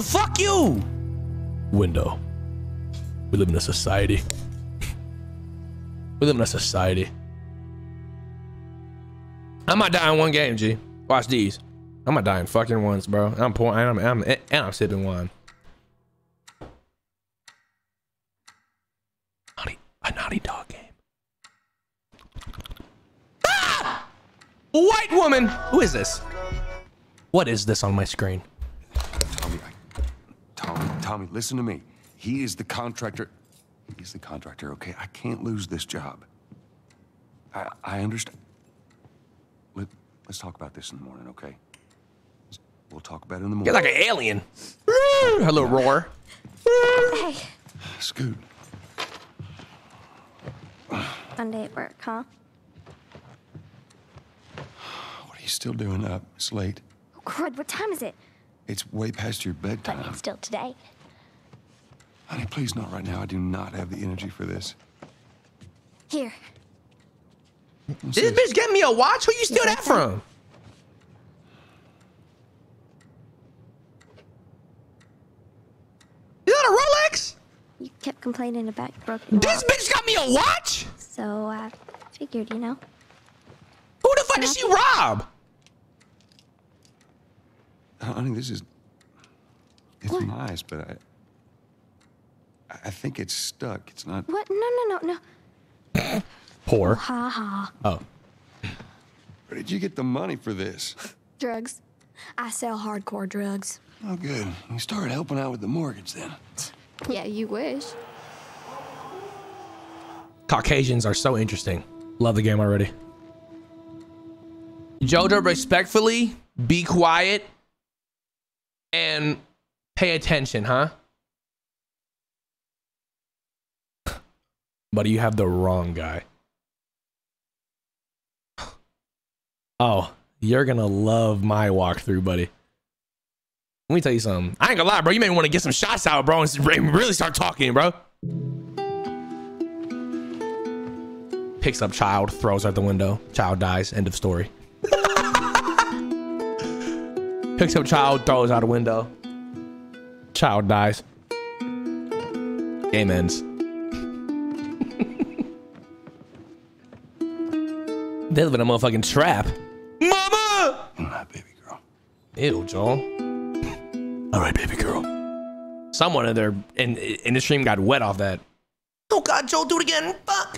motherfucker. Fuck you. Window. We live in a society. We live in a society. I might die in one game, G. Watch these. I might die in fucking once, bro. I'm pouring. And I'm sipping wine. A Naughty Dog game. Ah! White woman. Who is this? What is this on my screen? Tommy, listen to me. He is the contractor. He's the contractor, okay? I can't lose this job. I understand. Let's talk about this in the morning, okay? We'll talk about it in the morning. You're like an alien. Hello, roar. Hey. Scoot. Monday at work, huh? What are you still doing up? It's late. Oh, crud, what time is it? It's way past your But bedtime. it's still today. Honey, please not right now. I do not have the energy for this. Here. What's This bitch get me a watch? Who you steal that from? Is that a Rolex? You kept complaining about your broken This watch. bitch got me a watch? So I figured, you know. Who the fuck did she rob? Honey, this is... It's What? nice, but I think it's stuck. It's not... What? No. Poor. Ha ha. Oh. Where did you get the money for this? Drugs. I sell hardcore drugs. Oh, good. You started helping out with the mortgage then. Yeah, you wish. Caucasians are so interesting. Love the game already. Jojo, respectfully, be quiet and pay attention, huh? Buddy, you have the wrong guy. Oh, you're gonna love my walkthrough, buddy. Let me tell you something. I ain't gonna lie, bro. You may want to get some shots out, bro, and really start talking, bro. Picks up child, throws out the window. Child dies. End of story. Picks up child, throws out a window. Child dies. Game ends. They live in a motherfucking trap. Mama! All right, baby girl. Ew, Joel. All right, baby girl. Someone in there in the stream got wet off that. Oh God, Joel, do it again. Fuck.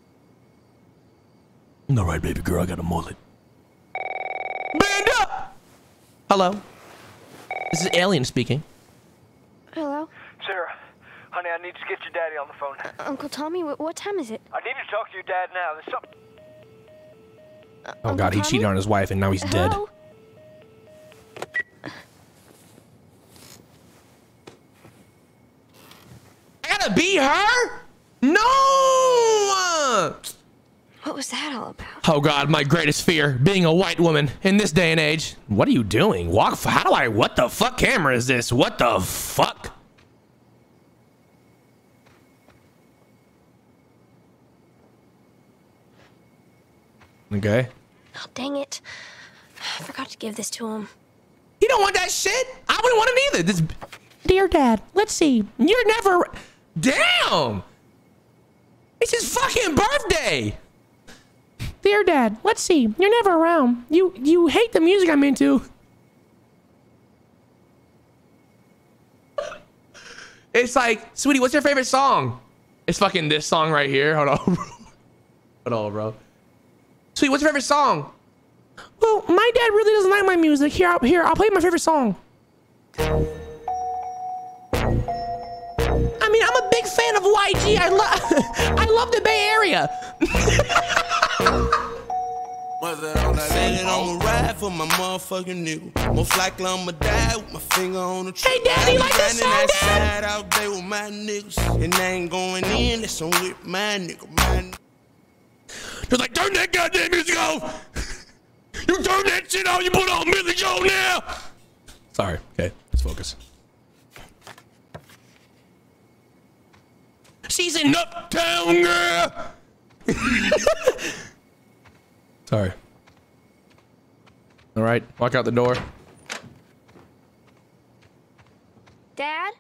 All right, baby girl, I got a mullet. Band up. Hello. This is Alien speaking. Hello? Sarah, honey, I need to get your daddy on the phone. Uncle Tommy, what time is it? I need to talk to your dad now. There's something... Oh God, he cheated on his wife and now he's dead. Hello? I gotta be her? No! What was that all about? Oh God, my greatest fear, being a white woman in this day and age. What are you doing? What the fuck camera is this? What the fuck? Okay. Oh, dang it. I forgot to give this to him. You don't want that shit? I wouldn't want it either. This... Dear Dad, let's see. You're never... Damn! It's his fucking birthday! Dear Dad, let's see. You're never around. You hate the music I'm into. It's like, sweetie, what's your favorite song? It's fucking this song right here. Hold on. Hold on, bro. Sweet, what's your favorite song? Well, my dad really doesn't like my music. Here, I'll play my favorite song. I mean, I'm a big fan of YG. I love the Bay Area. Saying I'ma ride for my motherfucking nigga. Most likely I'ma die with my finger on the trigger. Hey, Daddy, like this song, Dad? Side out there with my niggas. And I ain't going in, that's on with my nigga. They're like, turn that goddamn music off. You turn that shit off. You put on music on now. Sorry. Okay, let's focus. She's an uptown girl. Sorry. All right, walk out the door. Dad?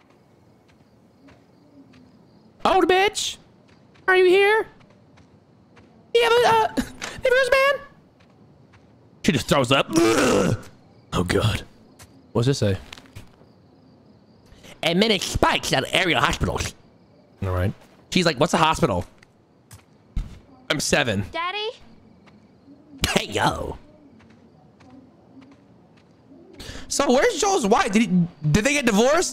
Old bitch, are you here? You have a man? She just throws up. Ugh. Oh God. What's this say? Admitted spikes at area hospitals. All right. She's like, what's a hospital? I'm 7. Daddy? Hey, yo. So where's Joel's wife? Did they get divorced?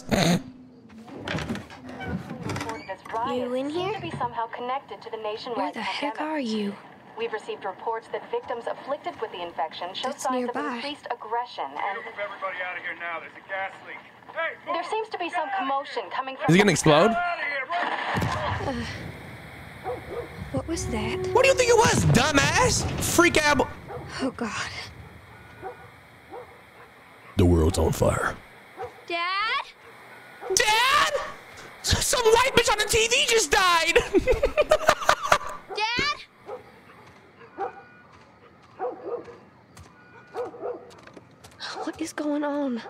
You in here? To be somehow connected to the nationwide Where the heck pandemic. are you? We've received reports that victims afflicted with the infection show That's signs nearby. of increased aggression, and Move everybody out of here now. There's a gas leak. Hey, move! there seems to be some commotion coming from. Is he gonna explode? Out of here! What was that? What do you think it was, dumbass? Freak out. Oh God. The world's on fire. Dad? Dad? Some white bitch on the TV just died. Dad? What is going on?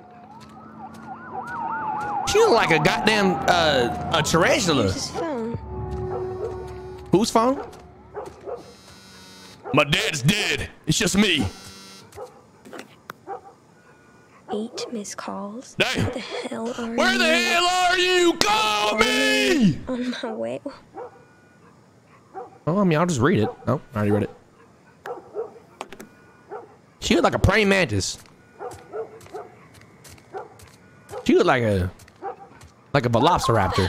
She look like a goddamn a tarantula. Where's his phone? Whose phone? My dad's dead. It's just me. 8 missed calls. Damn. Where the hell are Where you? the hell are you? Call me! On my way. Oh, I mean, I'll just read it. Oh, I already read it. She looked like a praying mantis. She looked like a velociraptor.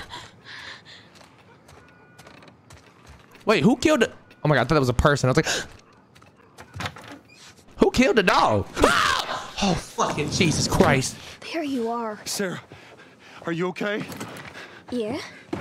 Wait, who killed it? Oh my God, I thought that was a person. I was like, who killed the dog? Oh, fucking Jesus Christ. There you are. Sarah, are you okay? Yeah?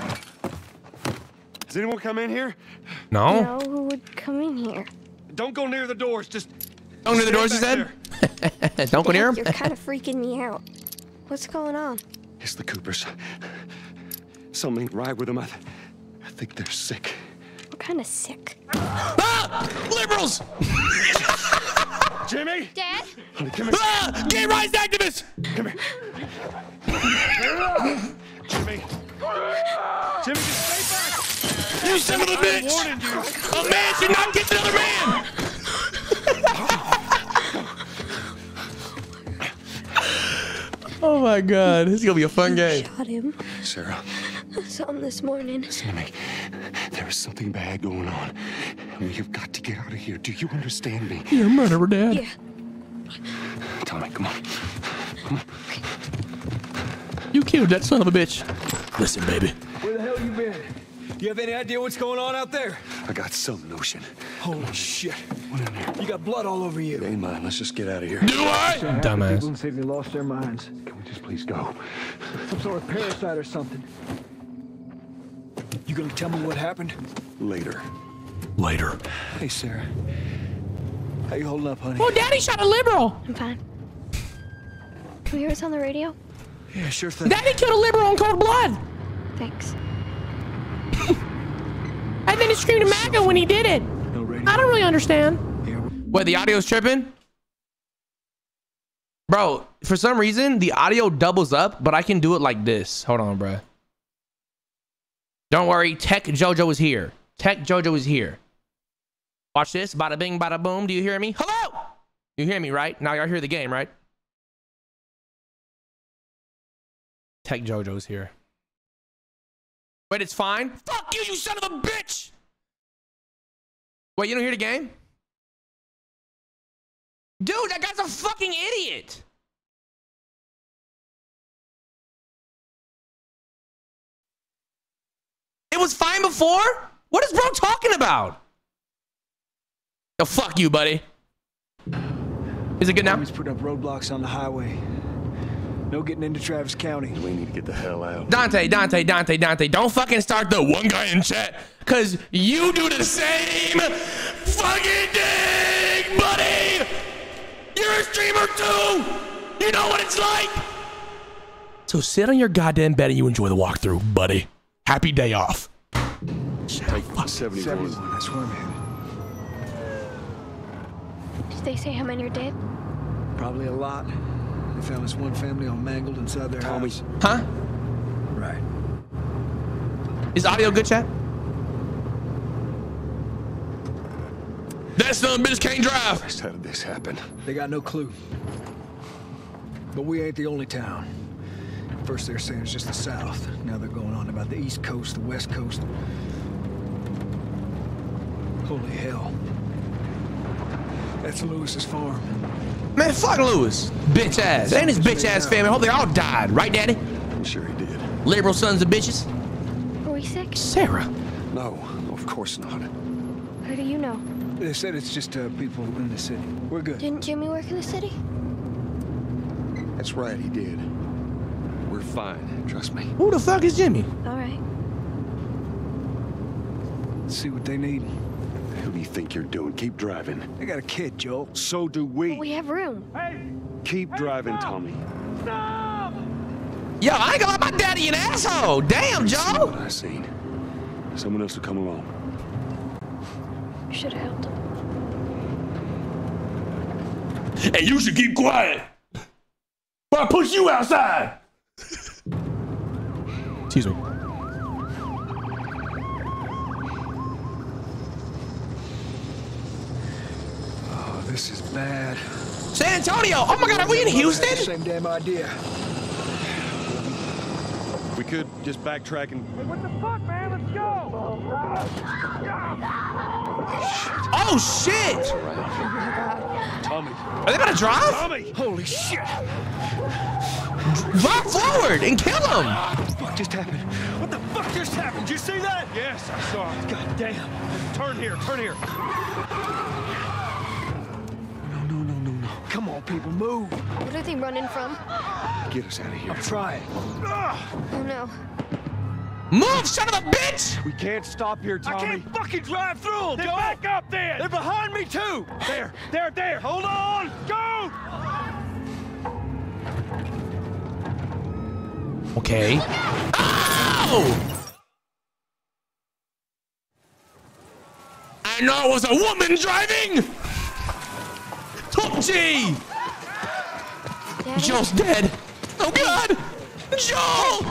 Has anyone come in here? No? No, who would come in here? Don't go near the doors. Just Don't go near the doors, you said? Don't go near him? You're kind of freaking me out. What's going on? It's the Coopers. Something ain't right with them. I think they're sick. What kind of sick? Ah! Liberals! Jimmy! Dad? Honey, come here. Ah! Gay rights activists! Come here. Jimmy. Jimmy, just stay back. You son of a bitch! Warning you. A man should not kiss another man! Oh my God, this is gonna be a fun game. Shot him. Sarah, I saw him this morning. listen to me. There is something bad going on. And we've got to get out of here. Do you understand me? You're a murderer, Dad. Yeah. Tommy, come on. Come on. You killed that son of a bitch. Listen, baby. Where the hell you been? Do you have any idea what's going on out there? I got some notion. Holy shit. What in there? You got blood all over It you. ain't mine. Let's just get out of here. Do I? People Dumbass. and say they lost their minds. Can we just please go? Some sort of parasite or something. You gonna tell me what happened? Later. Later. Hey, Sarah. How you holding up, honey? Oh, Daddy shot a liberal. I'm fine. Can we hear us on the radio? Yeah, sure thing. Daddy killed a liberal in cold blood. Thanks. And then he screamed MAGA when he did it. No radio. I don't really understand. Yeah, Wait, the audio's tripping? Bro, for some reason, the audio doubles up, but I can do it like this. Hold on, bro. Don't worry, Tech Jojo is here. Tech Jojo is here. Watch this. Bada bing, bada boom. Do you hear me? Hello? You hear me, right? Now y'all hear the game, right? Tech Jojo's here. Wait, it's fine? Fuck you, you son of a bitch! Wait, you don't hear the game? Dude, that guy's a fucking idiot! It was fine before? What is bro talking about? Oh, fuck you, buddy. Is it good now? He's putting up roadblocks on the highway. No getting into Travis County. We need to get the hell out. Dante, don't fucking start the one guy in chat, cause you do the same fucking thing, buddy! You're a streamer too! You know what it's like! So sit on your goddamn bed and you enjoy the walkthrough, buddy. Happy day off. Take 71. 71, that's where I'm headed. Did they say how many are dead? Probably a lot. We found this one family all mangled inside their house. Huh? Right. Is audio good, chat? That son of a bitch can't drive. How did this happen? They got no clue. But we ain't the only town. First they're saying it's just the South. Now they're going on about the East Coast, the West Coast. Holy hell. That's Lewis's farm. Man, fuck Lewis. Bitch ass. Ain't his bitch ass family. I hope they all died. Right, Daddy? I'm sure he did. Liberal sons of bitches. Are we sick? Sarah. No, of course not. How do you know? They said it's just people in the city. We're good. Didn't Jimmy work in the city? That's right, he did. We're fine, trust me. Who the fuck is Jimmy? All right. Let's see what they need. Who do you think you're doing? Keep driving. They got a kid, Joel. So do we. We have room. Keep driving, Tommy. Yo, I ain't gonna let my daddy an asshole. Damn, See Joe. what I seen. Someone else will come along. Should have helped him. And you should keep quiet. Or I'll push you outside. Excuse me. Oh, this is bad. San Antonio. Oh my God, are we in Houston? Same damn idea. We could just backtrack and... What the fuck, man? Let's go! Oh shit! Tommy! Are they gonna drive? Tommy! Holy shit! Drive forward and kill him! What the fuck just happened? What the fuck just happened? Did you see that? Yes, I saw it. God damn. Turn here, turn here. No. Come on, people, move. What are they running from? Get us out of here. I'm trying. Oh no. Move, son of a bitch! We can't stop here, I Tommy. can't fucking drive through them! Then back up then! They're behind me, too! There! Hold on! Go! Okay. Ow! I know it was a woman driving! Topsy! Daddy? Joel's dead. Oh God! Joel!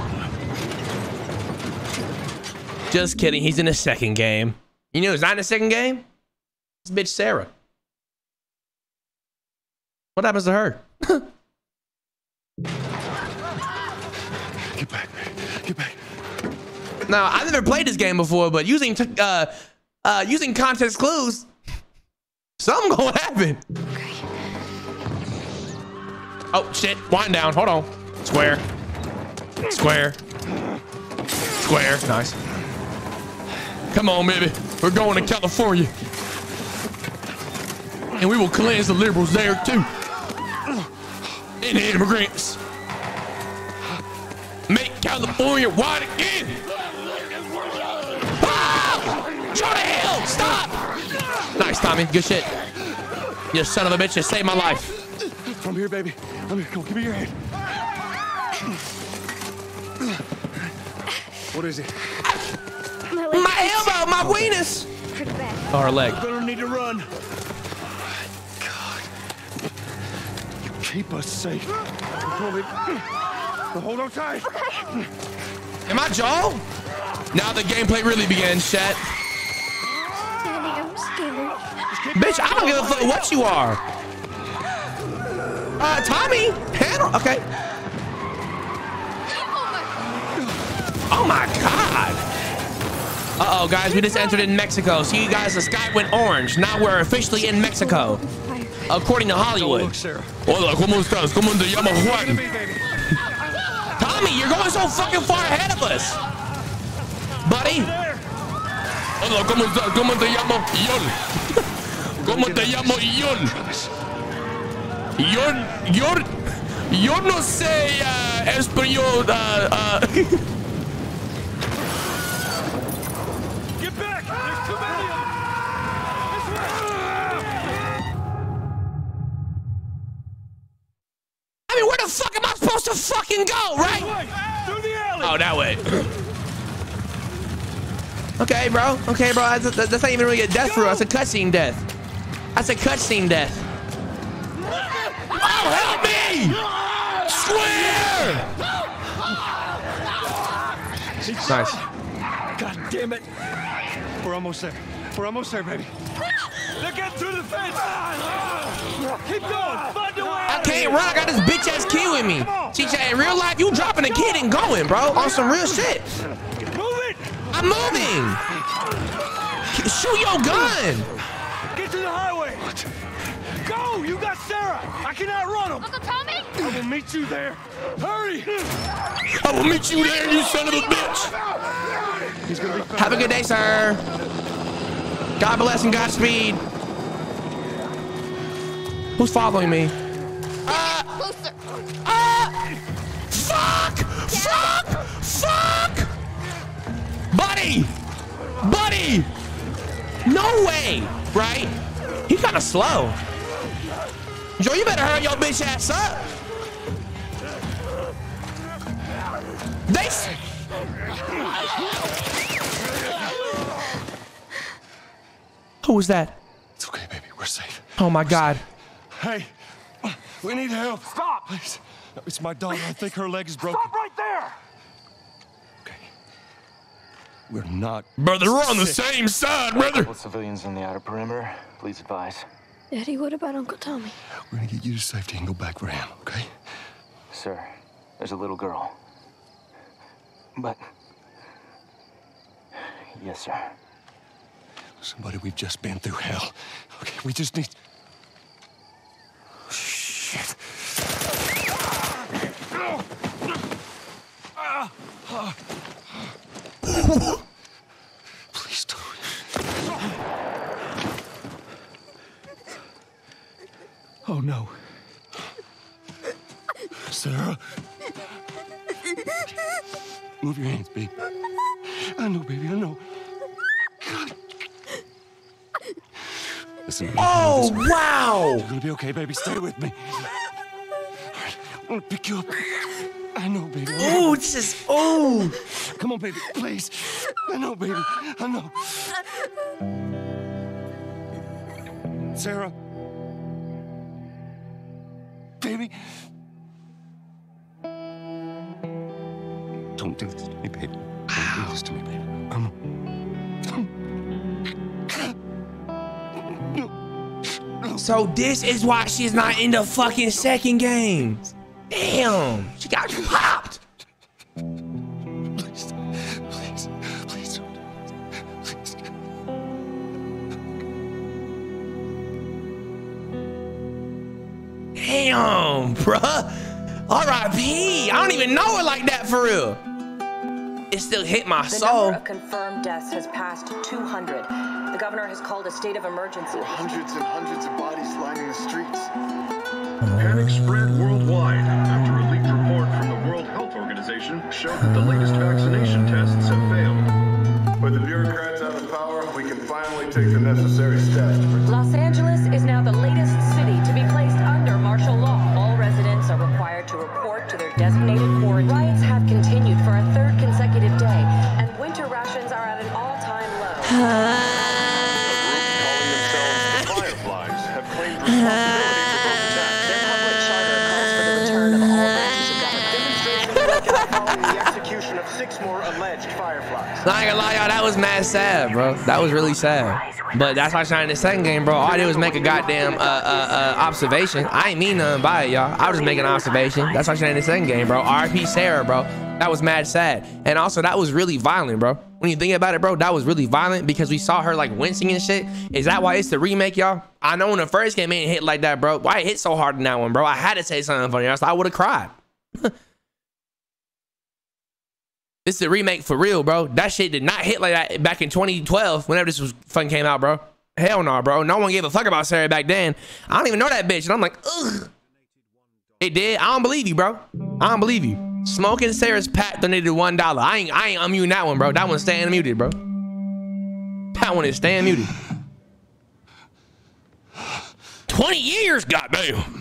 Just kidding, he's in the second game. You know who's not in the second game? This bitch Sarah. What happens to her? Get back. Get back. Now, I've never played this game before, but using context clues, something gonna happen. Okay. Oh shit! Wind down. Hold on. Square. Square. Square. Nice. Come on, baby. We're going to California, and we will cleanse the liberals there too, and the immigrants. Make California white again. Ah! Jonah Hill, stop! Nice, Tommy. Good shit. You son of a bitch, you saved my life. From here, baby. Come here. Come on, give me your hand. What is it? My leg. My elbow, my weenus. Pretty bad. Oh, her leg. Gonna need to run. God. You keep us safe. Hold on tight. Am I Joel? Now the gameplay really begins, chat. Daddy, I'm scared. Bitch, I don't give a fuck what you are. Tommy, handle. Okay. Oh my God. Uh-oh, guys, we just entered in Mexico. See, you guys, the sky went orange. Now we're officially in Mexico, according to Hollywood. Look, Sarah. Hola, ¿cómo estás? ¿Cómo te llamo Juan? Tommy, you're going so fucking far ahead of us. Buddy. Hola, ¿cómo estás? ¿Cómo te llamo? Yon. ¿Cómo te llamo? Yon. Yo no sé español. Get back! There's too many of them! This way! I mean, where the fuck am I supposed to fucking go, right? Through the alley! Oh, that way. Okay, bro. Okay, bro. That's not even really a death for us. That's a cutscene death. That's a cutscene death. Oh, help me! Square! Nice. God damn it. We're almost there. We're almost there, baby. They're getting through the fence. Keep going. Find a way. I can't run. I got this bitch ass kid with me. TJ, in real life, you dropping a kid and going, bro, on some real shit. Move it. I'm moving. Shoot your gun. Get to the highway. Go. You got Sarah. I cannot run him. Uncle Tommy? I will meet you there. Hurry. I will meet you there, you son of a bitch. He's gonna be fine. Have a good day, sir. God bless and Godspeed. Who's following me? Closer. Fuck! Fuck! Fuck! Buddy! Buddy! No way! Right? He kind of slow. Joe, you better hurry your bitch ass up. Who was that? It's okay, baby. We're safe. Oh my God. Hey, we need help. Stop. Please. It's my daughter. I think her leg is broken. Stop right there. Okay. We're not. Brother, we're on the same side, brother. With civilians on the outer perimeter, please advise. Daddy, what about Uncle Tommy? We're gonna get you to safety and go back for him, okay? Sir, there's a little girl. But... Yes, sir. Somebody, we've just been through hell. Okay, we just need... Shit. Please don't. Oh, no. Sarah. Move your hands, baby. I know, baby, I know. God. Listen to me. Oh, wow. You're gonna be okay, baby. Stay with me. All right, I'm gonna pick you up. I know, baby. Oh, this is, oh. Come on, baby, please. I know, baby. I know. Sarah. Baby. Don't do this to me, baby. Don't do this to me, baby. So this is why she's not in the fucking second game. Damn, she got popped. Please, please, please don't. Please. Damn, bruh. R.I.P. I don't even know it like that for real. It still hit my soul. The number of confirmed deaths has passed 200. The governor has called a state of emergency. Hundreds and hundreds of bodies lining the streets. Panic spread worldwide after a leaked report from the World Health Organization showed that the latest vaccination tests have failed. With the bureaucrats out of power, we can finally take the necessary steps. Los Angeles is now the latest city to be placed under martial law. All residents are required to report to their designated quarantine. Riots have continued for a third consecutive day, and winter rations are at an all-time low. Fireflies have claimed responsibility for both attacks. Their public charter calls for the return of all branches of government. Demonstrations following the execution of 6 more alleged Fireflies. I ain't gonna lie, y'all, that was mad sad, bro. That was really sad. But that's why I shot in the second game, bro. All I did was make a goddamn observation. I ain't mean nothing by it, y'all. I was just making an observation. That's why I shot in the second game, bro. R.I.P. Sarah, bro. That was mad sad. And also, that was really violent, bro. When you think about it, bro, that was really violent because we saw her like wincing and shit. Is that why it's the remake, y'all? I know when the first game ain't hit like that, bro. Why it hit so hard in that one, bro? I had to say something funny, else I would have cried. This is the remake for real, bro. That shit did not hit like that back in 2012, whenever this was fucking came out, bro. Hell no, bro. No one gave a fuck about Sarah back then. I don't even know that bitch. And I'm like, ugh. It did. I don't believe you, bro. I don't believe you. Smoking Sarah's Pat donated $1. I ain't unmuting that one, bro. That one's staying muted, bro. That one is staying muted. 20 years, goddamn.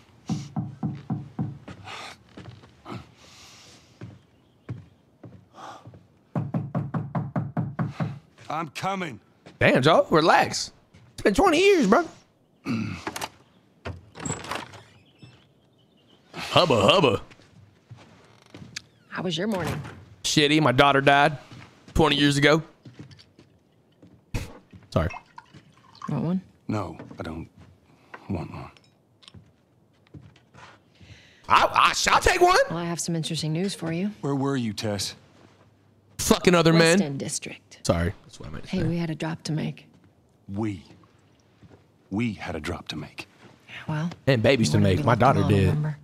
I'm coming. Damn, Joe, relax. It's been 20 years, bro. Hubba hubba. How was your morning? Shitty. My daughter died 20 years ago. Sorry. Want one? No, I don't want one. I'll take one. Well, I have some interesting news for you. Where were you, Tess? Fucking other West men. End District. Sorry. That's what I meant to Hey, say. we had a drop to make. We had a drop to make. Well. And babies to what did make. we My left daughter alone, did. remember?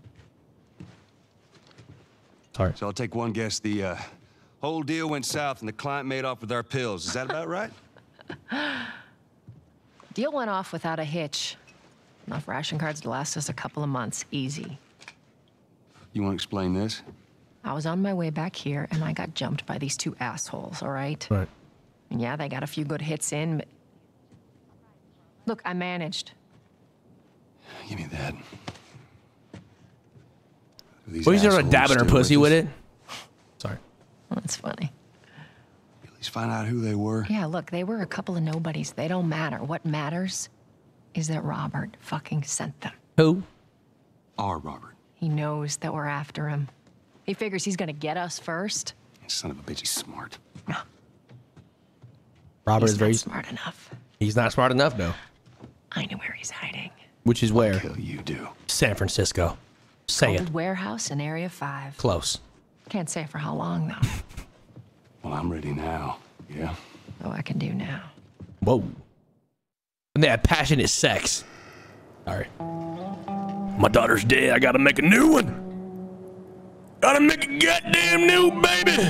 Sorry. So I'll take one guess. The whole deal went south and the client made off with our pills. Is that about right? Deal went off without a hitch. Enough ration cards to last us a couple of months. Easy. You want to explain this? I was on my way back here, and I got jumped by these two assholes, all right? Right. And yeah, they got a few good hits in, but... Look, I managed. Give me that. Well, he's gonna dabbing her pussy with it. Sorry. That's funny. At least find out who they were. Yeah, look, they were a couple of nobodies. They don't matter. What matters is that Robert fucking sent them. Who? Our Robert. He knows that we're after him. He figures he's gonna get us first. Son of a bitch, he's smart. Robert He's is very not smart enough. He's not smart enough, though. I know where he's hiding. Which is where? Hell, you do. San Francisco. Say it. Old warehouse in Area 5. Close. Can't say for how long, though. Well, I'm ready now. Yeah? Oh, I can do now. Whoa. And they had passionate sex. Sorry. My daughter's dead. I gotta make a new one. Gotta make a goddamn new baby.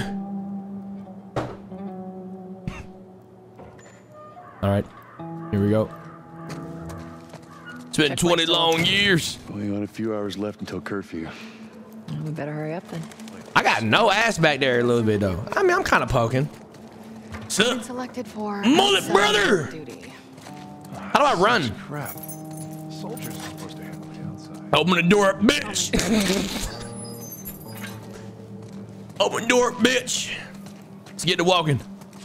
All right. Here we go. It's been 20 long years. We got a few hours left until curfew. We better hurry up then. I got no ass back there a little bit, though. I mean, I'm kind of poking. Been selected for Mullet brother! duty. How do I run? Crap. Soldiers are supposed to handle the outside. Open the door up, bitch. Open the door up, bitch. Let's get to walking.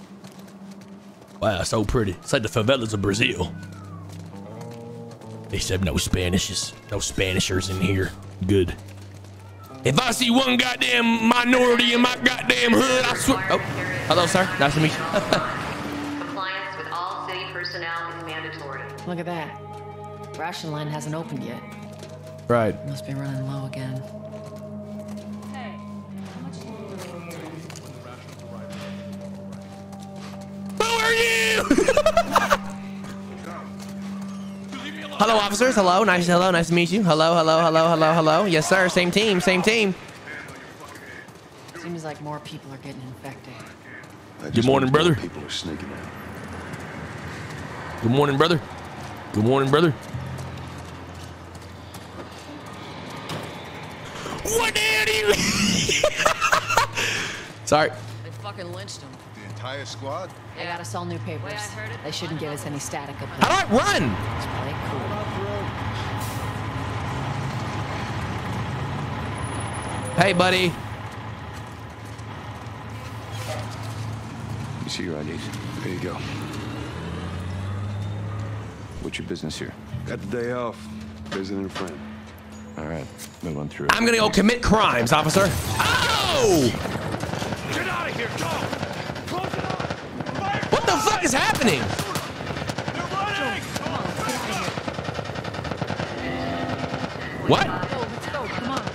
Wow, so pretty. It's like the favelas of Brazil. They said no Spanishes, no Spanishers in here. Good. If I see one goddamn minority in my goddamn hood, I swear. Oh, hello, sir. Nice to meet you. Compliance with all city personnel is mandatory. Look at that. Ration line hasn't opened yet. Right. Must be running low again. Who are you? Hello, officers. Hello. Nice to meet you. Hello. Yes, sir. Same team. Seems like more people are getting infected. Good morning, brother. People are sneaking out. Good morning, brother. What the hell do you? Sorry. They fucking lynched him. The entire squad? They gotta sell new papers. They shouldn't give us any static up How do I run? Let's play cool. Hey, buddy. You see your IDs? There you go. What's your business here? Got the day off. Visiting a friend. All right, move on through. I'm gonna go commit crimes, officer. Oh! Get out of here, go! Close it up! Fire! What the fuck is happening? They're running! What? Let's go, come on.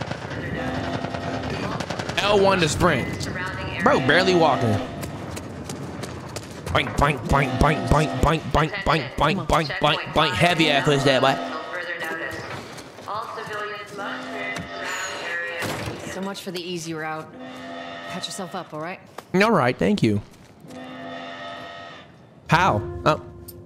L1 to sprint. Bro, barely walking. Boink, boink, boink, boink, boink, boink, boink, boink, boink, boink, boink, boink. Heavy ass push that, boy. So much for the easy route. Patch yourself up, all right? All right, thank you. How? Oh.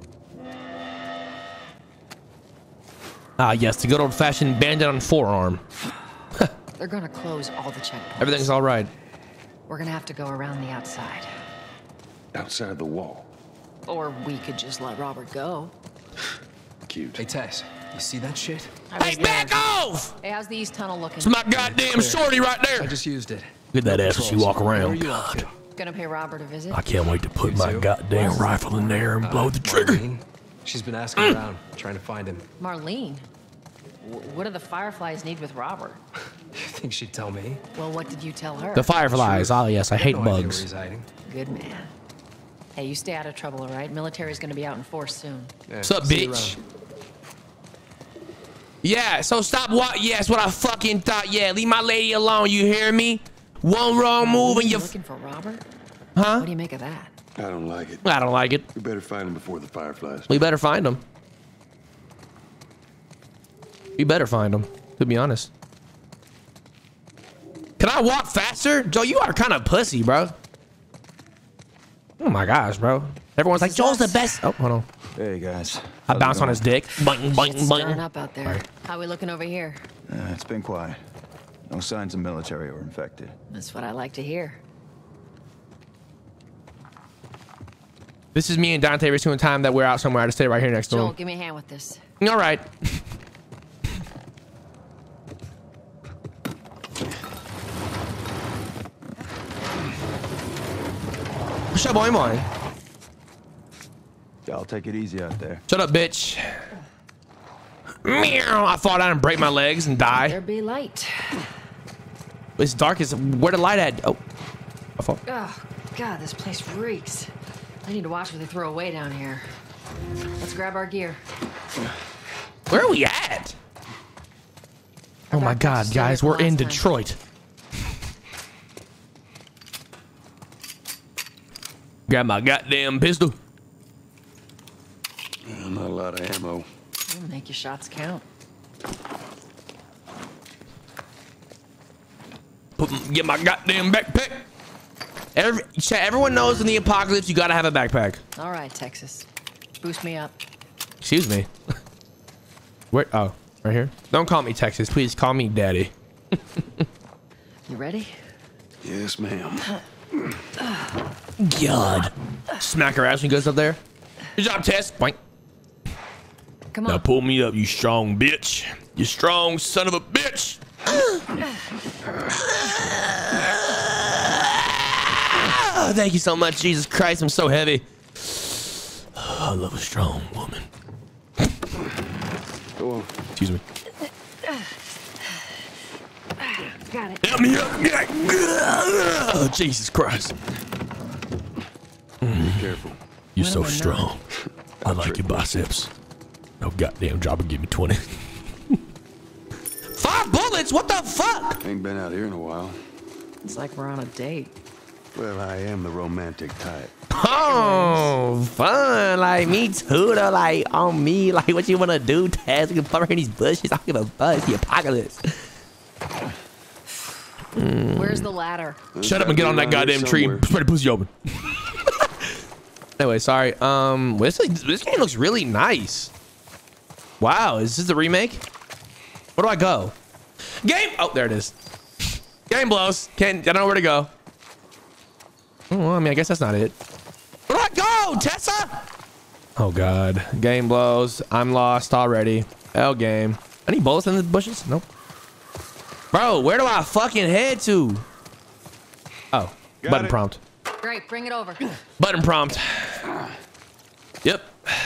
Ah, yes, the good old-fashioned bandit on forearm. They're gonna close all the checkpoints. Everything's all right. We're gonna have to go around the outside. Outside the wall. Or we could just let Robert go. Cute. Hey, Tess, you see that shit? Hey, back off! Hey, how's the east tunnel looking? It's my goddamn shorty right there. I just used it. Look at that ass when she walk around. God, Gonna pay Robert a visit? I can't wait to put my goddamn rifle in there and blow the trigger. Marlene, she's been asking around, trying to find him. Marlene? What do the Fireflies need with Robert? You think she'd tell me? Well, what did you tell her? The fireflies. Oh, yes, I hate bugs. Good man. Hey, you stay out of trouble, all right? Military's gonna be out in force soon. What's up, bitch? Yeah, so stop what? Yeah, that's what I fucking thought. Yeah, leave my lady alone. You hear me? One wrong move and you're looking for Robert? Huh? What do you make of that? I don't like it. I don't like it. We better find him before the fireflies. We better find him. We better find him, to be honest. Can I walk faster? Joe, you are kind of pussy, bro. Oh my gosh, bro. Everyone's like, Joel's the best. Oh, hold on. Hey, guys. I bounce on his dick. Boing, boing, It's stirring boing. up out there. Sorry. How we looking over here? It's been quiet. No signs of military or infected. That's what I like to hear. This is me and Dante every single time that we're out somewhere. I just stay right here next to Joel, him. give me a hand with this. All right. What's up, boy? Y'all take it easy out there. Shut up, bitch. Meow. I fall down and break my legs and die. There be light. It's dark as where the light at? Oh, I fall. Oh, God, this place reeks. I need to watch what they throw away down here. Let's grab our gear. Where are we at? Oh my God, guys, we're in Detroit. Grab my goddamn pistol. Not a lot of ammo. We'll make your shots count. Get my goddamn backpack. Everyone knows in the apocalypse you gotta have a backpack. All right, Texas. Boost me up. Excuse me. Where? Oh, right here. Don't call me Texas, please. Call me Daddy. You ready? Yes, ma'am. God. Smack her ass when he goes up there. Good job, Tess. Boink. Come on. Now pull me up, you strong bitch. You strong son of a bitch. Oh, thank you so much, Jesus Christ. I'm so heavy. I love a strong woman. Go on. Excuse me. Got it. Help me up. Oh, Jesus Christ. Be careful. You're so strong. I like your biceps. No goddamn job and give me 20. 5 bullets? What the fuck? Ain't been out here in a while. It's like we're on a date. Well, I am the romantic type. Oh, fun. Like, me too, though. Like, on me. Like, what you want to do, Taz? We can put her in these bushes. I don't give a fuck. It's the apocalypse. Where's the ladder? Shut up and get on that goddamn tree and spread the pussy open. Anyway, sorry. This game looks really nice. Wow, is this a remake? Where do I go? Game. Oh, there it is. Game blows. I don't know where to go. Oh, well, I mean, I guess that's not it. Where do I go, Tessa? Oh God, game blows. I'm lost already. L game. Any bullets in the bushes? Nope. Bro, where do I fucking head to? Oh, button prompt. Great, bring it over. Button prompt. Yep.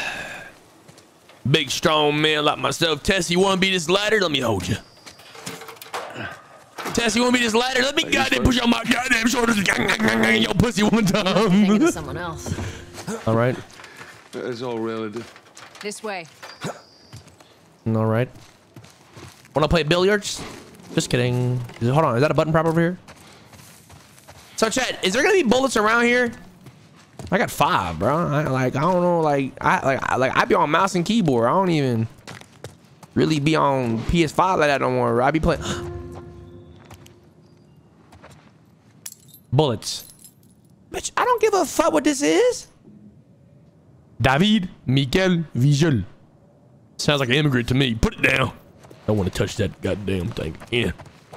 Big strong man like myself. Tess, you want to be this ladder? Let me hold you. Tess, you want to be this ladder? Let me goddamn push on my goddamn shoulders. Yo, pussy one Hanging to time. someone else. All right. It's all relative. This way. All right. Want to play billiards? Just kidding. Hold on. Is that a button prop over here? So, Chad, is there gonna be bullets around here? I got 5, bro. I don't know. I be on mouse and keyboard. I don't even really be on PS5 like that no more. I be playing bullets. Bitch, I don't give a fuck what this is. David Michael Vigil. Sounds like an immigrant to me. Put it down. Don't want to touch that goddamn thing. Yeah.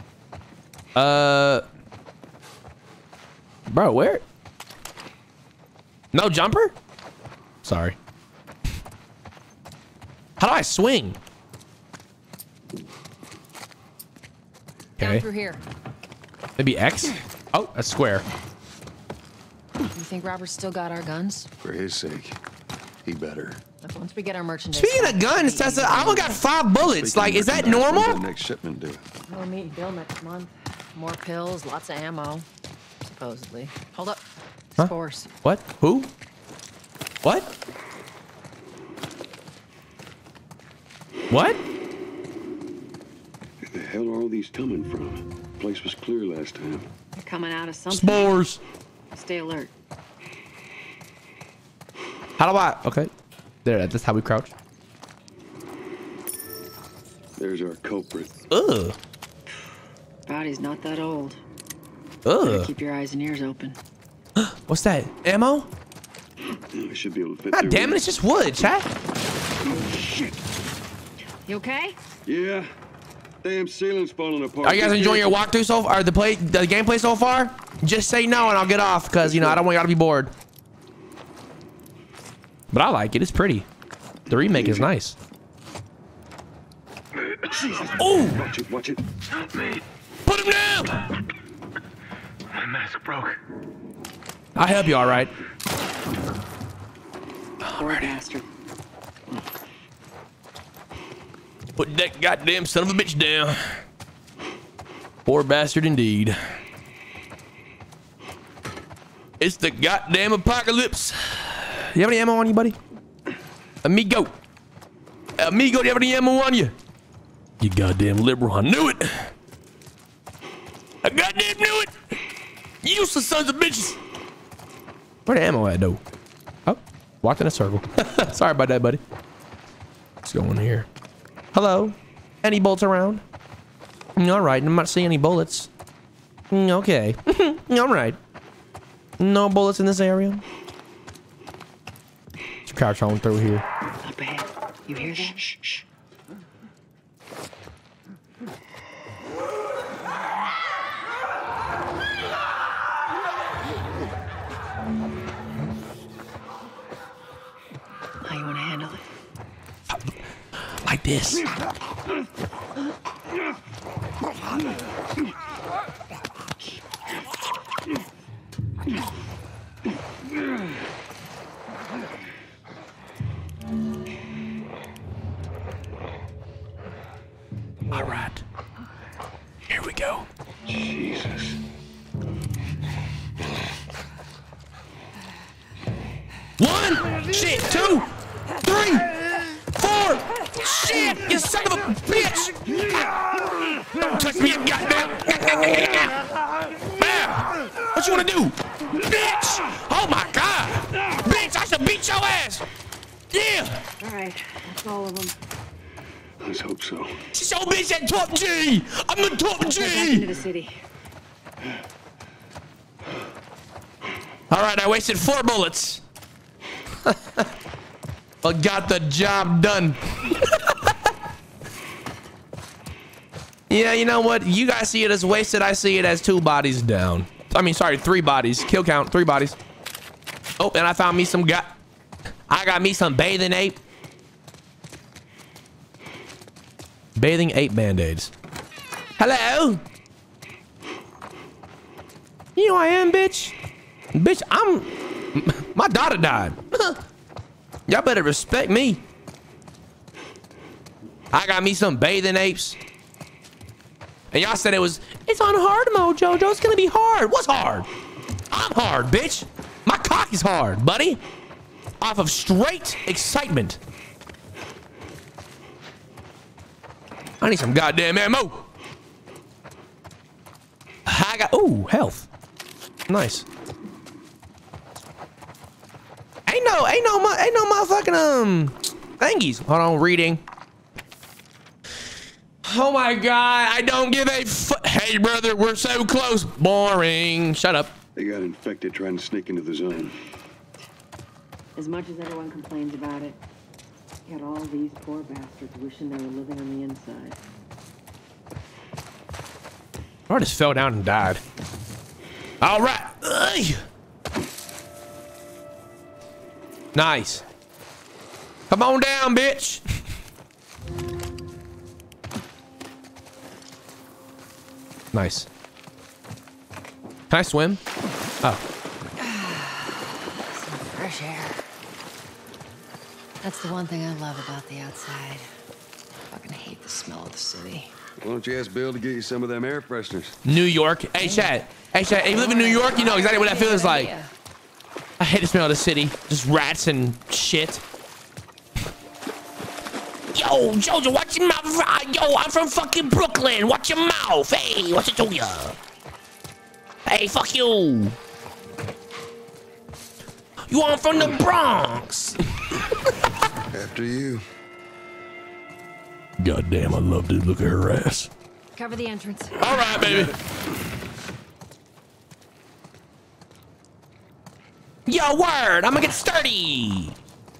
Bro, where? No jumper? Sorry. How do I swing? Down Okay. through here. Maybe X? Oh, that's square. You think Robert's still got our guns? For his sake, he better. Look, once we get our merchandise. Speaking of guns, Tessa, I only got 5 bullets. Like, is that normal? Next shipment due. We'll meet Bill next month. More pills, lots of ammo. Supposedly. Hold up. Huh? Spores. What? Who? What? What? Where the hell are all these coming from? The place was clear last time. They're coming out of something. Spores. Stay alert. How do I? Okay. There, that's how we crouch. There's our culprit. Ugh. Body's not that old. Ugh. Better keep your eyes and ears open. What's that? Ammo? I should be able to fit God there. damn it, it's just wood, chat. Oh, shit. You okay? Yeah. Damn ceiling's falling apart. Are you guys enjoying your walkthrough so far? Or the gameplay so far? Just say no and I'll get off because, you know, I don't want y'all to be bored. But I like it. It's pretty. The remake is nice. Oh! Watch it, watch it. Help me. Put him down! My mask broke. I'll help you, all right. Poor bastard. Put that goddamn son of a bitch down. Poor bastard indeed. It's the goddamn apocalypse. You have any ammo on you, buddy? Amigo. Amigo, do you have any ammo on you? You goddamn liberal. I knew it. I goddamn knew it. Useless sons of bitches. Where the ammo at, though? Oh, walked in a circle. Sorry about that, buddy. Let's go in here. Hello? Any bolts around? All right, I'm not seeing any bullets. Okay. All right. No bullets in this area. Let's crouch on through here. Up ahead. You hear that? Shh, shh. How you want to handle it? Like this. All right. Here we go. Jesus. One, shit, 2, 3, 4, shit, you son of a bitch! Don't touch me, goddamn! What you wanna do? Bitch! Oh my god! Bitch, I should beat your ass! Yeah! Alright, that's all of them. Let's hope so. She's your bitch at top G! I'm the top Back G! into the city. Alright, I wasted 4 bullets. But got the job done. Yeah, you know what? You guys see it as wasted. I see it as 2 bodies down. I mean, sorry, 3 bodies. Kill count, 3 bodies. Oh, and I found me some I got me some bathing ape. Bathing ape band-aids. Hello? You know who I am, bitch? Bitch, my daughter died. Y'all better respect me. I got me some bathing apes. And y'all said it's on hard mode, JoJo. It's gonna be hard. What's hard? I'm hard, bitch. My cock is hard, buddy. Off of straight excitement. I need some goddamn ammo. I got, ooh, health. Nice. Ain't no motherfucking thingies. Hold on, reading. Oh my god, I don't give a hey brother, we're so close. Boring. Shut up. They got infected trying to sneak into the zone. As much as everyone complains about it, you got all these poor bastards wishing they were living on the inside. I just fell down and died. All right. Ugh. Nice. Come on down, bitch. Nice. Can I swim? Oh. Some fresh air. That's the one thing I love about the outside. Fucking hate the smell of the city. Why don't you ask Bill to get you some of them air fresheners? New York. Hey, Chad. Hey, Chad. Hey, you live in New York? You know exactly what that feels like. I hate the smell of the city. Just rats and shit. Yo, Jojo, watch your mouth. Yo, I'm from fucking Brooklyn. Watch your mouth. Hey, what's it to ya? Hey, fuck you. You are from the Bronx. After you. Goddamn, I love to look at her ass. Cover the entrance. All right, baby. Yo, word. I'm gonna get sturdy.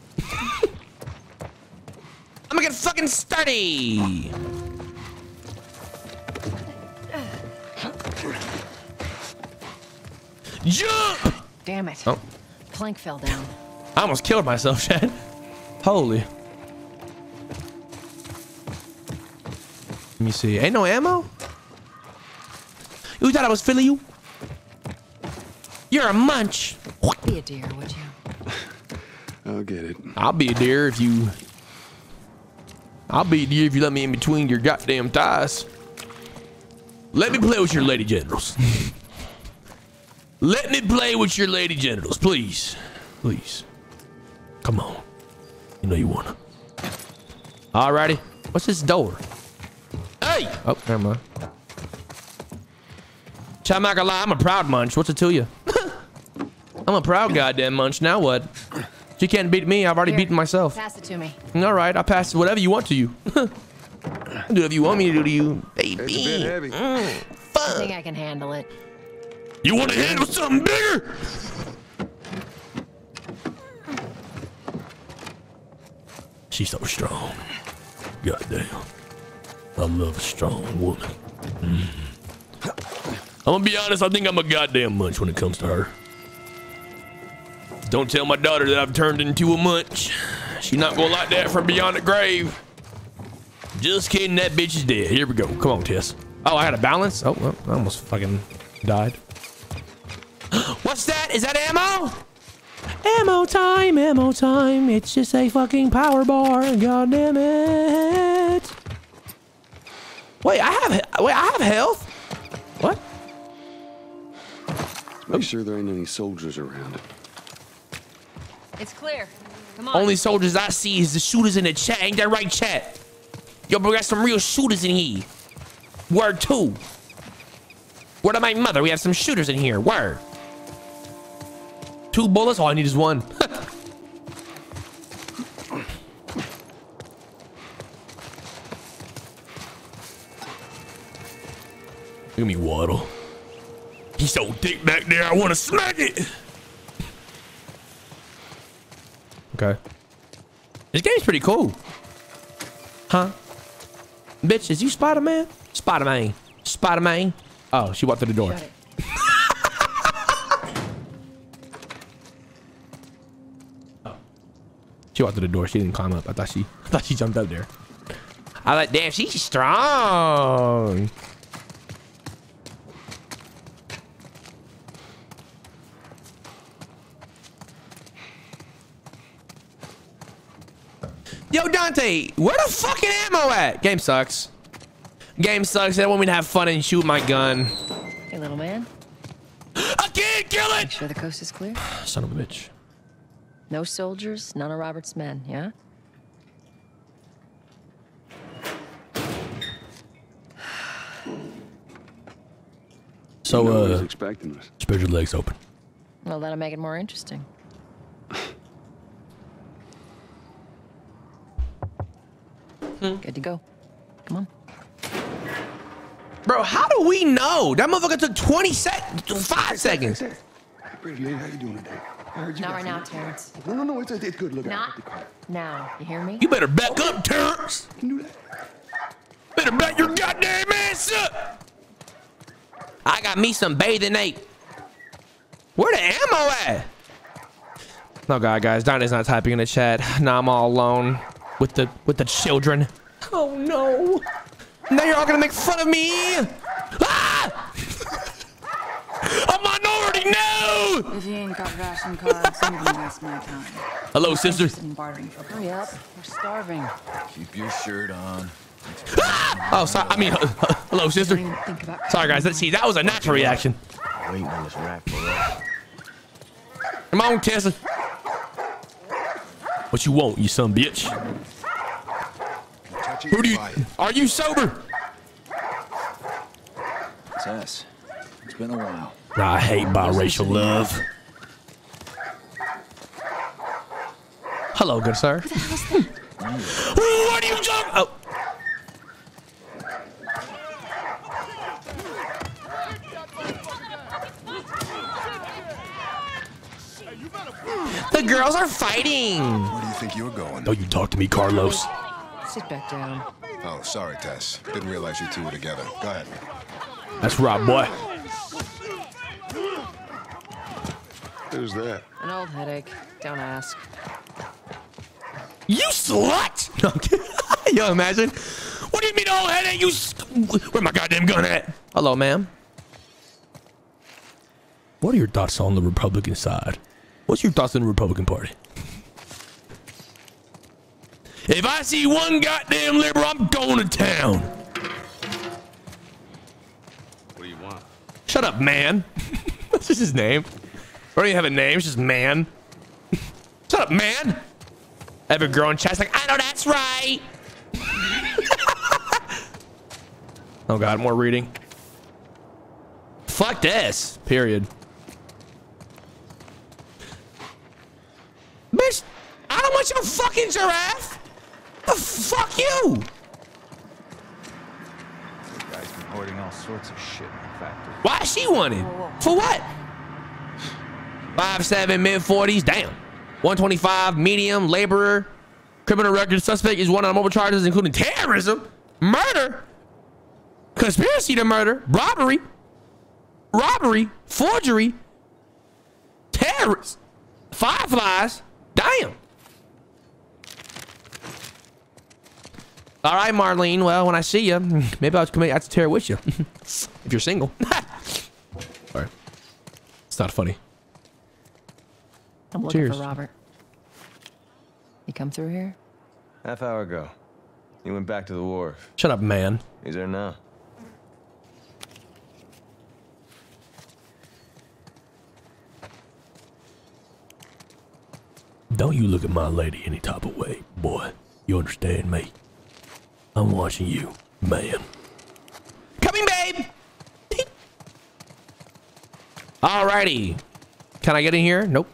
I'm gonna get fucking sturdy. Jump! Damn it. Oh. Plank fell down. I almost killed myself, Chad. Holy. Let me see. Ain't no ammo? You thought I was feeling you? You're a munch. Be a deer, would you? I'll get it. I'll be a deer if you... I'll be a deer if you let me in between your goddamn thighs. Let me play with your lady genitals. Let me play with your lady genitals, please. Please. Come on. You know you wanna. Alrighty. What's this door? Hey! Oh, never mind. I'm not gonna lie, I'm a proud munch. What's it to you? I'm a proud goddamn munch. Now what? You can't beat me. I've already beaten myself. Pass it to me. All right, I'll pass whatever you want to you. Do whatever you want me to do to you, baby. It's a bit heavy. I think I can handle it. You want to handle something bigger? She's so strong. Goddamn. I love a strong woman. I'm gonna be honest, I think I'm a goddamn munch when it comes to her. Don't tell my daughter that I've turned into a munch. She's not gonna like that from beyond the grave. Just kidding, that bitch is dead. Here we go. Come on, Tess. Oh, I had a balance? Oh, well, I almost fucking died. What's that? Is that ammo? Ammo time, ammo time. It's just a fucking power bar. God damn it. Wait, I have health. What? Make sure there ain't any soldiers around. It's clear. Come on. Only soldiers I see is the shooters in the chat. Ain't that right, chat? Yo, bro, we got some real shooters in here. Word 2. Word of my mother, we have some shooters in here. Word. 2 bullets? All I need is 1. Look at me waddle. He's so thick back there, I want to smack it. Okay. This game's pretty cool. Huh? Bitch, is you Spider-Man? Spider-Man. Spider-Man. Oh, she walked through the door. Oh. She walked through the door. She didn't climb up. I thought she jumped up there. I like, damn, she's strong. Yo, Dante, where the fucking ammo at? Game sucks. Game sucks. I want me to have fun and shoot my gun. Hey, little man. I can't kill it! Make sure the coast is clear. Son of a bitch. No soldiers, none of Robert's men, yeah? So, Nobody's expecting us. spread your legs open. Well, that'll make it more interesting. Good to go. Come on. Bro, how do we know? That motherfucker took 5 seconds. Hey, pretty lady, how you doing today? I heard you Not got right now, some- Terrence. No, it's good. Look Not at the car. now. You hear me? You better back up, Terrence. You can do that. Better back your goddamn ass up. I got me some bathing ape. Where the ammo at? No, guys, Donnie's not typing in the chat. Now I'm all alone with the children. Oh no! Now you're all gonna make fun of me. Ah! A minority, no! If you ain't got ration cards, I'm gonna waste my time. Hello, sister. In bartering for Hurry up. We're starving. Keep your shirt on. Ah! Oh, sorry. I mean, hello, sister. Sorry, guys. Let's see. That was a natural reaction. Waiting on this rap for real. Come on, Tessa. What you want, you son of a bitch? Who do you? Are you sober? Tess, it's been a while. I hate biracial love. Hello, good sir. What are you talking? Oh. The girls are fighting. Where do you think you're going? Don't you talk to me, Carlos. Sit back down. Oh, sorry, Tess. Didn't realize you two were together. Go ahead. That's right, boy. Who's that? An old headache. Don't ask. You slut! Yo, imagine. What do you mean, old headache? You. Where my goddamn gun at? Hello, ma'am. What are your thoughts on the Republican side? What's your thoughts on the Republican Party? If I see one goddamn liberal, I'm going to town. What do you want? Shut up, man. That's just his name. I don't even have a name. It's just man. Shut up, man. Every girl in chat's like, I know that's right. Oh, God. More reading. Fuck this. Period. Bitch, I don't want your fucking giraffe. The fuck you. This guy's been hoarding all sorts of shit in the factory. Why she wanted? For what? 5'7", mid-40s. Damn. 125, medium, laborer. Criminal record suspect is one on mobile charges, including terrorism, murder, conspiracy to murder, robbery, forgery, terrorists, fireflies. Damn. All right, Marlene. Well, when I see you, maybe I'll commit acts of terror with you. If you're single. Sorry. It's not funny. I'm looking Cheers. for Robert. You come through here? Half hour ago. He went back to the wharf. Shut up, man. He's there now. Don't you look at my lady any type of way, boy. You understand me? I'm watching you, man. Coming, babe! Alrighty. Can I get in here? Nope.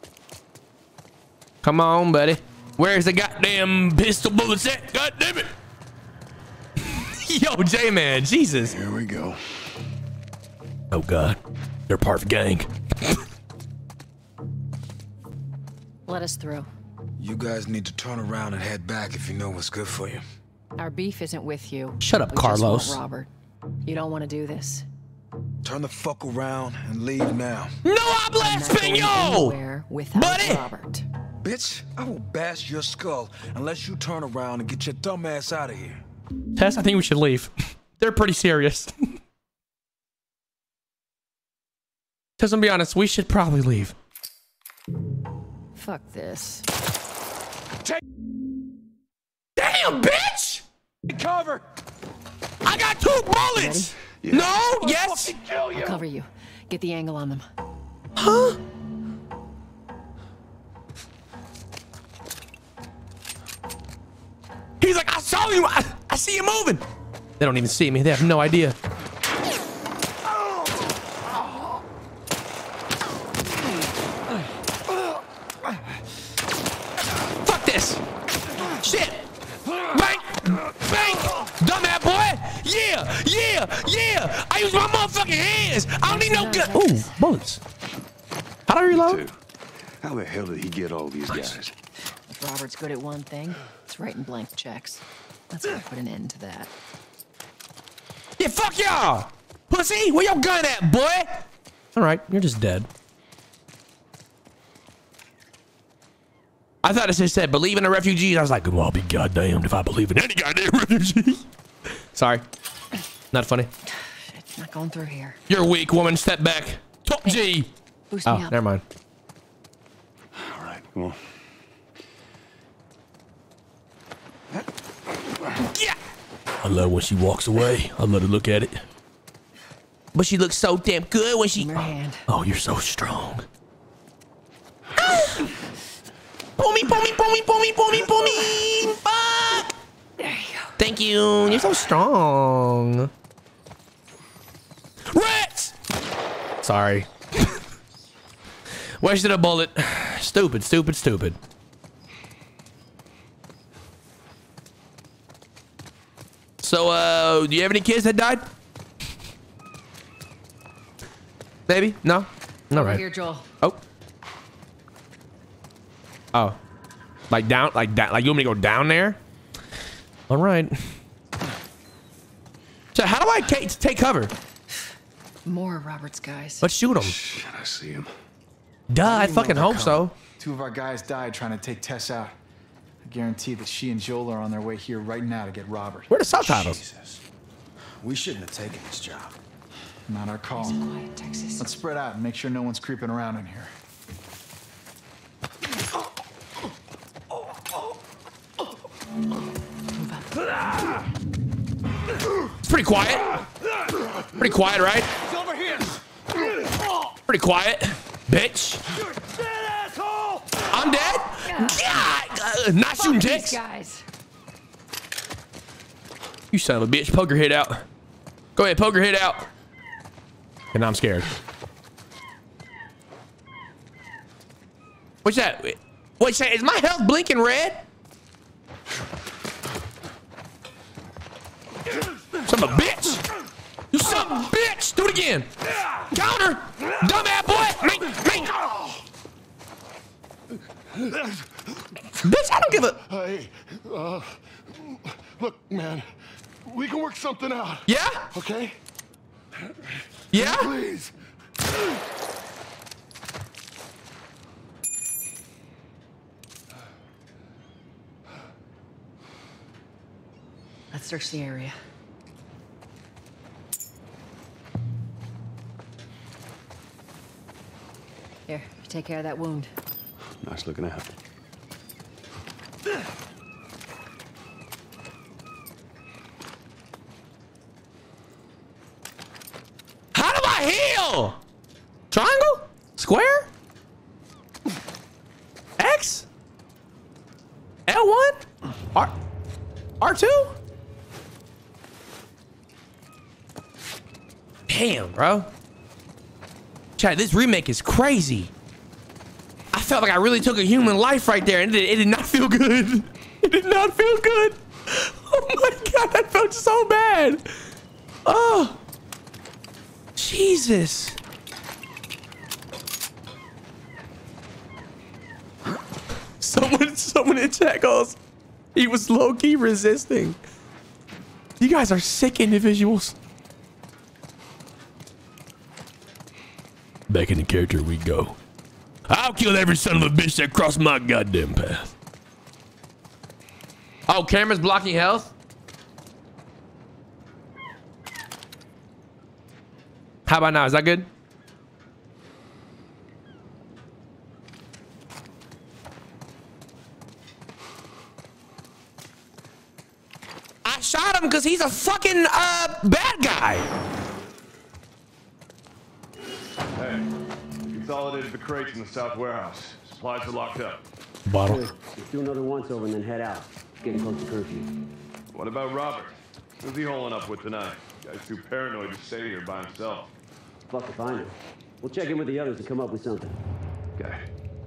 Come on, buddy. Where's the goddamn pistol bullets at? God damn it! Yo, J-Man, Jesus. Here we go. Oh, God. They're part of the gang. Let us through. You guys need to turn around and head back if you know what's good for you. Our beef isn't with you. Shut up, We just want Carlos. Robert. You don't want to do this. Turn the fuck around and leave now. No habla español! Without Buddy! Robert. Bitch, I will bash your skull unless you turn around and get your dumb ass out of here. Tess, I think we should leave. They're pretty serious. Tess, I'm be honest, we should probably leave. Fuck this. Damn, bitch! Cover! I got 2 bullets! No, yes! I'll cover you. Get the angle on them. Huh? He's like, I saw you! I see you moving! They don't even see me. They have no idea. Fuck this! Shit! Bang! Bang! Dumbass boy! Yeah! Yeah! Yeah! I use my motherfucking hands! I don't need no gun! Ooh, bullets. How do I reload? How the hell did he get all these guys? If Robert's good at one thing, it's writing blank checks. Let's go put an end to that. Yeah, fuck y'all! Pussy! Where your gun at, boy? Alright, you're just dead. I thought it just said, believe in the refugees. I was like, well, I'll be goddamned if I believe in any goddamn refugee. Sorry. Not funny. Shit, not going through here. You're weak, woman. Step back. Top G. Boost me Oh, up. never mind. All right, come on. Yeah. I love when she walks away. I love to look at it. But she looks so damn good when she... Oh, you're so strong. Pull me, pull me, pull me, pull me, pull me, pull me. Fuck. There you go. Thank you. You're so strong. Rats! Sorry. Wasted a bullet. Stupid, stupid, stupid. So, do you have any kids that died? Maybe? No? All Over right. here, Joel. Oh. Oh. Like down, like you want me to go down there? All right. So how do I take cover? More Robert's guys. Let's shoot him. Shit, I see him. Duh, I fucking hope so. 2 of our guys died trying to take Tess out. I guarantee that she and Joel are on their way here right now to get Robert. Where the subtitles? Jesus. We shouldn't have taken this job. Not our call. Quiet, Texas. Let's spread out and make sure no one's creeping around in here. It's pretty quiet. Pretty quiet, right? It's over here. Pretty quiet. Bitch. You're dead, asshole. I'm dead? God. Not shooting dicks. Guys. You son of a bitch. Poke your head out. Go ahead, poke your head out. And I'm scared. What's that? Wait, say, is my health blinking red? Son of a bitch! You son of a bitch! Do it again! Counter! Dumbass boy! Mink! Bitch, I don't give a... Hey, look, man. We can work something out. Yeah? Okay? Yeah? Please. Let's search the area. Here, take care of that wound. Nice looking out. How do I heal? Triangle? Square? X? L1? R2? Damn, bro. Chad, this remake is crazy. I felt like I really took a human life right there, and it did not feel good. It did not feel good. Oh my God, that felt so bad. Oh. Jesus. Someone in chat goes, he was low-key resisting. You guys are sick individuals. Back in the character we go. I'll kill every son of a bitch that crossed my goddamn path. Oh, camera's blocking health? How about now? Is that good? I shot him because he's a fucking bad guy. Hey, consolidated the crates in the south warehouse. Supplies are locked up. Bottle. Let's do another once-over and then head out. Getting close to curfew. What about Robert? Who's he holing up with tonight? Guy's too paranoid to stay here by himself. Fuck if I know. We'll check in with the others and come up with something. Okay.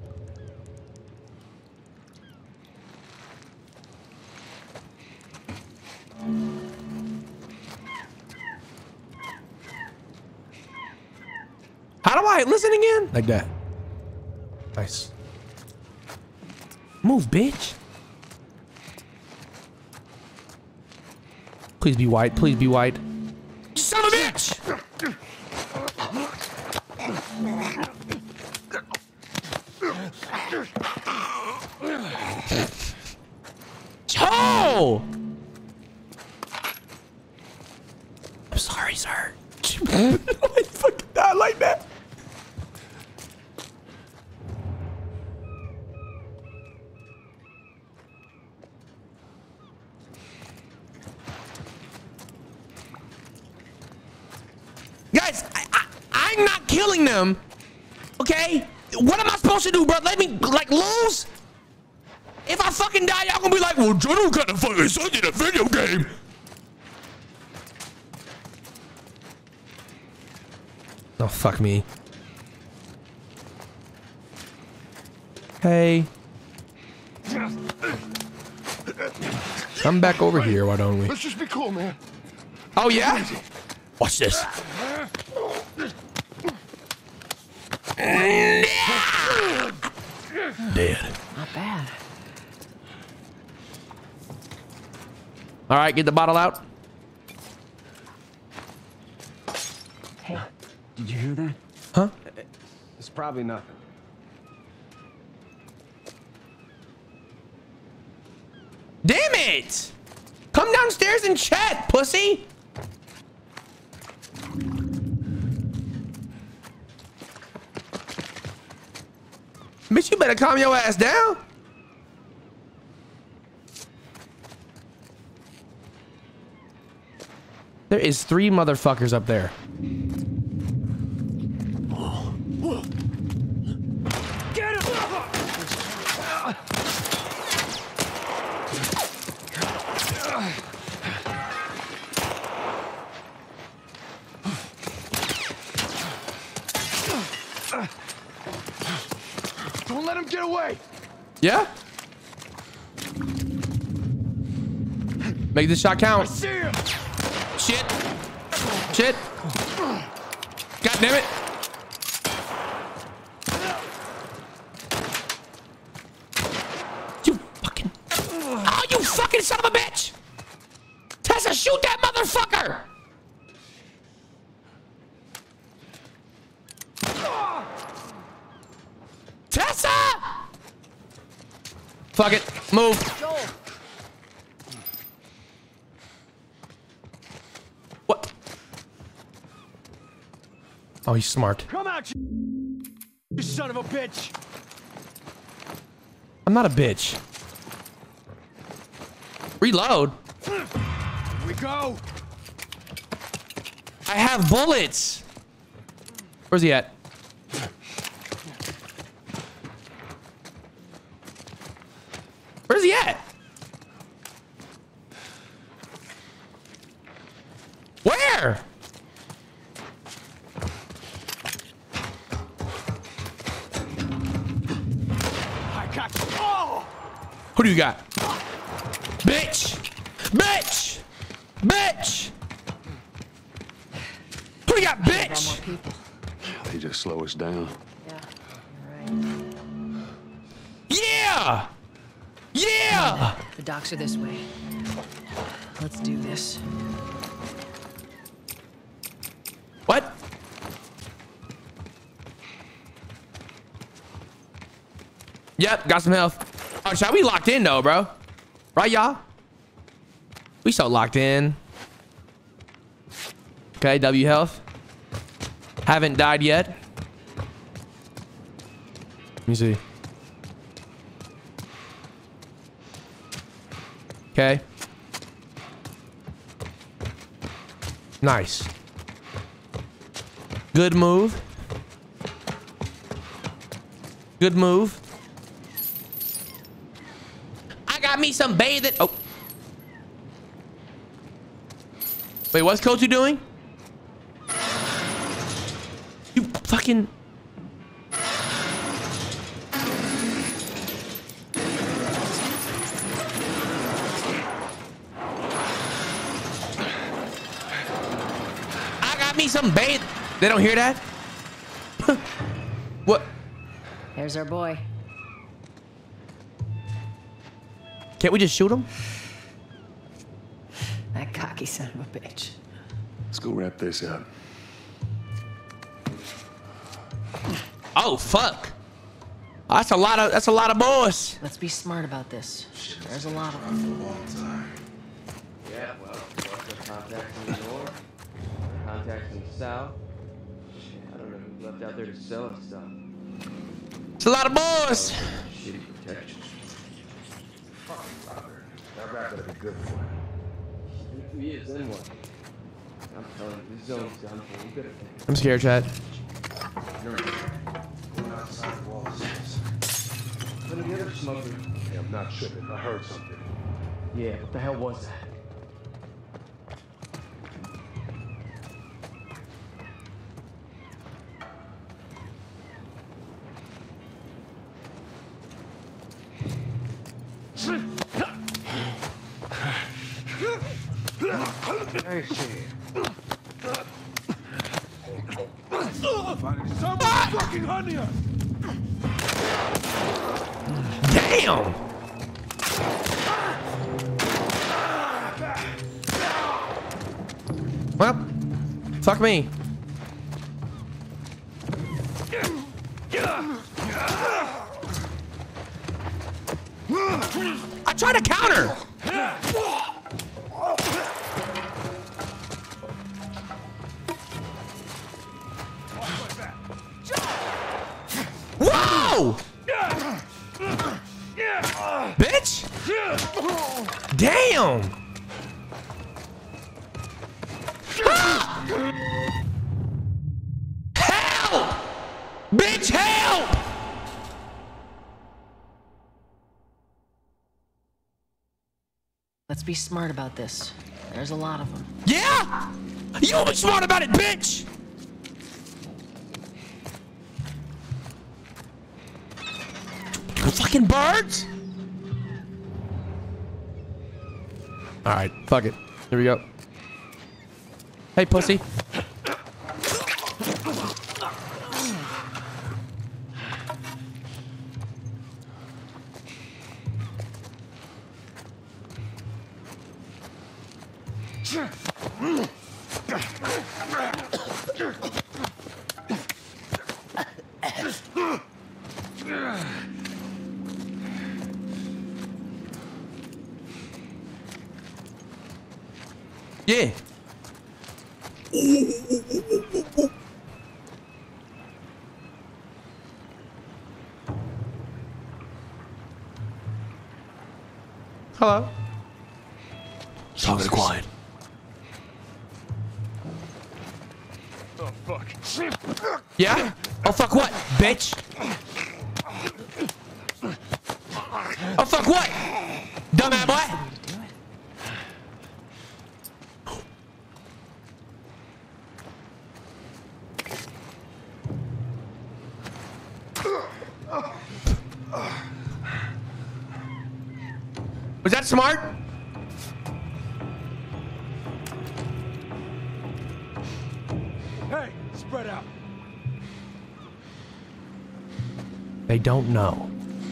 How do I listen again? Like that. Nice. Move, bitch. Please be white. Please be white. Son of a bitch! Oh! I'm sorry, sir. I fucking died like that. Guys, I'm not killing them. Okay? What am I supposed to do, bro? Let me, like, lose? If I fucking die, y'all gonna be like, well, General kind of fucking sucked in a video game. Oh, fuck me. Hey. Come back over here, why don't we? Let's just be cool, man. Oh, yeah? Watch this. Dead. Not bad. All right, get the bottle out. Hey, did you hear that? Huh? It's probably nothing. Damn it! Come downstairs and chat, pussy. Bitch, you better calm your ass down. There is 3 motherfuckers up there. Get him! Don't let him get away. Yeah? Make this shot count. See him. Shit. Shit. God damn it. You fucking. Oh, you fucking son of a bitch. Tessa, shoot that motherfucker. Tessa! Fuck it. Move. What? Oh, he's smart. Come out, you son of a bitch! I'm not a bitch. Reload. Here we go. I have bullets. Where's he at? Where's he at? Where? I got you. Oh! Who do you got? Bitch! Bitch! Bitch! Who do you got, bitch? They just slow us down. Yeah! Yeah! The docks are this way. Let's do this. What? Yep, got some health. Oh, shot, we locked in though, bro. Right, y'all? We so locked in. Okay, W health. Haven't died yet. Let me see. Okay. Nice. Good move. Good move. I got me some bathing. Oh. Wait, what's Kotu doing? You fucking. I got me some bath. They don't hear that? What? There's our boy. Can't we just shoot him? That cocky son of a bitch. Let's go wrap this up. Oh fuck. That's a lot of boys. Let's be smart about this. There's a lot of them. Yeah, well, what's our contacts in the north? Contacts in the south? Shit, I don't know who left out there to sell us stuff. It's a lot of boys. Shitty protection. Fuck, Robert. That rat better be good for him. If he is, then what? I'm telling you, this zone's done for. We better I'm scared, Chad. Going outside the walls. Let me get a smoker. Hey, I'm not tripping. I heard something. Yeah, what the hell was that? Hey, shit. Someone fucking honey her! Damn! Well, fuck me. I tried to counter. Whoa! Bitch! Damn! Help! Bitch, help! Let's be smart about this. There's a lot of them. Yeah! You be smart about it, bitch! Fucking birds! Alright, fuck it. Here we go. Hey, pussy. Yeah. Hello. Stop it, quiet. Oh, fuck. Yeah? Oh, fuck what, bitch? Oh, fuck what? Dumbass boy? Was that smart? Hey, spread out. They don't know.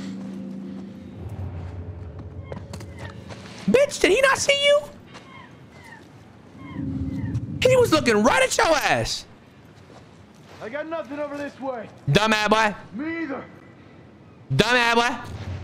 Bitch, did he not see you? He was looking right at your ass. I got nothing over this way. Dumbass boy. Me either. Dumbass boy.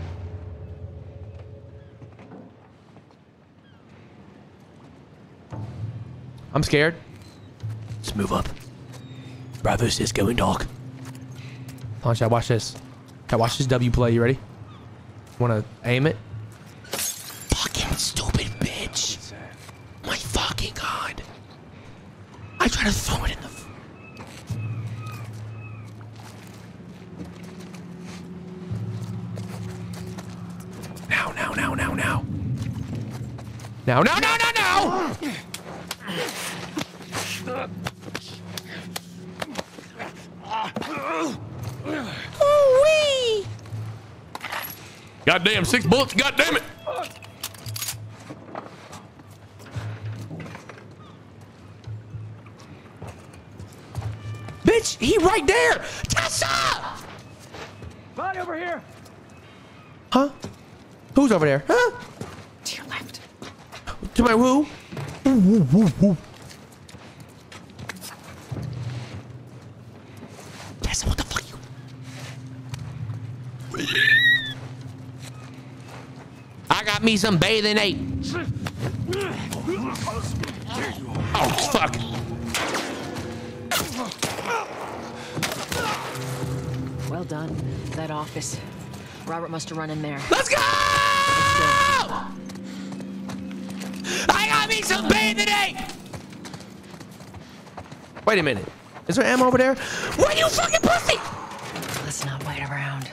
I'm scared. Let's move up. Bravo says going dark. Hold on, Chad, watch this. Chad, watch this W play. You ready? Wanna aim it? Fucking stupid bitch. My fucking god. I tried to throw it in the... Now. No. Ooh-wee. Goddamn, 6 bullets, goddamn it. Bitch, he right there. Tessa! Body over here. Huh? Who's over there? Huh? To your left. To my who? Woo. Tessa, what the fuck you? I got me some bathing ape. Oh, fuck. Well done. That office. Robert must have run in there. Let's go! I got me some bathing ape. Wait a minute. Is there ammo over there? What, you fucking pussy? Let's not wait around.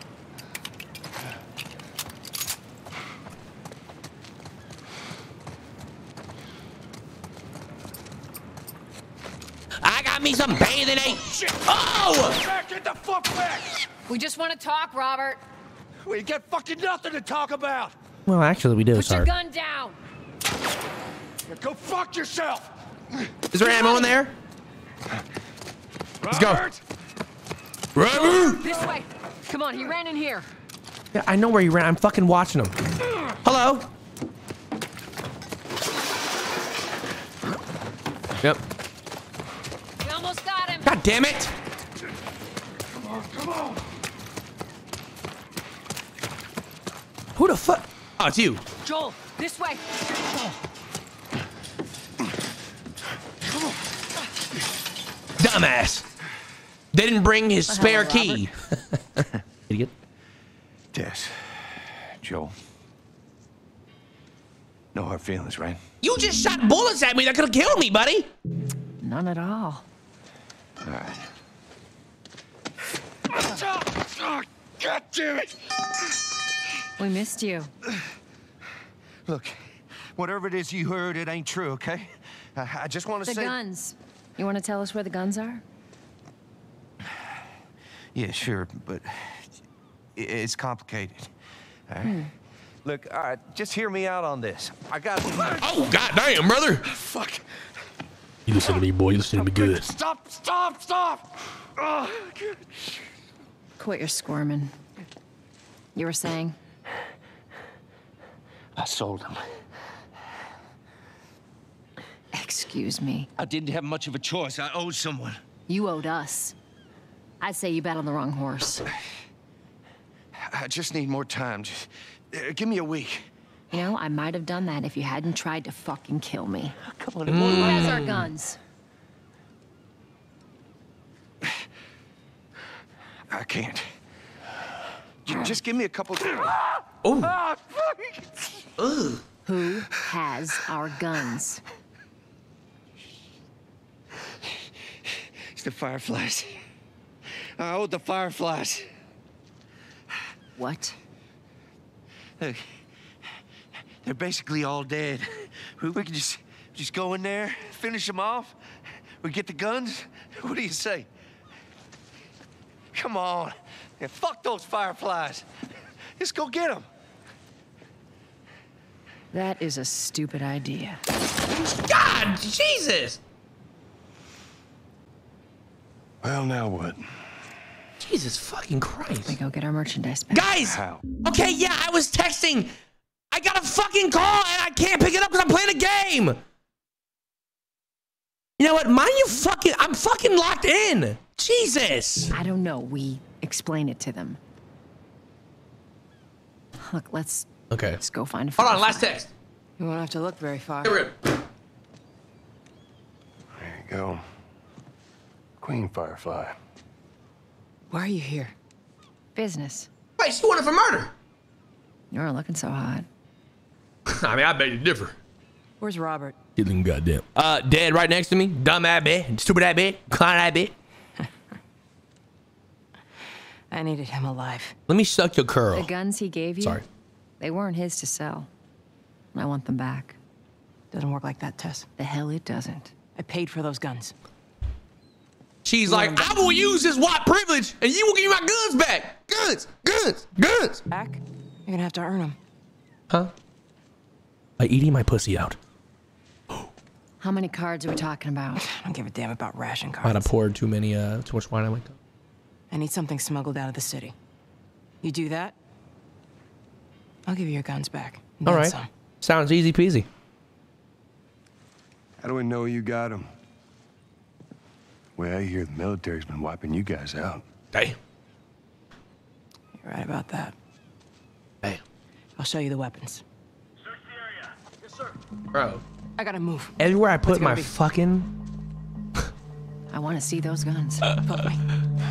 I got me some bathing ape. Oh! Back, get the fuck back! We just want to talk, Robert. We got fucking nothing to talk about. Well, actually, we do. Put your Sorry. gun down. Go fuck yourself. Is there ammo in there? Let's go. Robert! This way. Come on, he ran in here. Yeah, I know where he ran. I'm fucking watching him. Hello? Yep. We almost got him. God damn it! Come on, come on. Who the fuck? Oh, it's you. Joel, this way. Dumbass. They didn't bring his spare key. Idiot. Tess, Joel. No hard feelings, right? You just shot bullets at me that could have killed me, buddy. None at all. All right. God damn it! We missed you. Look, whatever it is you heard, it ain't true, okay? I just want to The say... guns. You want to tell us where the guns are? Yeah, sure, but it's complicated. All right? Look, all right, just hear me out on this. I got... Oh, goddamn, brother. Fuck. You listen to me, boy. You listen to me good. Stop, stop, stop! Oh, God. Quit your squirming. You were saying? I sold them. Excuse me. I didn't have much of a choice. I owed someone. You owed us. I'd say you bet on the wrong horse. I just need more time. Just give me a week. You know, I might have done that if you hadn't tried to fucking kill me. Come on. Who has our guns? I can't. Just give me a couple... Oh. Who has our guns? It's the Fireflies. I owed the Fireflies. What? Look, they're basically all dead. We can just go in there, finish them off. We get the guns. What do you say? Come on. Yeah, fuck those Fireflies. Just go get them. That is a stupid idea. God, Jesus. Well, now what? Jesus fucking Christ. We go get our merchandise back. Guys! How? Okay, yeah, I was texting. I got a fucking call and I can't pick it up because I'm playing a game. You know what? Mind you fucking... I'm fucking locked in. Jesus. I don't know. We explain it to them. Look, let's go find a Hold on, Firefly. last text. You won't have to look very far. Here we go. There you go. Queen Firefly. Why are you here? Business. Wait, she wanted for murder. You aren't looking so hot. I mean, I beg to differ. Where's Robert? He's looking goddamn. Dead right next to me. Dumb ass bitch. Stupid ass bitch. Clown ass bitch. I needed him alive. Let me suck your curl. The guns he gave you? Sorry. They weren't his to sell. I want them back. Doesn't work like that, Tess. The hell it doesn't. I paid for those guns. She's like, I will use this white privilege and you will give me my guns back. Guns, guns, guns. Back? You're gonna have to earn them. Huh? By eating my pussy out. How many cards are we talking about? I don't give a damn about ration Might cards. have poured too much wine. I went. I need something smuggled out of the city. You do that, I'll give you your guns back. And All then right. some. Sounds easy peasy. How do we know you got them? Well, I hear the military's been wiping you guys out. Damn. You're right about that. Damn. I'll show you the weapons. Yes, sir. Bro. I gotta move. Everywhere I What's put it gonna my be? fucking... I want to see those guns. Follow me.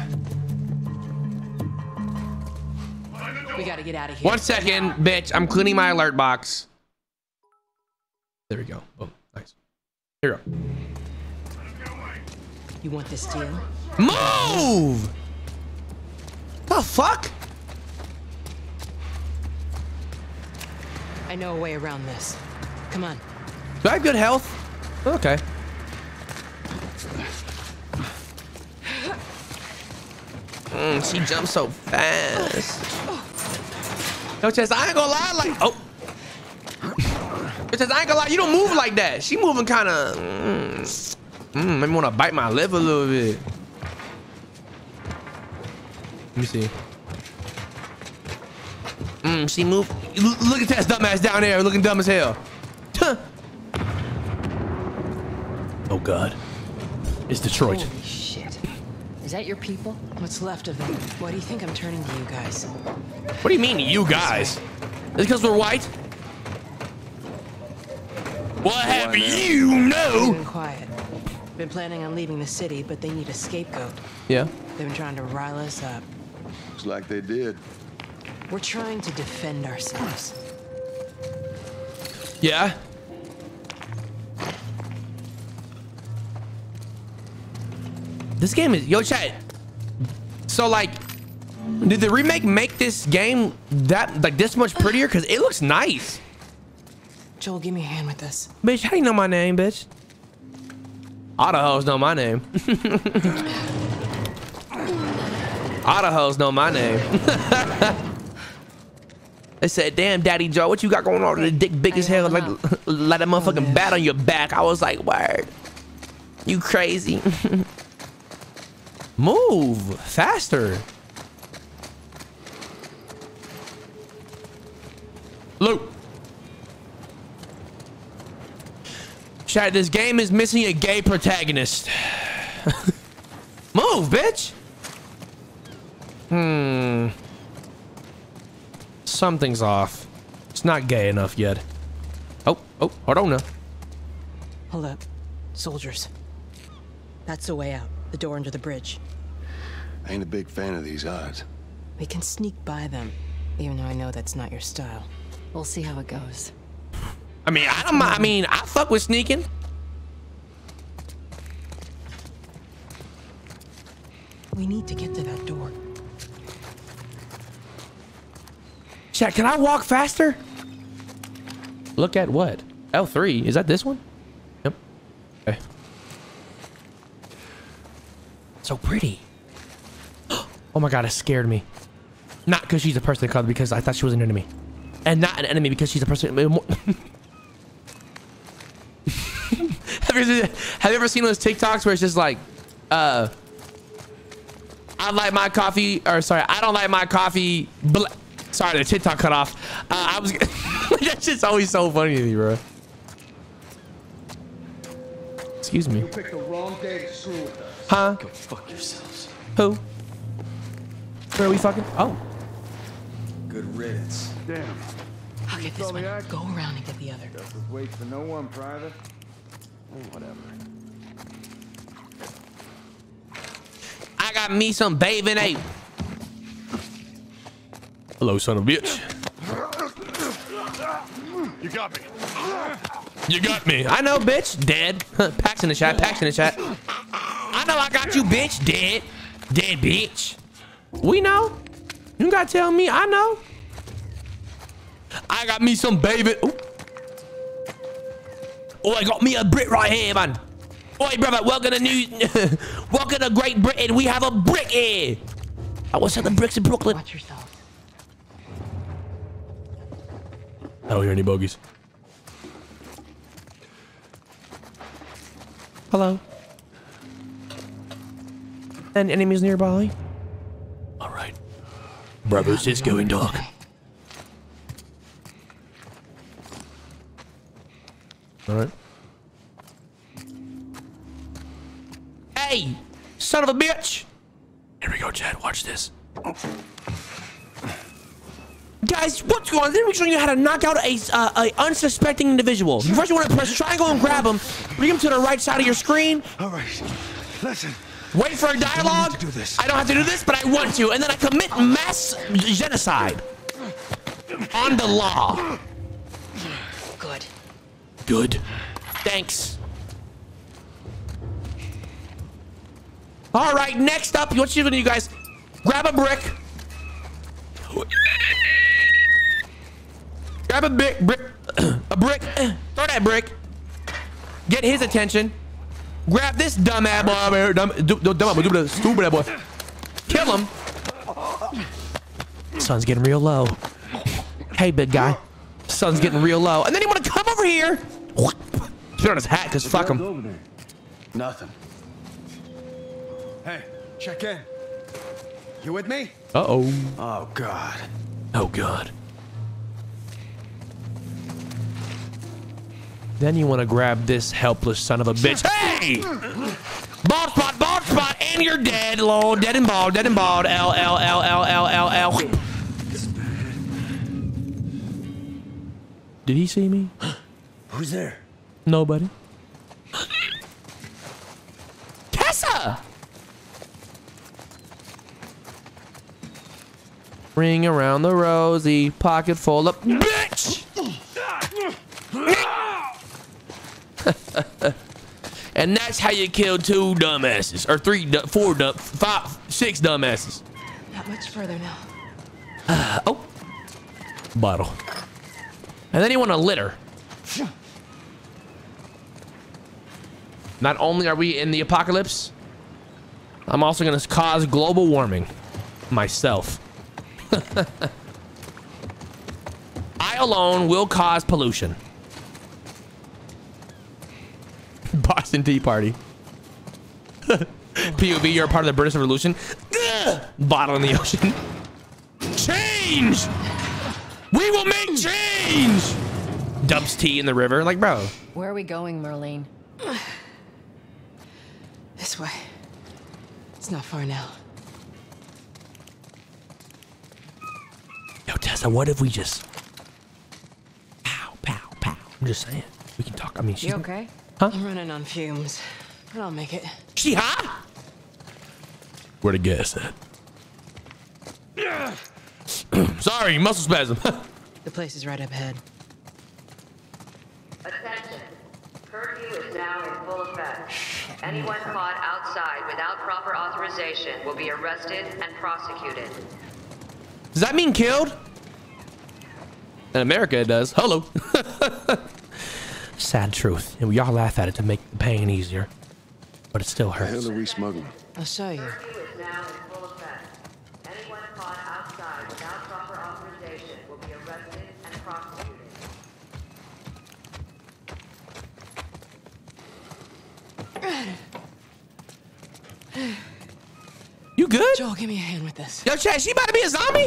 We gotta get out of here. 1 second, bitch. I'm cleaning my alert box. There we go. Oh, nice. Here we go. You want this deal? Move! The fuck? I know a way around this. Come on. Do I have good health? Okay. She jumps so fast. No, Chess, I ain't gonna lie, like, oh. Chess, I ain't gonna lie, you don't move like that. She moving kind of, made me want to bite my lip a little bit. Let me see. She moved. Look at Tess dumbass down there, looking dumb as hell. Huh. Oh God, it's Detroit. Holy shit. Is that your people? What's left of them? Why do you think I'm turning to you guys? What do you mean, you guys? Is it because we're white? What have you know? Been quiet. Been planning on leaving the city, but they need a scapegoat. Yeah. They've been trying to rile us up. Looks like they did. We're trying to defend ourselves. Yeah. This game is, yo, chat. So like, did the remake make this game that like this much prettier? Cause it looks nice. Joel, give me a hand with this. Bitch, how do you know my name, bitch? All the hoes know my name. All the hoes know my name. They said, damn, Daddy Joe, what you got going on? The dick big as hell, like a motherfucking bat on your back. I was like, word. You crazy. Move faster. Luke. Chat, this game is missing a gay protagonist. Move, bitch. Something's off. It's not gay enough yet. Oh, hold on now. Hold up. Soldiers. That's the way out. The door under the bridge. I ain't a big fan of these odds. We can sneak by them, even though I know that's not your style. We'll see how it goes. I mean, I fuck with sneaking. We need to get to that door. Chat, can I walk faster? Look at what? L3. Is that this one? Yep. Okay. So pretty. Oh my God, it scared me. Not because she's a person of color, because I thought she was an enemy. And not an enemy because she's a person. Have you ever seen those TikToks where it's just like, I like my coffee, or sorry, I don't like my coffee. Sorry, the TikTok cut off. That's just always so funny to me, bro. Excuse me. You picked the wrong day to screw with us. Huh? Go fuck yourselves. Who? Where are we fucking? Oh. Good riddance. Damn. I'll get this one. Go around and get the other. Justice waits for no one, Private. Whatever. I got me some bathing ape. Hello, son of a bitch. You got me. You got me. I know, bitch. Dead. Packs in the chat. Packs in the chat. I know I got you, bitch. Dead. Dead, bitch. We know. You gotta tell me. I know. I got me some baby. Ooh. Oh, I got me a Brit right here, man. Oi, brother, welcome to welcome to Great Britain. We have a brick here. I was at the bricks in Brooklyn. Watch yourself. I don't hear any bogeys. Hello. And enemies nearby? All right. Brothers is going dark. All right. Hey, son of a bitch. Here we go, Chad. Watch this. Guys, what's going on? Let me show you how to knock out a unsuspecting individual. First, you want to press triangle and grab him. Bring him to the right side of your screen. All right. Listen. Wait for a dialogue. I don't have to do this, but I want to. And then I commit mass genocide. On the law. Good. Good. Thanks. All right, next up, what you gonna do, you guys? Grab a brick. Grab a brick. A brick. Throw that brick. Get his attention. Grab this dumbass boy. Stupid boy. Kill him. Sun's getting real low. Hey, big guy. Sun's getting real low. And then he want to come over here. Spit on his hat because fuck him. Nothing. Hey, check in. You with me? Uh-oh. Oh, God. Oh, God. Then you want to grab this helpless son of a bitch. Hey! Bald spot, and you're dead. Low, dead and bald, L. Did he see me? Who's there? Nobody. Tessa! Ring around the rosy, pocket full of bitch! And that's how you kill 2 dumbasses, or 3, 4, 5, 6 dumbasses. Not much further now. Oh, bottle. And then you want to litter. Not only are we in the apocalypse, I'm also going to cause global warming myself. I alone will cause pollution. Boston Tea Party. POV, you're a part of the British Revolution. Bottle in the ocean. Change! We will make change! Dumps tea in the river. Like, bro. Where are we going, Marlene? This way. It's not far now. Yo, Tessa, what if we just... Pow, pow, pow. I'm just saying. We can talk. I mean, she's... You okay? Huh? I'm running on fumes, but I'll make it. She hot? Where the gas at? Sorry, muscle spasm. The place is right up ahead. Attention. Curfew is now in full effect. Anyone caught outside without proper authorization will be arrested and prosecuted. Does that mean killed? In America, it does. Hello. Sad truth. And we all laugh at it to make the pain easier. But it still hurts. What the hell are we smuggling? I'll show you. Curfew is now in full effect. Anyone caught outside without proper authorization will be arrested and prosecuted. You good? Joel, give me a hand with this. Yo, Chad, she about to be a zombie?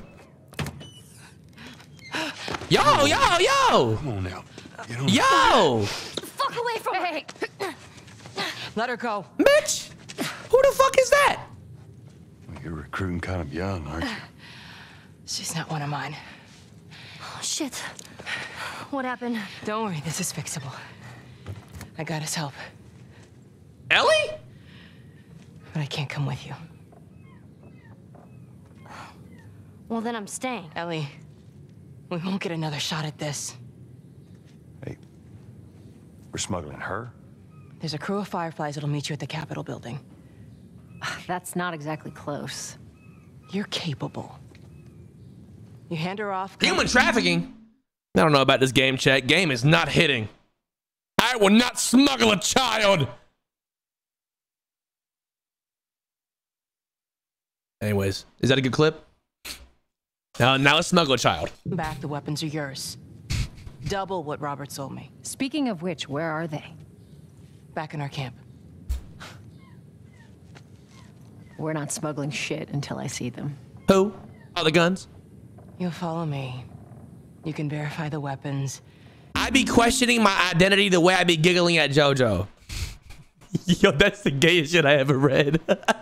Yo! Come on now. Get on. Yo! Fuck away from me! Let her go. Bitch! Who the fuck is that? You're recruiting kind of young, aren't you? She's not one of mine. Oh, shit. What happened? Don't worry, this is fixable. I got his help. Ellie? But I can't come with you. Well, then I'm staying. Ellie, we won't get another shot at this. Hey, we're smuggling her? There's a crew of Fireflies that'll meet you at the Capitol building. That's not exactly close. You're capable. You hand her off. Human trafficking? I don't know about this game, chat. Game is not hitting. I will not smuggle a child. Anyways, is that a good clip? Now let's smuggle a child. Back, the weapons are yours. Double what Robert sold me. Speaking of which, where are they? Back in our camp. We're not smuggling shit until I see them. Who? Oh, the guns? You'll follow me. You can verify the weapons. I be questioning my identity the way I be giggling at JoJo. Yo, that's the gayest shit I ever read.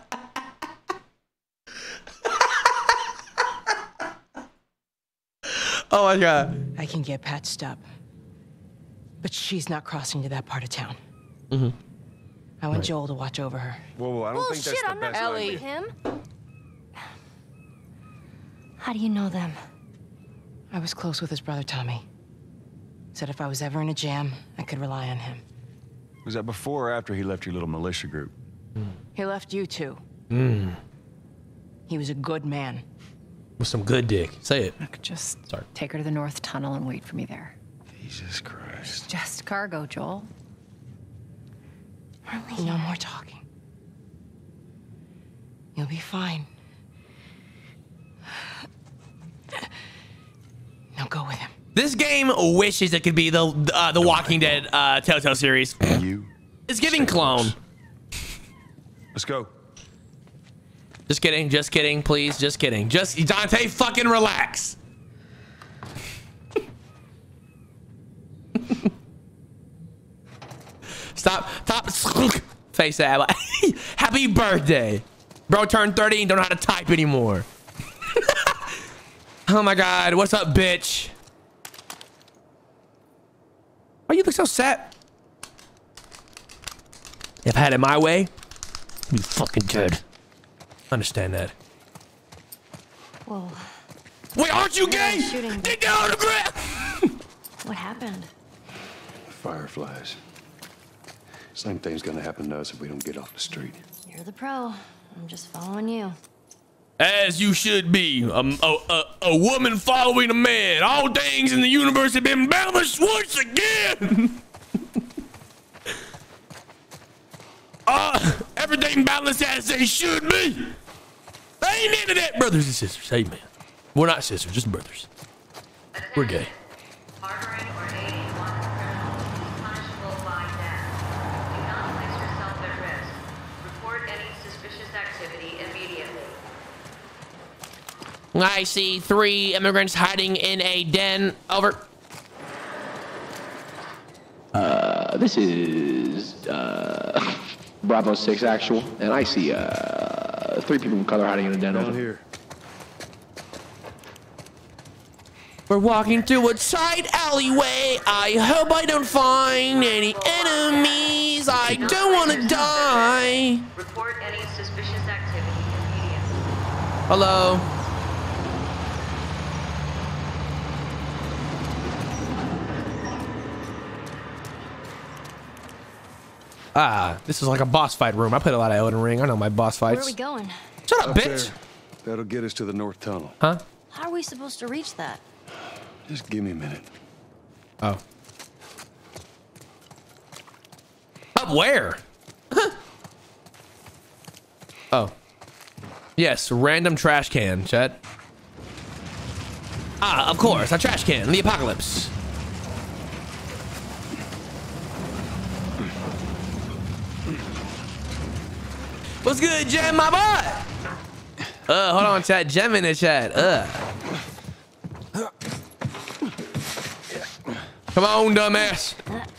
Oh my God. I can get patched up. But she's not crossing to that part of town. Mm-hmm. I want Joel to watch over her. Whoa, I don't think that's the best Ellie. idea. Him? How do you know them? I was close with his brother Tommy. Said if I was ever in a jam, I could rely on him. Was that before or after he left your little militia group? He left you too. He was a good man. With some good dick. Say it. Look, just Sorry. take her to the North Tunnel and wait for me there. Jesus Christ. Just cargo, Joel. No more talking. You'll be fine. Now go with him. This game wishes it could be the Walking Dead Telltale series. It's giving clone. Let's go. Just kidding, please, just kidding. Just Dante, fucking relax. Stop, face that. Happy birthday. Bro turned 30 and don't know how to type anymore. Oh my God, what's up, bitch? Why you look so sad? If I had it my way, you'd be fucking dead. Understand that. Whoa. Wait, aren't you gay? Get down on the ground! What happened? Fireflies. Same thing's gonna happen to us if we don't get off the street. You're the pro. I'm just following you. As you should be. A woman following a man. All things in the universe have been balanced once again. Everything balanced as they should be. Ain't into that, brothers and sisters. Hey, man. We're not sisters, just brothers. We're gay. Harboring or aiding one criminal is punishable by death. Do not place yourself at risk. Report any suspicious activity immediately. I see 3 immigrants hiding in a den. Over. This is Bravo 6 actual, and I see 3 people of color hiding in a den. Down here. We're walking through a tight alleyway. I hope I don't find any enemies. I don't want to die. Report any suspicious activity immediately. Hello. This is like a boss fight room. I played a lot of Elden Ring. I know my boss fights. Where are we going? Shut up, Up bitch. there. That'll get us to the North Tunnel. Huh? How are we supposed to reach that? Just give me a minute. Oh. Up where? Oh. Yes, random trash can, Chad. Of course, a trash can in the apocalypse. What's good, Jem, my boy? Hold on, chat. Jem in the chat. Come on, dumbass.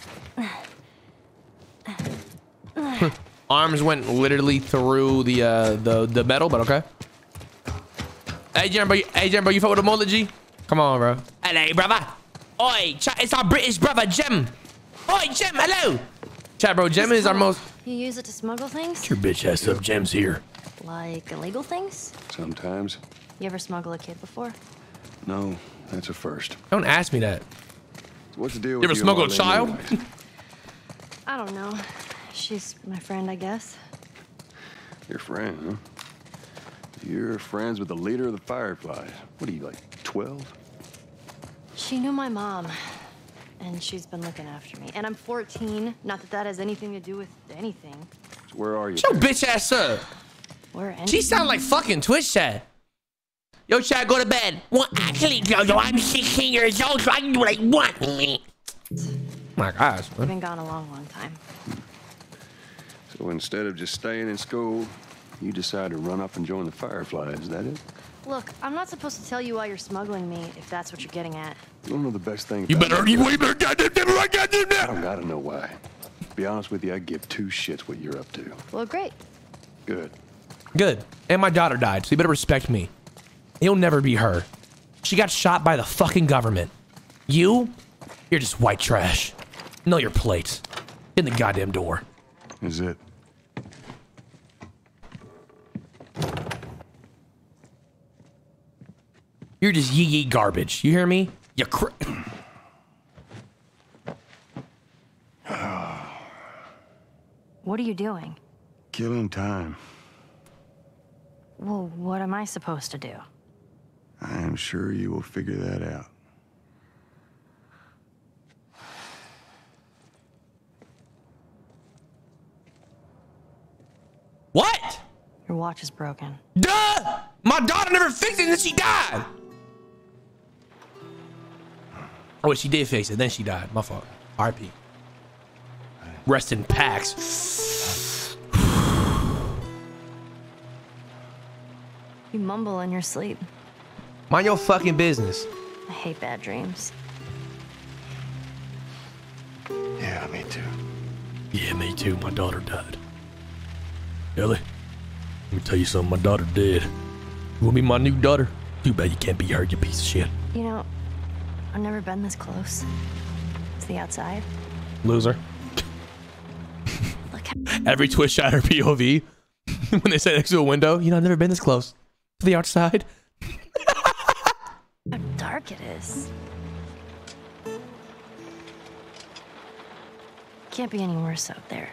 Arms went literally through the metal, but okay. Hey, Jem, bro, you fuck with Emology? Come on, bro. Hello, brother. Oi, chat, it's our British brother, Jem. Oi, Jem, hello. Chat, bro, Jem is our most... You use it to smuggle things? Get your bitch ass up, Jem's here. Like illegal things? Sometimes. You ever smuggle a kid before? No, that's a first. Don't ask me that. So what's the deal You with ever you smuggle a and child? Marlene anyways? I don't know. She's my friend, I guess. Your friend, huh? You're friends with the leader of the Fireflies. What are you, like 12? She knew my mom, and she's been looking after me. And I'm 14. Not that that has anything to do with anything. So where are you? Shut your bitch ass up. Where? She sound like fucking Twitch chat. Yo, chat, go to bed. Well, actually, Jojo, I'm 16 years old, so I can do what I want. My gosh, I've man. been gone a long, long time. So instead of just staying in school, you decide to run up and join the Fireflies, is that it? Look, I'm not supposed to tell you why you're smuggling me, if that's what you're getting at. You don't know the best thing. You better, I goddamn don't gotta know why. To be honest with you, I give 2 shits what you're up to. Well, great. Good. Good. And my daughter died, so you better respect me. It'll never be her. She got shot by the fucking government. You're just white trash. Know your place. Get in the goddamn door. Is it? You're just yee garbage. You hear me? You What are you doing? Killing time. Well, what am I supposed to do? I am sure you will figure that out. What? Your watch is broken. Duh! My daughter never fixed it and then she died. Oh, wait, she did fix it. Then she died. My fault. RP. Rest in packs. You mumble in your sleep. Mind your fucking business. I hate bad dreams. Yeah, me too. Yeah, me too. My daughter died. Ellie, let me tell you something. My daughter dead. You want to be my new daughter? Too bad you can't be her, you piece of shit. You know, I've never been this close. It's the outside. Loser. Every twist shot her POV when they say next to a window. You know, I've never been this close to the outside. How dark it is. Can't be any worse out there.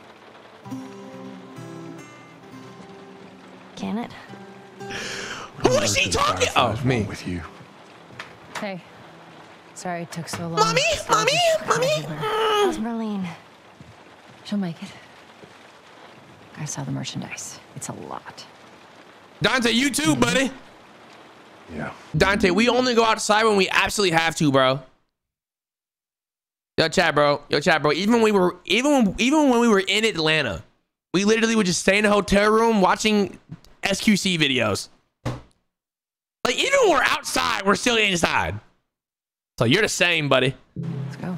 Can it? Who is she talking? Oh, me. With you. Hey. Sorry it took so long. Mommy? How's Marlene? She'll make it. I saw the merchandise. It's a lot. Dante, you too, buddy. Yeah. Dante, we only go outside when we absolutely have to, bro. Yo, chat, bro. Even when we were in Atlanta, we literally would just stay in a hotel room watching SQC videos. Like, even when we're outside, we're still inside. So you're the same, buddy. Let's go.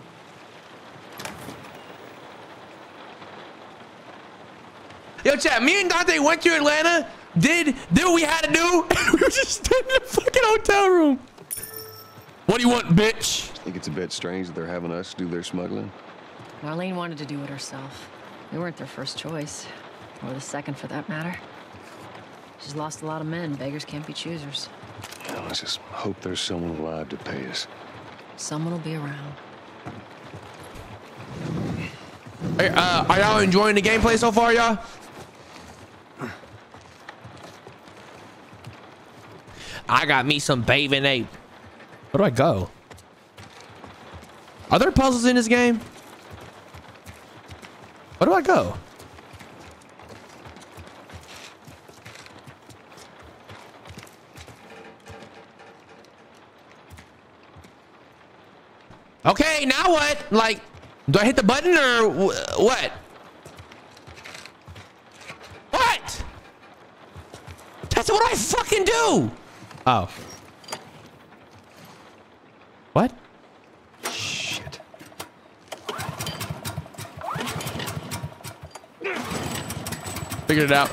Yo, chat, me and Dante went to Atlanta, did what we had to do, and we were just staying in the fucking hotel room. What do you want, bitch? I think it's a bit strange that they're having us do their smuggling. Marlene wanted to do it herself. We weren't their first choice, or the second for that matter. She's lost a lot of men. Beggars can't be choosers. Yeah, let's just hope there's someone alive to pay us. Someone will be around. Hey, are y'all enjoying the gameplay so far, y'all? I got me some bathing ape. Where do I go? Are there puzzles in this game? Where do I go? Okay, now what? Like, do I hit the button or what? What? That's what I fucking do. Oh. What? Shit. Figured it out.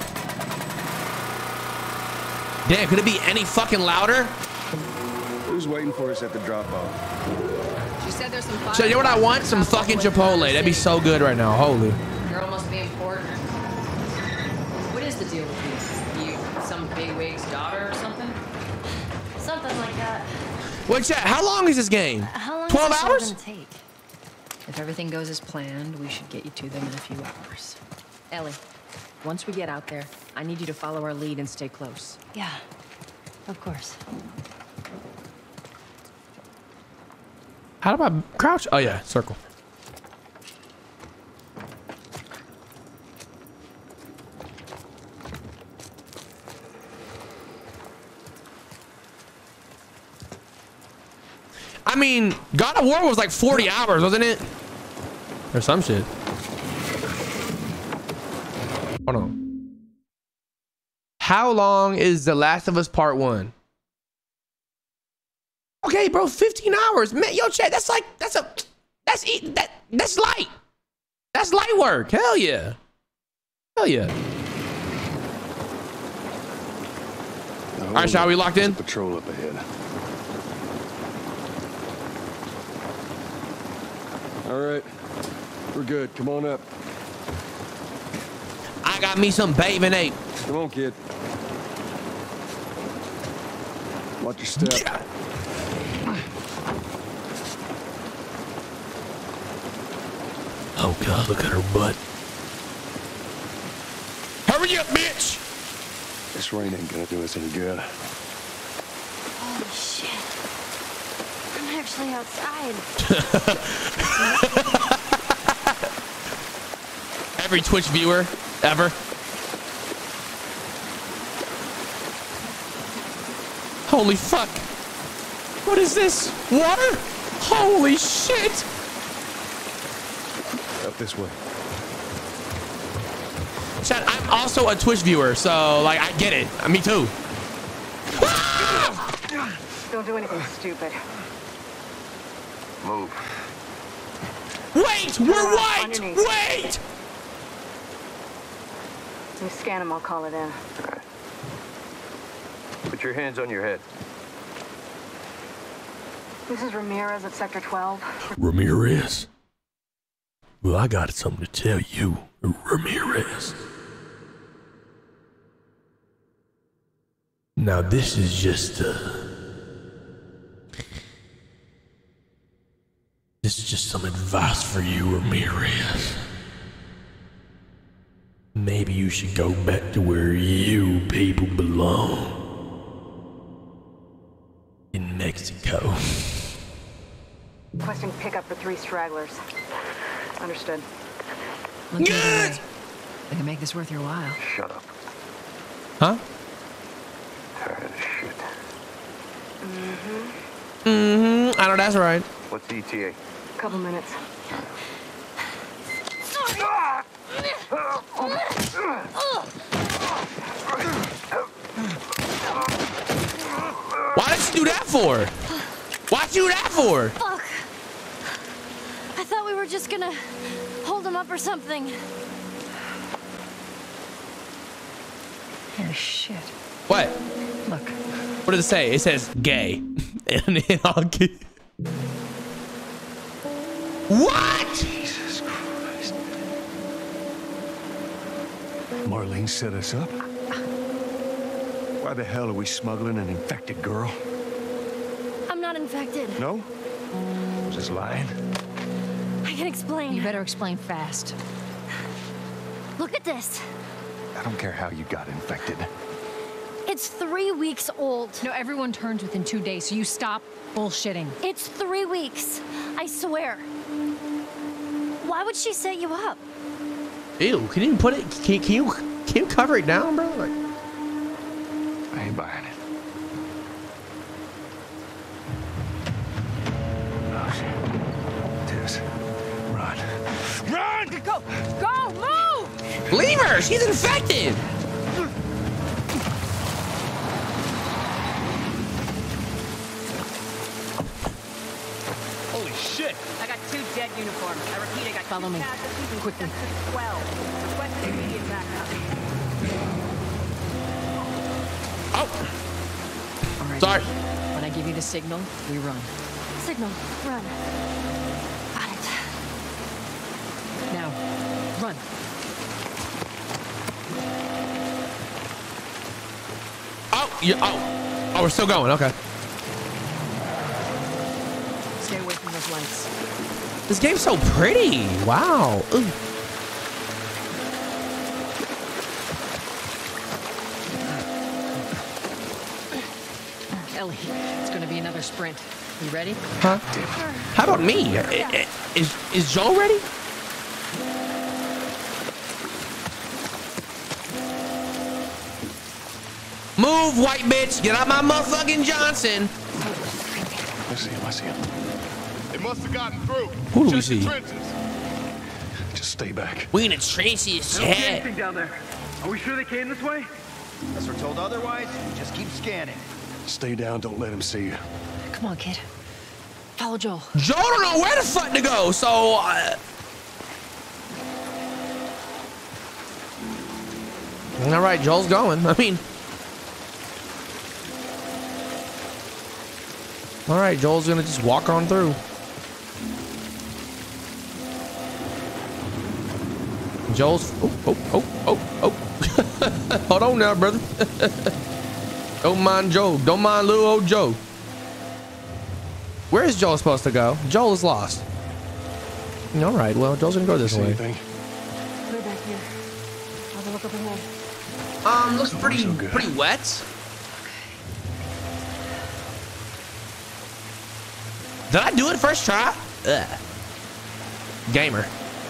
Damn, could it be any fucking louder? Who's waiting for us at the drop-off? She said there's some. So you know what I want? Some fucking Chipotle. That'd be so good right now. Holy. Girl must be important. What is the deal with you? You some bigwig's daughter or something? Something like that. Wait, chat, how long is this game? How long 12 is this hours? gonna take? If everything goes as planned, we should get you to them in a few hours. Ellie, once we get out there, I need you to follow our lead and stay close. Yeah, of course. How do I crouch? Oh yeah, circle. I mean, God of War was like 40 hours, wasn't it? Or some shit. Hold on. How long is The Last of Us Part 1? Okay, bro, 15 hours. Man, yo, chat, that's light. That's light work. Hell yeah. Hell yeah. All right, shall we locked in? Patrol up ahead. All right, we're good. Come on up. I got me some bathing ape. Come on, kid. Watch your step. Yeah. Oh God, look at her butt. Hurry up, bitch! This rain ain't gonna do us any good. Holy shit. I'm actually outside. Every Twitch viewer ever. Holy fuck. What is this? Water? Holy shit. Up this way. Chat, I'm also a Twitch viewer, so like I get it. Me too. Don't do anything stupid. Move. Wait! We're white! Wait! You scan him, I'll call it in. Put your hands on your head. This is Ramirez at Sector 12. Ramirez? Well, I got something to tell you, Ramirez. Now, this is just some advice for you, Ramirez. Maybe you should go back to where you people belong. In Mexico. Requesting pickup for 3 stragglers. Understood. Look the other way. I can make this worth your while. Shut up. Huh? Tired of shit. I know that's right. What's the ETA? Couple minutes. Why did you do that for? Why'd you do that for? Fuck. I thought we were just gonna hold him up or something. Oh, shit. What? Look. What does it say? It says gay. And then I'll get... What? Jesus Christ. Marlene set us up? Why the hell are we smuggling an infected girl? I'm not infected. No? Just lying? I can explain. You better explain fast. Look at this. I don't care how you got infected. It's 3 weeks old. No, everyone turns within 2 days, so you stop bullshitting. It's 3 weeks. I swear. Why would she set you up? Ew, can you put it, can you cover it down, bro? Like, I ain't buying it. Oh, shit. Tess, run. Run! Go, move! leave her, she's infected. Holy shit! I got 2 dead uniforms. I repeat, I got... Follow me. Quickly. 12. Requesting immediate backup. Oh! All right. Sorry. When I give you the signal, we run. Signal, run. Got it. Now, run. Oh, yeah, oh. Oh, we're still going, okay. Stay away from those lights. This game's so pretty. Wow. Ooh. Ellie, it's gonna be another sprint. You ready? Huh? How about me? Is Joel ready? Move, white bitch. Get out my motherfucking Johnson. I see him, I see him. They must have gotten through. Who do we Check the see? trenches. Just stay back. We in the trenches. Yeah. down there. Are we sure they came this way? Unless we're told otherwise, just keep scanning. Stay down, don't let him see you. Come on, kid. Follow Joel. Joel don't know where the fuck to go, so... All right, Joel's going. I mean... All right, Joel's gonna just walk on through. Joel's... Oh. Hold on now, brother. Don't mind Joe. Don't mind little old Joe. Where is Joel supposed to go? Joel is lost. All right, well, Joel's gonna go this way. We're back here. Have a look up ahead. Looks pretty wet. Did I do it first try? Ugh. Gamer.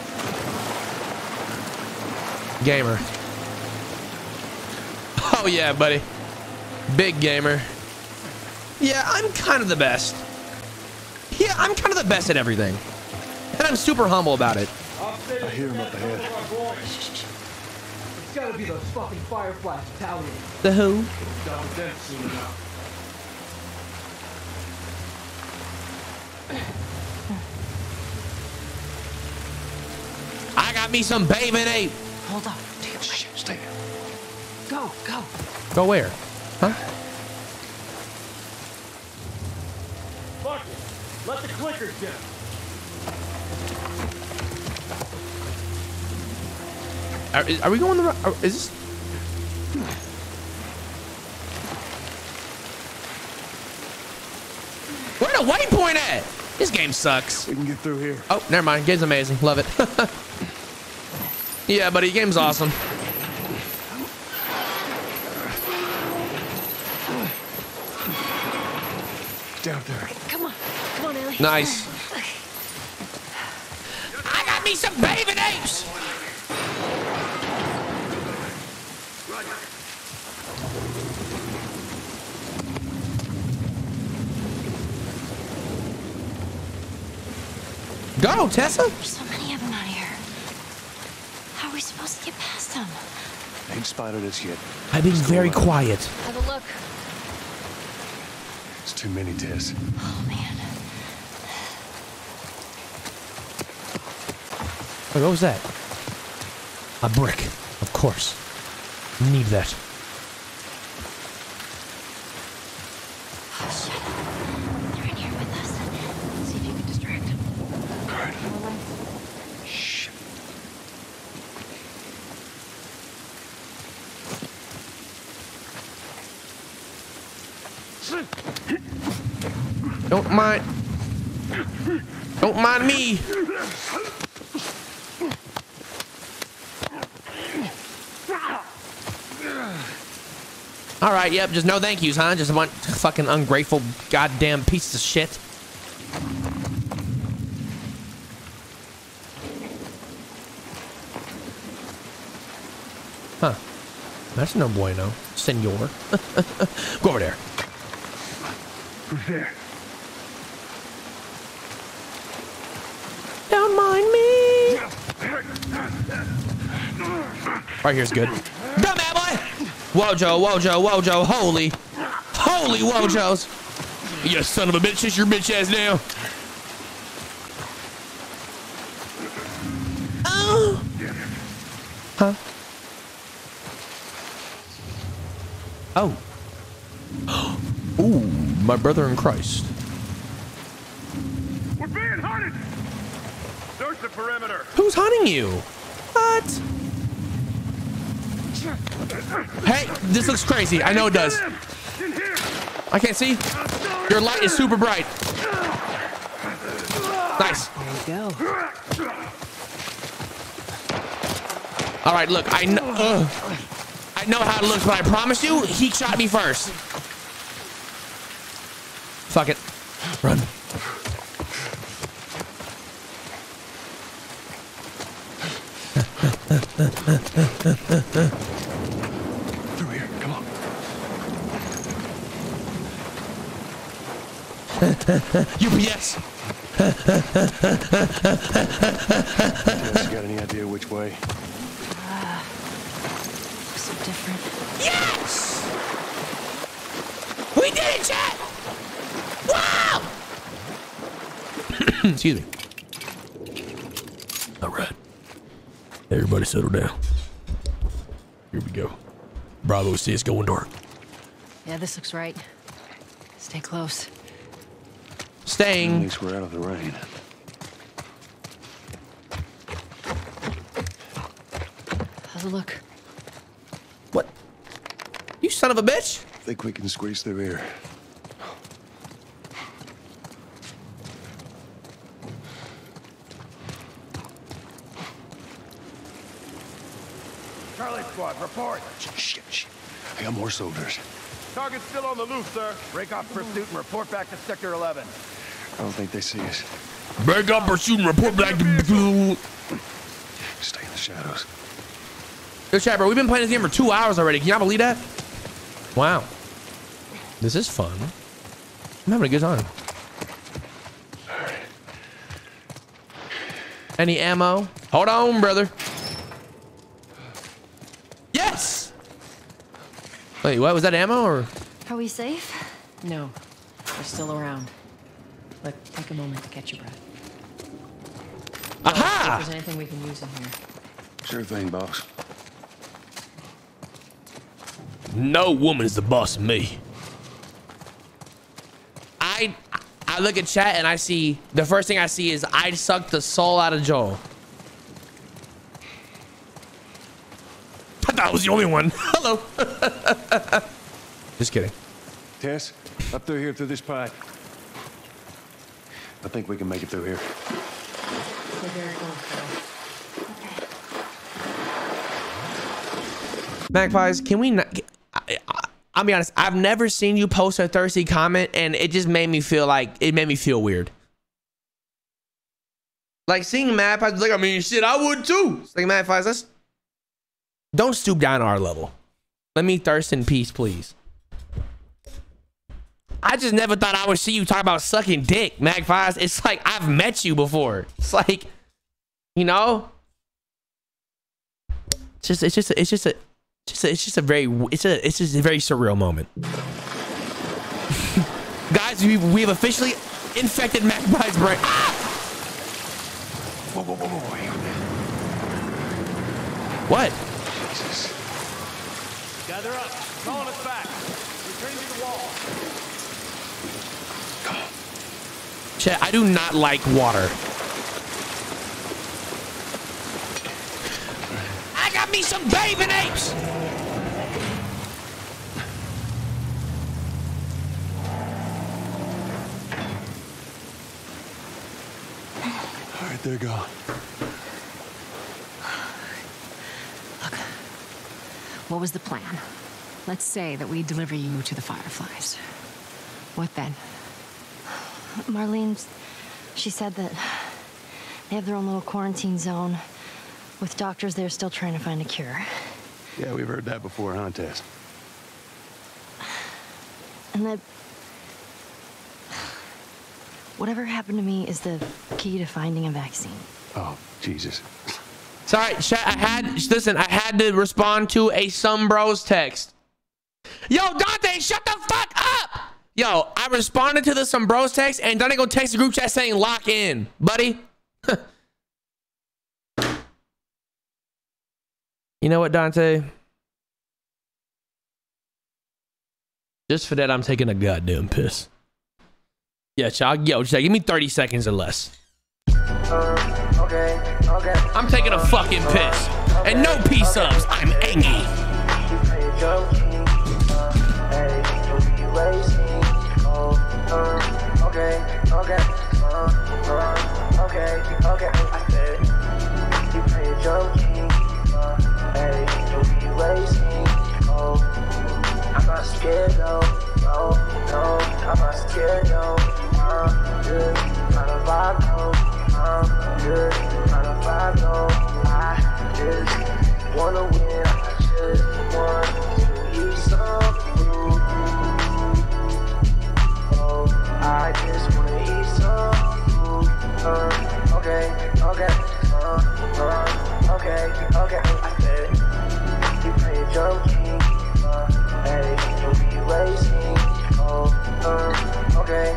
Oh yeah, buddy. Big gamer. Yeah, I'm kind of the best. Yeah, I'm kind of the best at everything. And I'm super humble about it. I hear him up ahead. It's gotta be those fucking Fireflies Italians. The who? Done with them soon enough. I got me some bathing ape. Hold on. Shh, stay there. Go. Go where? Huh? Fuck it. Let the clickers down. Are we going the right? Is this? Where the waypoint at? This game sucks. We can get through here. Oh, never mind. Game's amazing. Love it. Yeah, buddy. Game's awesome. Down there. Come on, Ellie. Nice. I got me some bathing apes. Go, Tessa. There's so many of them out here. How are we supposed to get past them? Ain't spotted us yet. I'm being very quiet. Have a look. It's too many, Tess. Oh, man. Wait, what was that? A brick, of course. Need that. Oh, shit. They're in here with us. See if you can distract them. All right. Shh. Don't mind me. All right, yep, just no thank yous, huh? Just a bunch of fucking ungrateful goddamn pieces of shit. Huh. That's no bueno, senor. Go over there. Who's there? Don't mind me. Right here's good. Dumb bad boy. Wojo, holy Wojos. You son of a bitch, shut your bitch ass down. Oh. Huh? Oh. Ooh, my brother in Christ. We're being hunted! Search the perimeter. Who's hunting you? What? Hey, this looks crazy. I know it does. I can't see. Your light is super bright. Nice. There you go. All right, look, I know how it looks, but I promise you, he shot me first. Fuck it. Run. Through here, come on. UPS. You got any idea which way? So different. Yes! We did it, chat! Wow! Excuse me. All right. Everybody settle down. Here we go. Bravo, see it's going dark. Yeah, this looks right. Stay close. Staying. At least we're out of the rain. How's it look? What? You son of a bitch! Think we can squeeze through here. Charlie Squad, report. Shit. I got more soldiers. Target's still on the loose, sir. Break off pursuit and report back to Sector 11. I don't think they see us. Break up pursuit and report back to... Stay in the shadows. Yo, chat, bro, we've been playing this game for 2 hours already. Can y'all believe that? Wow. This is fun. I'm having a good time. Any ammo? Hold on, brother. Yes! Wait, what? Was that ammo or? Are we safe? No. They're still around. Look, take a moment to catch your breath. Aha! If there's anything we can use in here. Sure thing, boss. No woman is the boss of me. I look at chat and I see, the first thing I see is I sucked the soul out of Joel. I thought I was the only one. Hello. Just kidding. Tess, up through here through this pipe. I think we can make it through here. Magpies, can we not? I'll be honest, I've never seen you post a thirsty comment and it just made me feel like, it made me feel weird. Like seeing Magpies, like, I mean, shit, I would too. It's like, Magpies, don't stoop down to our level. Let me thirst in peace, please. I just never thought I would see you talk about sucking dick, Magpies. It's like, I've met you before. It's like, you know, it's just a very surreal moment. Guys, we have officially infected Magpie's brain. Ah! Whoa. What? Jesus. Gather up. Calling us back. Return to the wall. Come on. Chat, I do not like water. I got me some bathing apes. All right, they're gone. Look, what was the plan? Let's say that we deliver you to the Fireflies. What then? Marlene, she said that they have their own little quarantine zone with doctors there still trying to find a cure. Yeah, we've heard that before, huh, Tess? And that whatever happened to me is the key to finding a vaccine. Oh, Jesus. Sorry, chat, I had to respond to a Some Bros text. Yo, Dante, shut the fuck up! Yo, I responded to the Some Bros text and Dante gonna text the group chat saying lock in, buddy. You know what, Dante? Just for that, I'm taking a goddamn piss. Yeah, child. Yo, chat, give me 30 seconds or less. Okay. I'm taking a fucking piss. And no peace subs. I'm angry. I'm not scared, no, I'm not scared, no, I'm good, trying to vibe, no, I'm good, trying to vibe, no, I just wanna win, I just want to eat some food, oh, I just wanna eat some food, okay, I said, you play a joke. Hey, you'll be racing. Okay.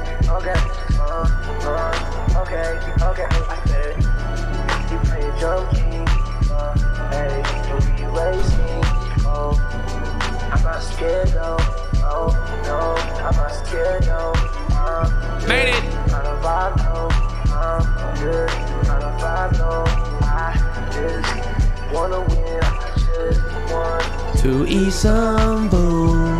I said, you play a joking. Hey, you'll be racing. I'm not scared, no, I'm not scared, no. Made it. Trying to vibe, no, I'm good. Trying to vibe, no, I just wanna win. I just want to eat some food.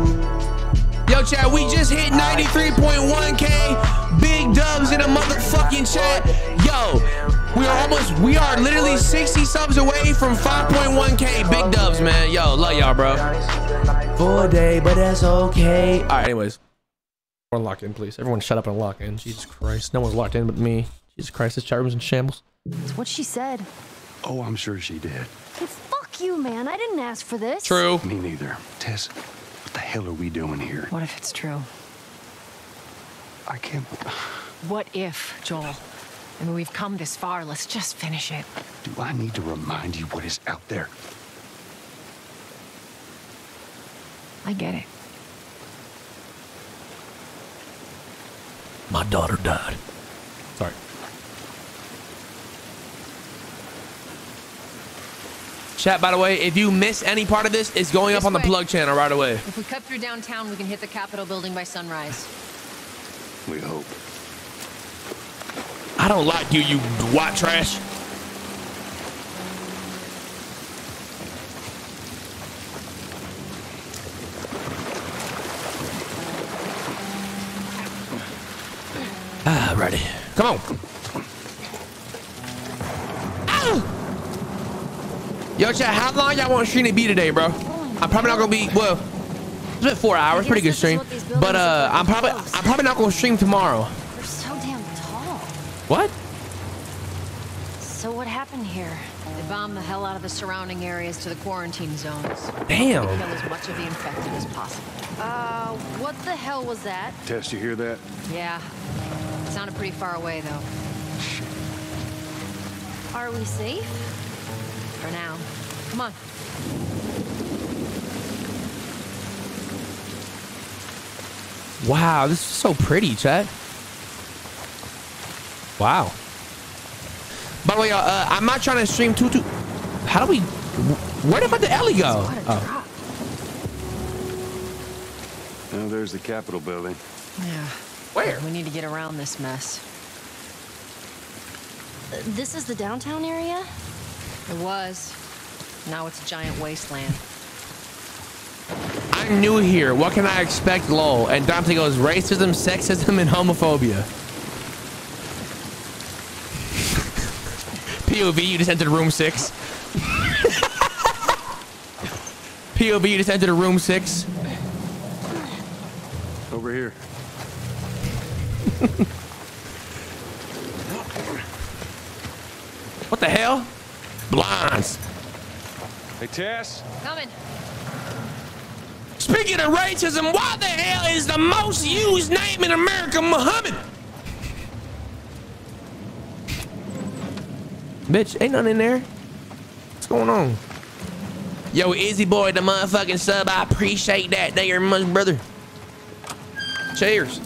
Yo, chat, we just hit 93.1K. Big dubs in a motherfucking in chat. Yo, we are literally 60 subs away from 5.1K. Big dubs, man. Yo, love y'all, bro. For a day, but that's okay. All right, anyways. Everyone lock in, please. Everyone shut up and lock in. Jesus Christ. No one's locked in but me. Jesus Christ, this chat room's in shambles. It's what she said. Oh, I'm sure she did. Hey, fuck you, man. I didn't ask for this. True. Me neither. Tess, what the hell are we doing here? What if it's true? I can't... What if, Joel? I mean, we've come this far. Let's just finish it. Do I need to remind you what is out there? I get it. My daughter died. Sorry. Chat, by the way, if you miss any part of this, it's going up on the Plug channel right away. If we cut through downtown, we can hit the Capitol building by sunrise. We hope. I don't like you, you white trash. Ah, ready. Come on. Ow! Yo, chat, how long y'all want stream to be today, bro? I'm probably not gonna be, well, it's been 4 hours, pretty good stream. But I'm probably not gonna stream tomorrow. They're so damn tall. What? So what happened here? They bombed the hell out of the surrounding areas to the quarantine zones. Damn. They kill as much of the infected as possible. What the hell was that? Tess, you hear that? Yeah. It sounded pretty far away, though. Are we safe? For now. Come on. Wow, this is so pretty, chat. Wow. By the way, I'm not trying to stream too. How do we? Where did the Ellie go? Oh. Oh, there's the Capitol building. Yeah. Where? We need to get around this mess. This is the downtown area? It was. Now it's a giant wasteland. I'm new here. What can I expect, lol? And Dante goes, racism, sexism, and homophobia. POV, you just entered room 6. POV, you just entered room 6. Over here. What the hell? Blinds. Hey, Tess. Coming. Speaking of racism, why the hell is the most used name in America Muhammad? Bitch, ain't nothing in there. What's going on? Yo, Izzy boy, the motherfucking sub. I appreciate that. Thank you very much, brother. Cheers.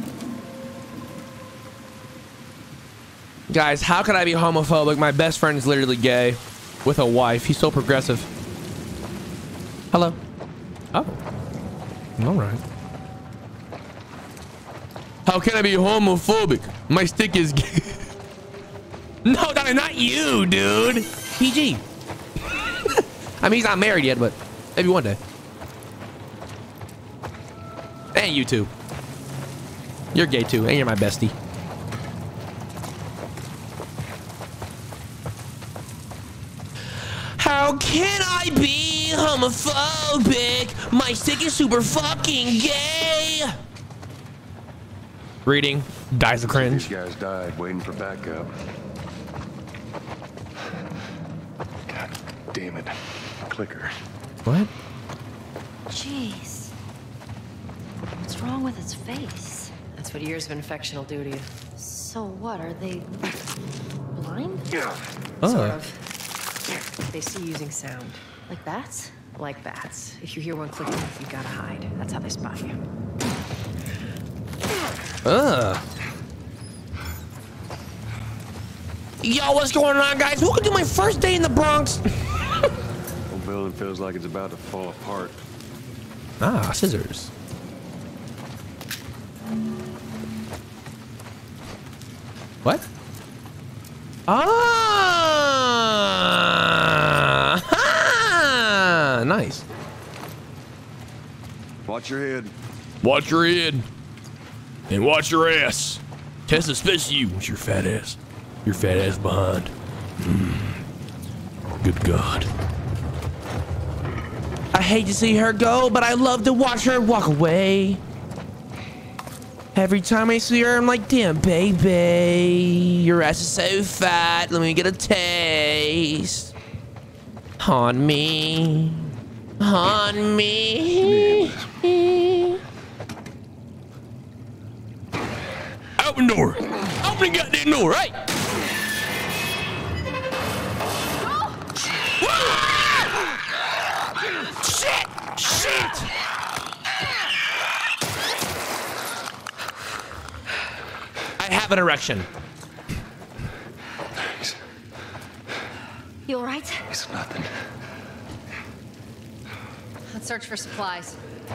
Guys, how could I be homophobic? My best friend is literally gay with a wife. He's so progressive. Hello. Oh. All right. How can I be homophobic? My stick is gay. No, not you, dude. PG. I mean, he's not married yet, but maybe one day. And you too. You're gay too, and you're my bestie. How can I be homophobic? My stick is super fucking gay. Reading dies of cringe. These guys died waiting for backup. God damn it. Clicker. What? Jeez. What's wrong with its face? That's what years of infection will do to you. So what? Are they blind? Sort of. They see using sound. Like bats? Like bats. If you hear one clicking, you gotta hide. That's how they spot you. Ugh. Yo, what's going on, guys? Who could do my first day in the Bronx? Whole building feels like it's about to fall apart. Ah, scissors. What? Ah! Nice. Watch your head. Watch your head. And watch your ass. Tess, especially you. What's your fat ass? Your fat ass behind. Good God. I hate to see her go, but I love to watch her walk away. Every time I see her, I'm like, damn, baby. Your ass is so fat. Let me get a taste. On me. On me. Open door. Open the goddamn door, right? Shit! Shit! I have an erection. Thanks. You all right? It's nothing. Let's search for supplies.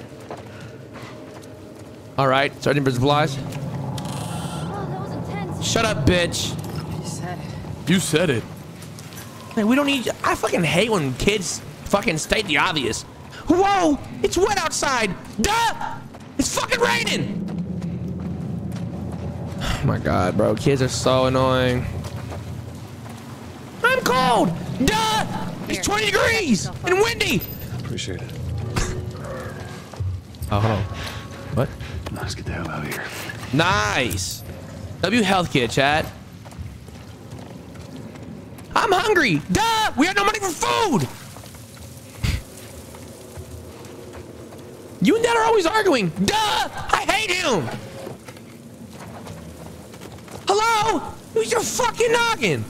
All right, searching for supplies. Shut up, bitch. You said it. You said it. Man, we don't need. I fucking hate when kids fucking state the obvious. Whoa! It's wet outside. Duh! It's fucking raining. Oh my God, bro. Kids are so annoying. I'm cold. Duh! It's 20 degrees and windy. Appreciate it. Oh, hold on. What? Let's get the hell out of here. Nice. W health kit, chat. I'm hungry. Duh! We have no money for food. You and Dad are always arguing. Duh! I hate him. Hello? Who's your fucking noggin?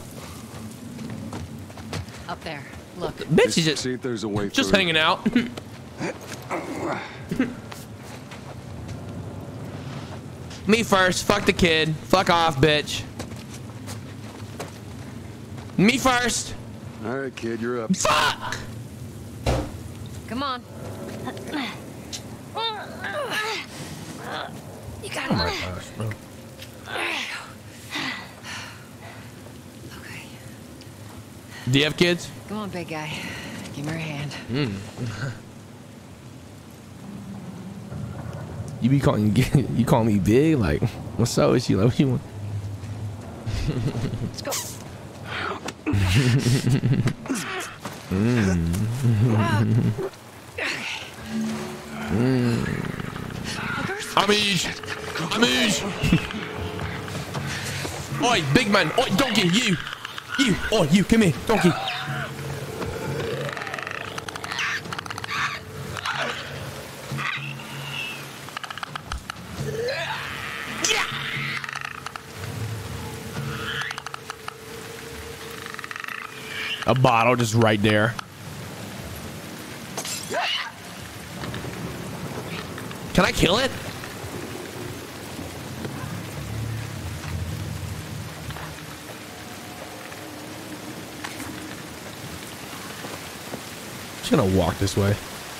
Up there. Look. Bitch is just see if there's a way just through. hanging out. Me first. Fuck the kid. Fuck off, bitch. Me first. All right, kid, you're up. Fuck! Come on. You got it. Oh my gosh, bro. Okay. Do you have kids? Come on, big guy. Give me your hand. You be calling you call me big? Like, what's up with you? Like, what you want? Let's go. Amish! Oi, big man! Oi, donkey! You! Oh, you! Come here, donkey! A bottle just right there. Can I kill it? Just gonna walk this way.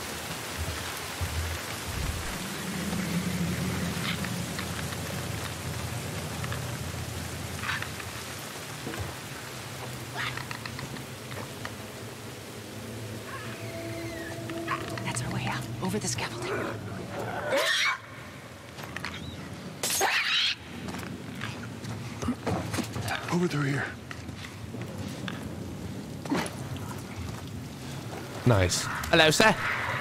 That's our way out. Over the scaffolding. Over through here. Nice. Hello, sir.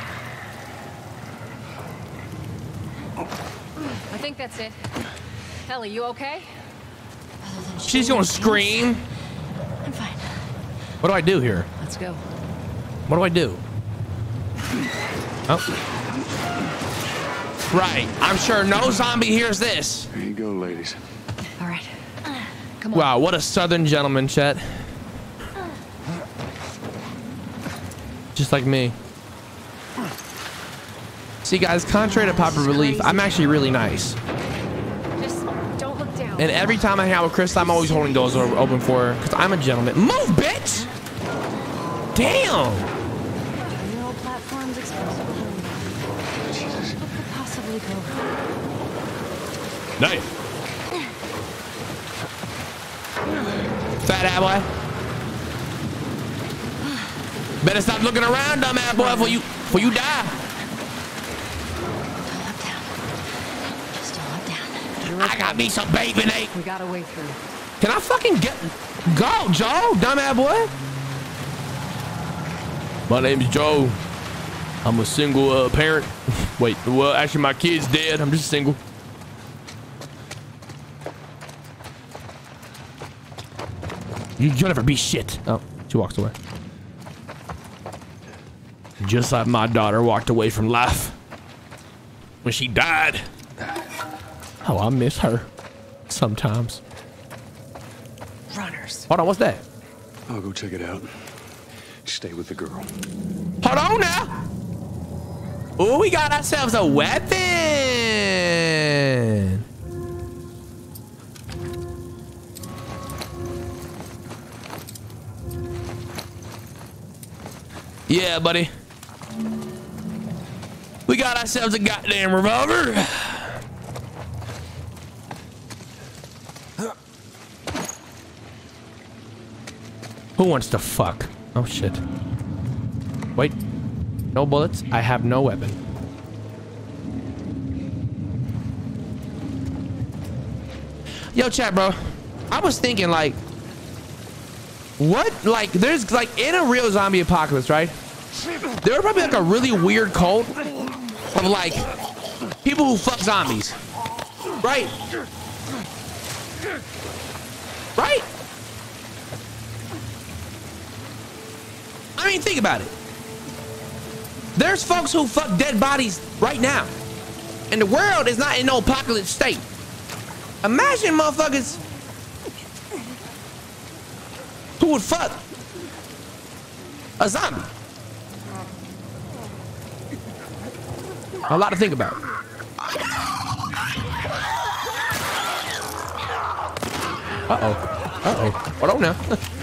I think that's it. Ellie, you okay? She's gonna scream. I'm fine. What do I do here? Let's go. What do I do? Oh. Right. I'm sure no zombie hears this. There you go, ladies. All right. Come on. Wow, what a southern gentleman, Chet. Just like me. See, guys, contrary to popular belief, I'm actually really nice. Just don't look down. And every time I hang out with Chris, I'm always holding doors open for her because I'm a gentleman. Move, bitch! Damn! Terminal platforms explosive. Jesus. What could possibly go wrong? Nice. Fat ass boy. Better stop looking around, dumb ass boy, before you die. Just all up, down. I got me some baby Nate. We got a way through. Can I fucking go, Joe? Dumbass boy. My name's Joe. I'm a single parent. Wait, well, actually, my kid's dead. I'm just single. You'll never be shit. Oh, she walks away. Just like my daughter walked away from life when she died. Oh, I miss her sometimes. Runners. Hold on, what's that? I'll go check it out. Stay with the girl. Hold on now. Oh, we got ourselves a weapon. Yeah, buddy. We got ourselves a goddamn revolver. Who wants to fuck? Oh shit. Wait. No bullets. I have no weapon. Yo, chat, bro. I was thinking, like, what? Like, there's, like, in a real zombie apocalypse, right? There would probably, like, a really weird cult of, like, people who fuck zombies. Right? Right? I mean, think about it. There's folks who fuck dead bodies right now. And the world is not in no apocalypse state. Imagine motherfuckers who would fuck a zombie. A lot to think about. Uh-oh. Uh-oh. Hold on now.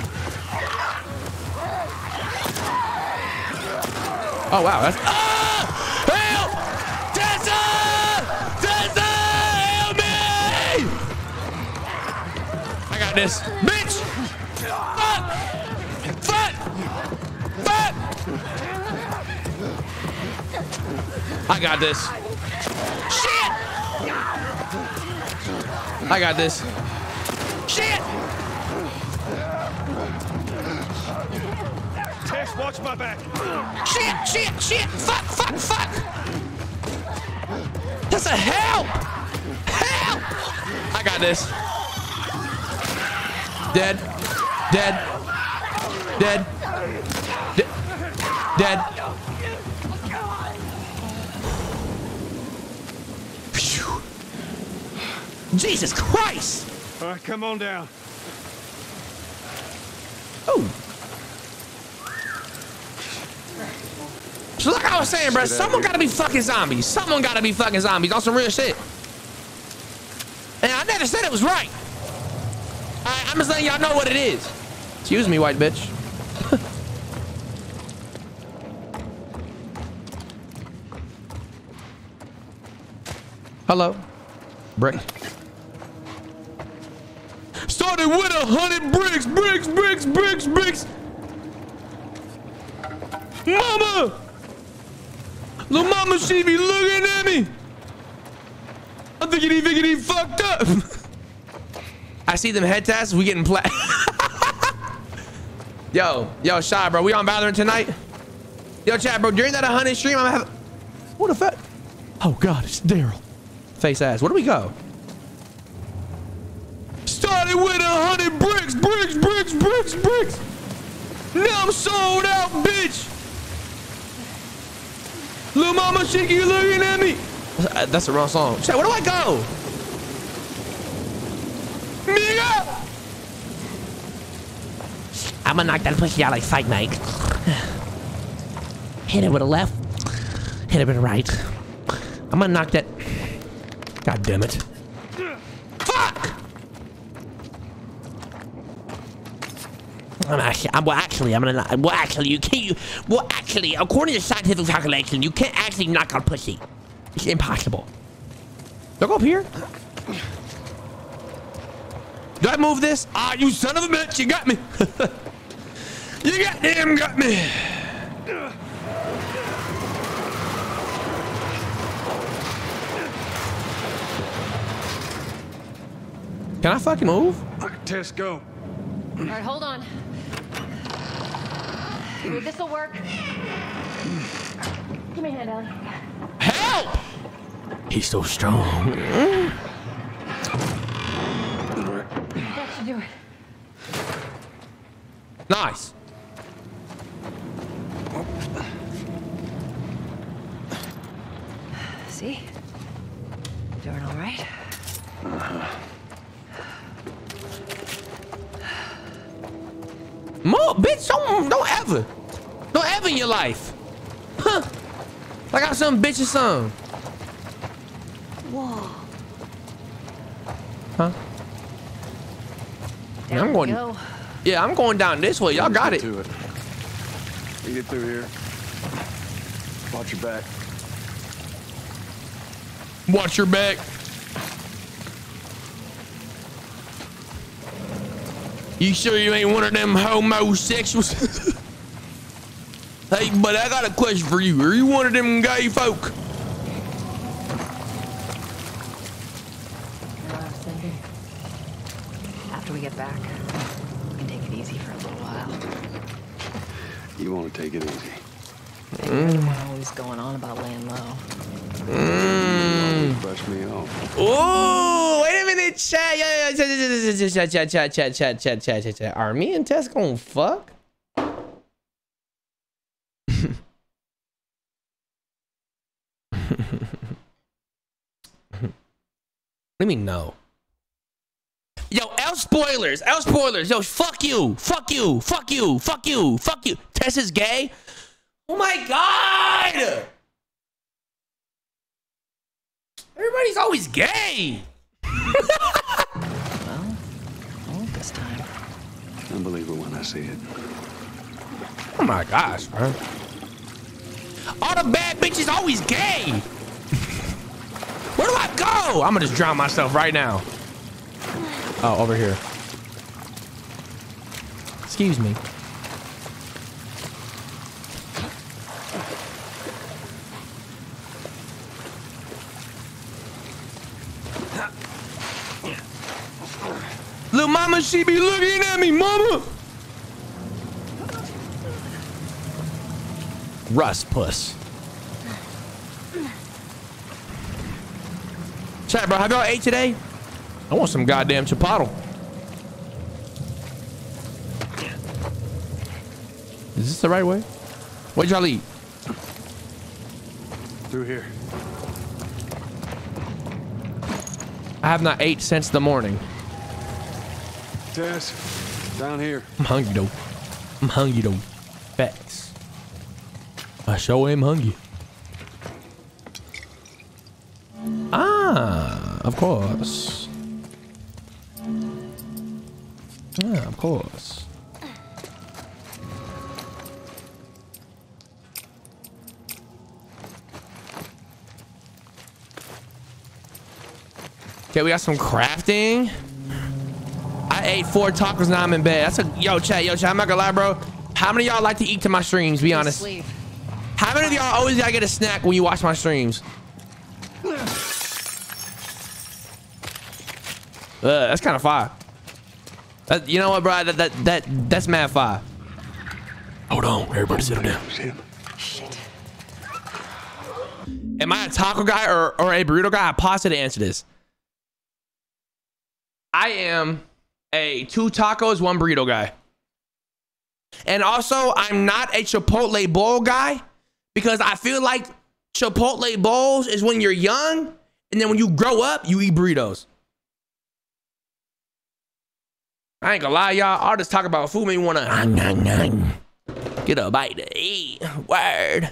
Oh, wow. That's... Oh! Help! Tessa! Tessa! Help me! I got this. Bitch! Fuck! Fuck! Fuck! I got this. Shit! I got this. Shit! Tess, watch my back. Shit, shit, shit! Fuck, fuck, fuck! That's a help! Help! I got this. Dead. Dead. Dead. Dead. Phew. Jesus Christ! All right, come on down. Oh. So like I was saying, bro, someone gotta be fucking zombies. Someone gotta be fucking zombies on some real shit. And I never said it was right. I'm just letting y'all know what it is. Excuse me, white bitch. Hello. Brick. Started with 100 bricks, bricks. Mama! Little mama, she be looking at me. I'm thinking he fucked up. I see them head tats. We getting Yo, Shy, bro. We on Valorant tonight? Yo, chat, bro. During that 100 stream, I'm having... What the fuck? Oh, God, it's Daryl. Face ass. Where do we go? Started with 100 bricks. Now I'm sold out, bitch. Little mama, she keep looking at me. That's the wrong song. Chat, where do I go? Nigga! I'm gonna knock that pussy out like Fight Mike. Hit it with a left. Hit it with a right. I'm gonna knock that. God damn it. Fuck! Actually, according to scientific calculation, you can't actually knock out pussy. It's impossible. Do I go up here? Do I move this? Ah, you son of a bitch, you got me. You goddamn got me. Can I fucking move? Tess, go. All right, hold on. Maybe this'll work. Give me a hand, Ellie. Help! He's so strong. That should do it. Nice. See? Doing all right? More, bitch, don't ever in your life. Huh. Like I'm some bitch or something. Whoa. Huh? Yeah, I'm going. Go. Yeah, I'm going down this way. Y'all got it. To it. You get through here. Watch your back. Watch your back. You sure you ain't one of them homosexuals? Hey, but I got a question for you. Are you one of them gay folk? After we get back, we can take it easy for a little while. You want to take it easy. You're the one always going on about laying low. Brush me off. Oh, wait a minute, chat. Chat. Are me and Tess gonna fuck? Let me know. Yo, L spoilers. Yo, fuck you. Tess is gay. Oh my God. Everybody's always gay. Well, this time. I believe it when I see it. Oh my gosh, man. All the bad bitches always gay. Where do I go? I'm gonna just drown myself right now. Oh, over here. Excuse me. Little mama, she be looking at me, mama. Rust puss. Chat, bro, have y'all ate today? I want some goddamn chipotle. Is this the right way? What'd y'all eat? Through here. I have not ate since the morning. Tess, down here. I'm hungry though. Facts. I sure am hungry. Ah, of course. Yeah, of course. Okay, we got some crafting. I ate 4 tacos, now I'm in bed. That's a yo chat. I'm not gonna lie, bro. How many of y'all like to eat to my streams? Be honest. How many of y'all always gotta get a snack when you watch my streams? That's kind of fire. You know what, bro? That's mad fire. Hold on, everybody sit down. Shit. Am I a taco guy or a burrito guy? I pause to answer this. I am a 2 tacos, 1 burrito guy. And also, I'm not a Chipotle bowl guy because I feel like Chipotle bowls is when you're young, and then when you grow up, you eat burritos. I ain't gonna lie, y'all. I'll just talk about food. Maybe wanna get a bite to eat. Word.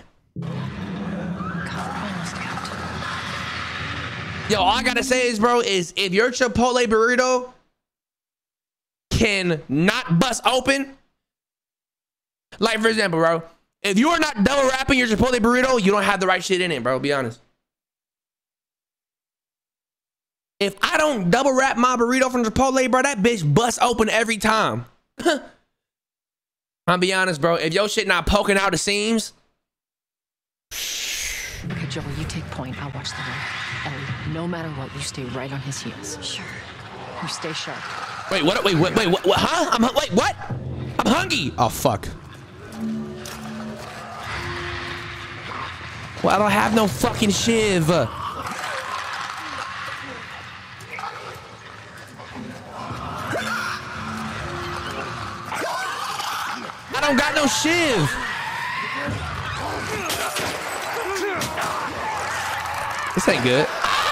Yo, all I gotta say is, bro, is if your Chipotle burrito can not bust open, like for example, bro, if you are not double wrapping your Chipotle burrito, you don't have the right shit in it, bro. Be honest. If I don't double wrap my burrito from Chipotle, bro, that bitch busts open every time. I'll be honest, bro. If your shit not poking out the seams. Okay, Joey, you take point. I'll watch the road. Ellie, no matter what, you stay right on his heels. Sure. You stay sharp. Wait, what? Wait, what? Huh? Wait, what? I'm hungry. Oh, fuck. Well, I don't have no fucking shiv. I don't got no shiv. This ain't good.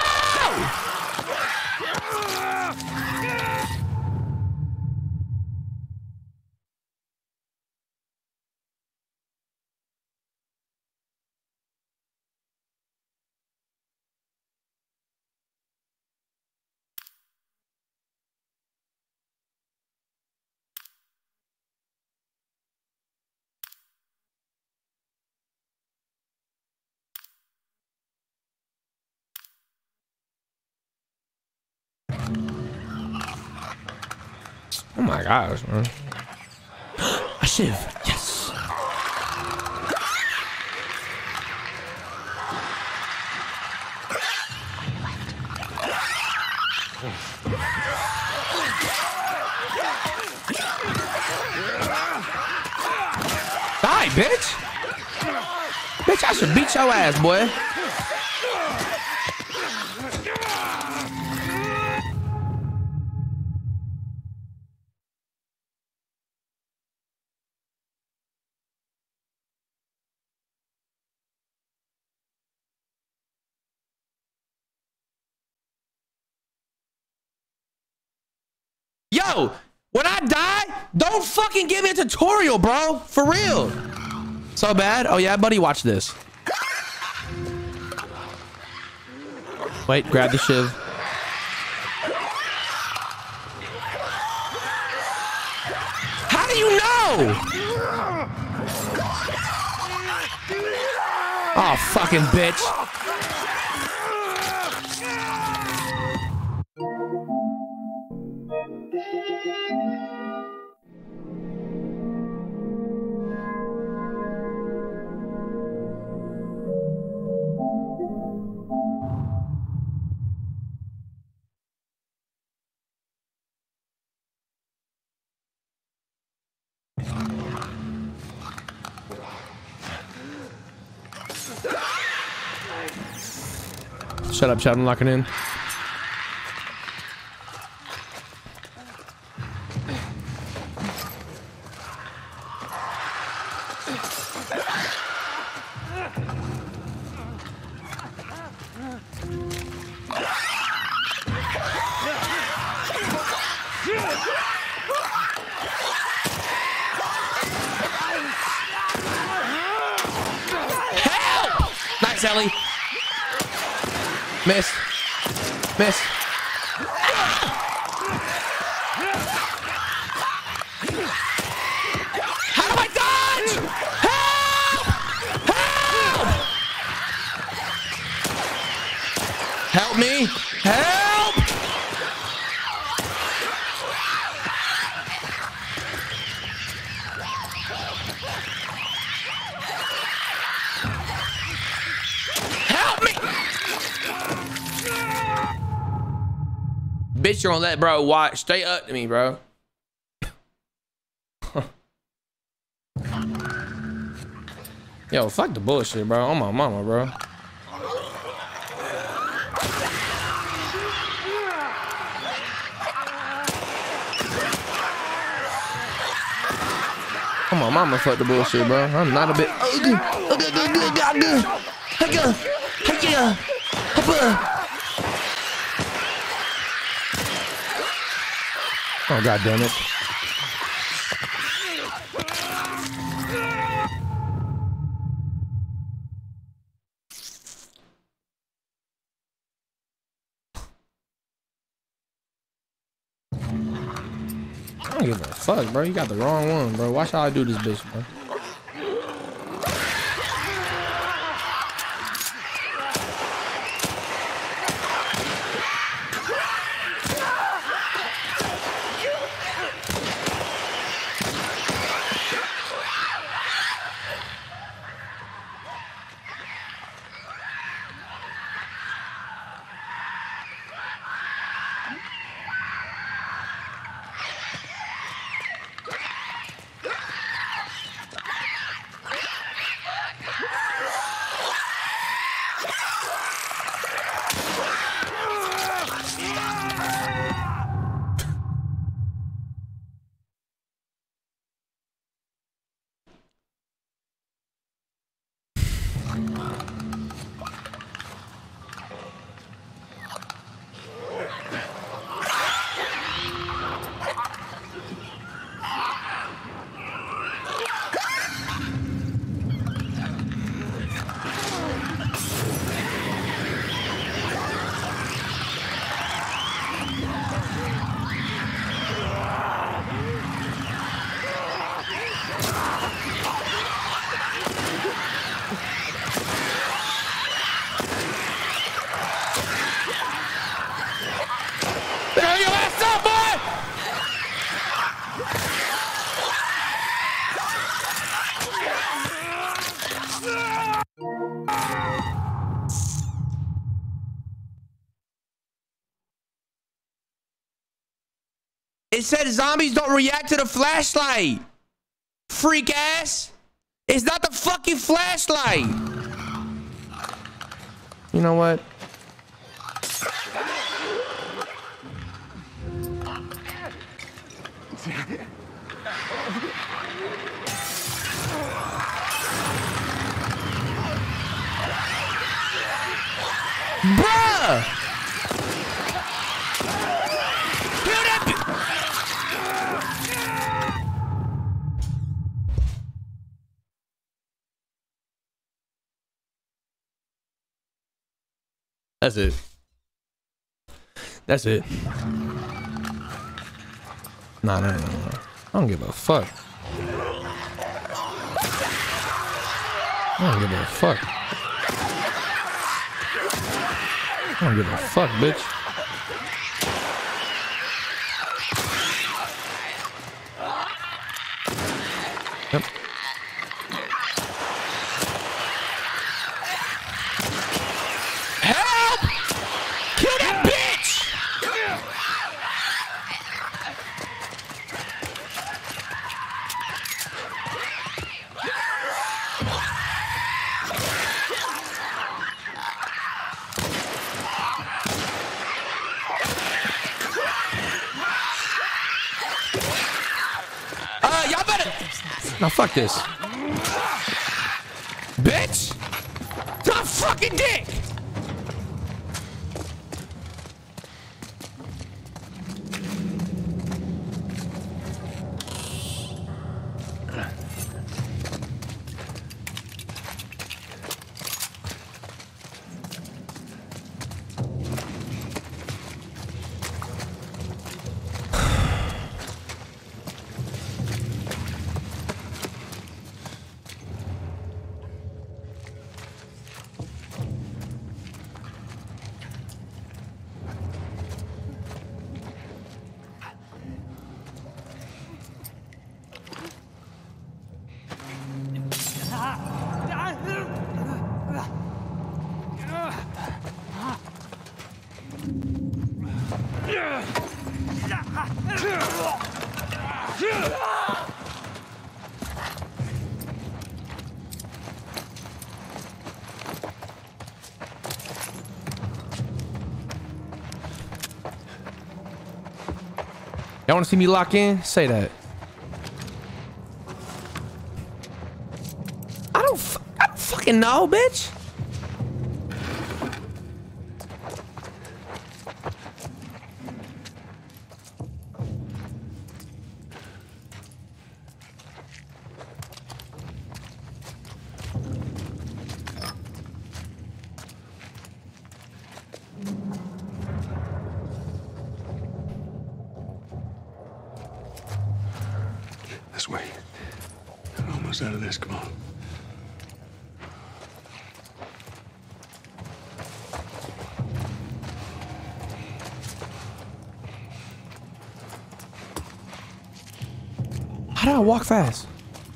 Oh my gosh, man. A shiv. Yes. Die, bitch. Bitch, I should beat your ass, boy. Yo, when I die, don't fucking give me a tutorial, bro. For real. So bad? Oh, yeah, buddy, watch this. Wait, grab the shiv. How do you know? Oh, fucking bitch. Shut up, chat. I'm locking in. Help! Nice, Ellie. Miss. Miss. How do I dodge? Help! Help! Help me! Help! Help me! Bitch, you're gonna let bro watch straight up to me, bro. Yo, fuck the bullshit, bro. On my mama, bro. On my mama, fuck the bullshit, bro. I'm not a bit. Oh, god damn it. I don't give a fuck, bro. You got the wrong one, bro. Watch how I do this bitch, bro. It said zombies don't react to the flashlight. Freak ass. It's not the fucking flashlight. You know what? Bruh! Kill that That's it. That's it. Nah. I don't give a fuck. I don't give a fuck. I don't give a fuck, bitch. Yep. Help! Kill that bitch! Y'all better. No, fuck this. Bitch! Tough fucking dick! Y'all want to see me lock in? Say that. I don't fucking know, bitch. This way. I'm almost out of this. Come on. How do I walk fast?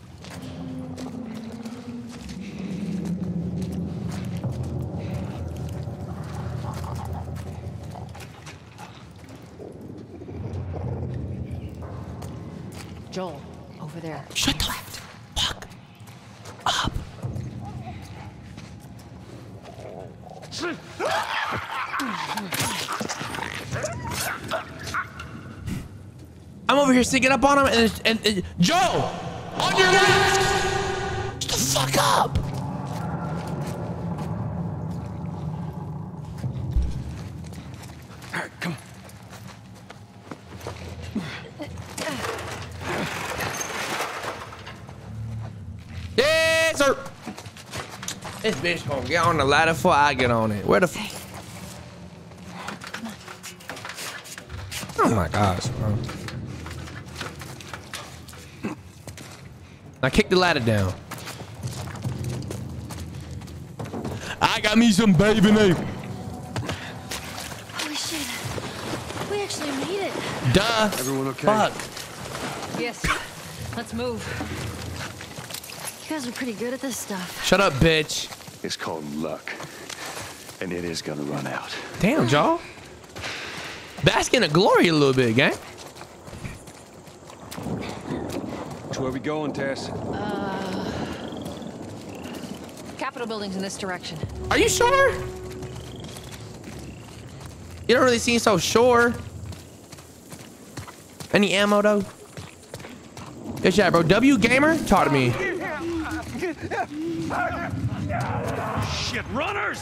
Joel, over there. Shut the fuck up. I'm over here sneaking up on him and Joe, on your left. Shut the fuck up. All right, come on. Yes, sir. This bitch gonna get on the ladder before I get on it. Where the fuck? Oh my gosh, bro. Now kick the ladder down. I got me some baby name. Holy shit. We actually made it. Duh. Everyone okay? Fuck. Yes. Let's move. You guys are pretty good at this stuff. Shut up, bitch. It's called luck. And it is gonna run out. Damn, y'all. Bask in the glory a little bit, gang. Where we going, Tess? Capitol building's in this direction. Are you sure? You don't really seem so sure. Any ammo though? Good shot, bro. W Gamer, talk to me. Shit, runners!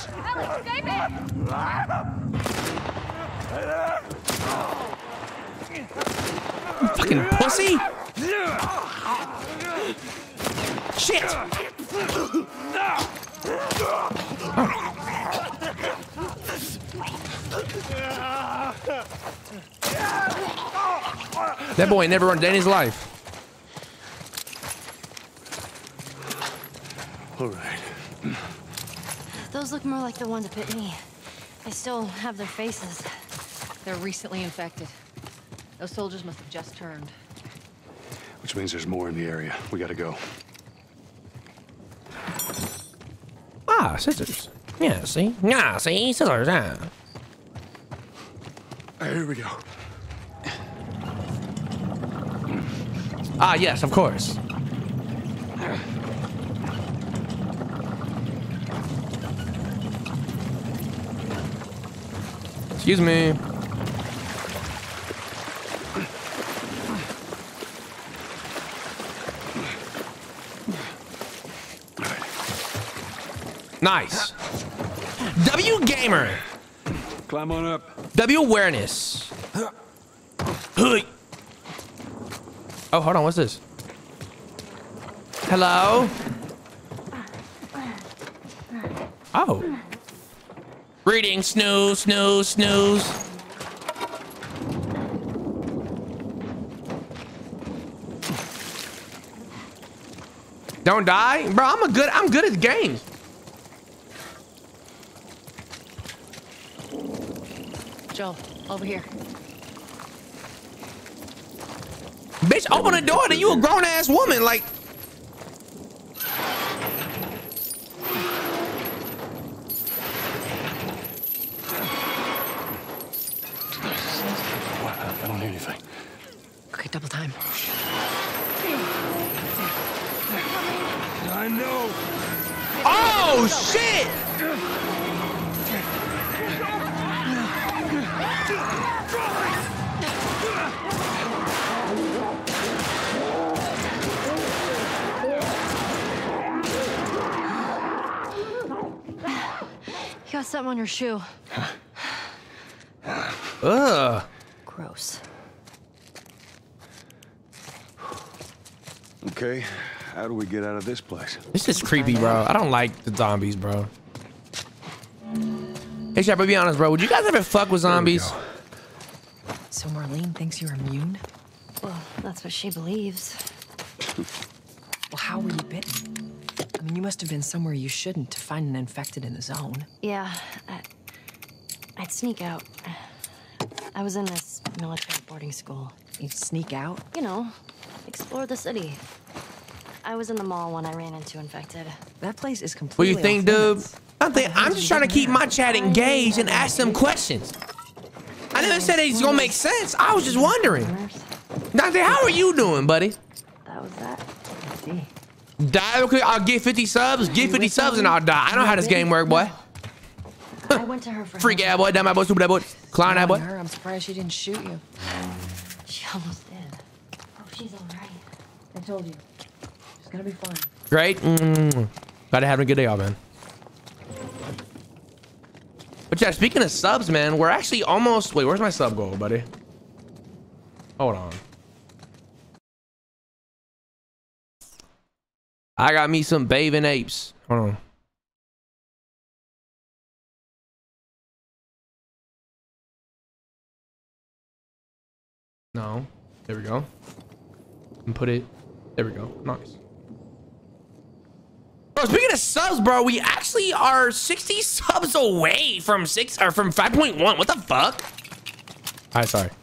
Fucking pussy! Shit! That boy ain't never run a day in his life. All right. Those look more like the ones that bit me. They still have their faces. They're recently infected. Those soldiers must have just turned. Which means there's more in the area. We gotta go. Ah, scissors. Yeah, see? Yeah, see? Scissors, yeah. Here we go. Ah, yes, of course. Excuse me. Nice. W Gamer. Climb on up. W Awareness. Oh, hold on. What's this? Hello? Oh. Reading. Snooze, snooze, snooze. Don't die? Bro, I'm good at games. Joe, over here. Bitch, open the door, then you a grown ass woman. Like, I don't hear anything. Okay, double time. I know. oh shit! You got something on your shoe. Ugh. Gross. Okay, how do we get out of this place? This is creepy, bro. I don't like the zombies, bro. Hey, Shep, be honest, bro. Would you guys ever fuck with zombies? So Marlene thinks you're immune? Well, that's what she believes. Well, how were you bitten? I mean, you must have been somewhere you shouldn't to find an infected in the zone. Yeah, I'd sneak out. I was in this military boarding school. You'd sneak out? You know, explore the city. I was in the mall when I ran into infected. That place is What completely do you think, dude? I'm just trying to keep my chat engaged and ask them questions. I never said it's gonna make sense. I was just wondering. Dante, how are you doing, buddy? That was that. Let's see. Die real quick. I'll get 50 subs. Get 50 subs and I'll die. I know how this game work, boy. I went to her for Freak ass boy, damn my boy, stupid that boy, clown that boy. I'm surprised she didn't shoot you. She almost did. Oh, she's all right. I told you. She's gonna be fine. Great. Gotta have a good day, y'all, man. But yeah, speaking of subs, man, we're actually almost. Wait, where's my sub goal, buddy? Hold on. I got me some bathing apes. Hold on. No. There we go. And put it. There we go. Nice. Bro, speaking of subs, bro, we actually are 60 subs away from 5.1. What the fuck? All right, sorry.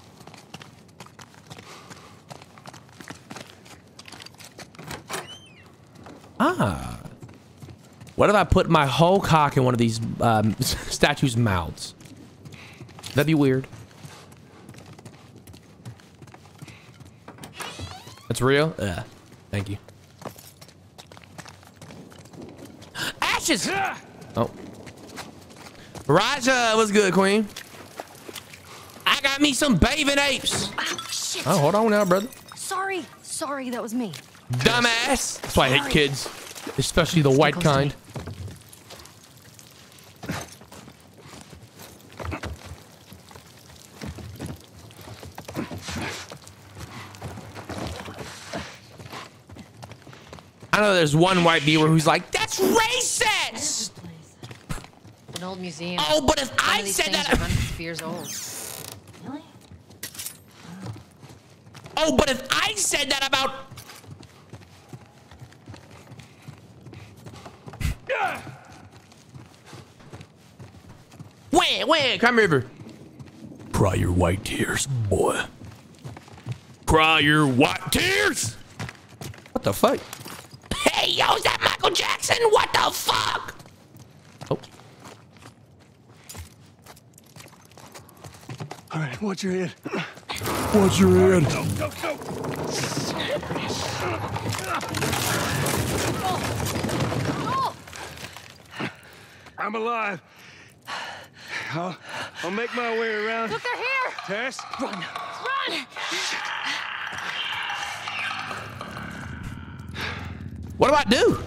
Ah. What if I put my whole cock in one of these statues' mouths? That'd be weird. That's real? Yeah. Thank you. Ashes! Oh. Raja, what's good, queen? I got me some bathing apes. Oh, shit. Oh, hold on now, brother. Sorry, that was me. Dumbass. That's why I hate kids. Especially the white kind. I know there's one white viewer who's like, that's racist! An old museum. Oh, but if I said that... 150 years old. Really? Oh, but if I said that about... Where? Come River. Cry your white tears, boy. Cry your white tears! What the fuck? Hey, yo, is that Michael Jackson? What the fuck? Oh. All right, watch your head. Watch your head. Go. I'm alive. I'll make my way around. Look, they're here! Tess? Run! What do I do?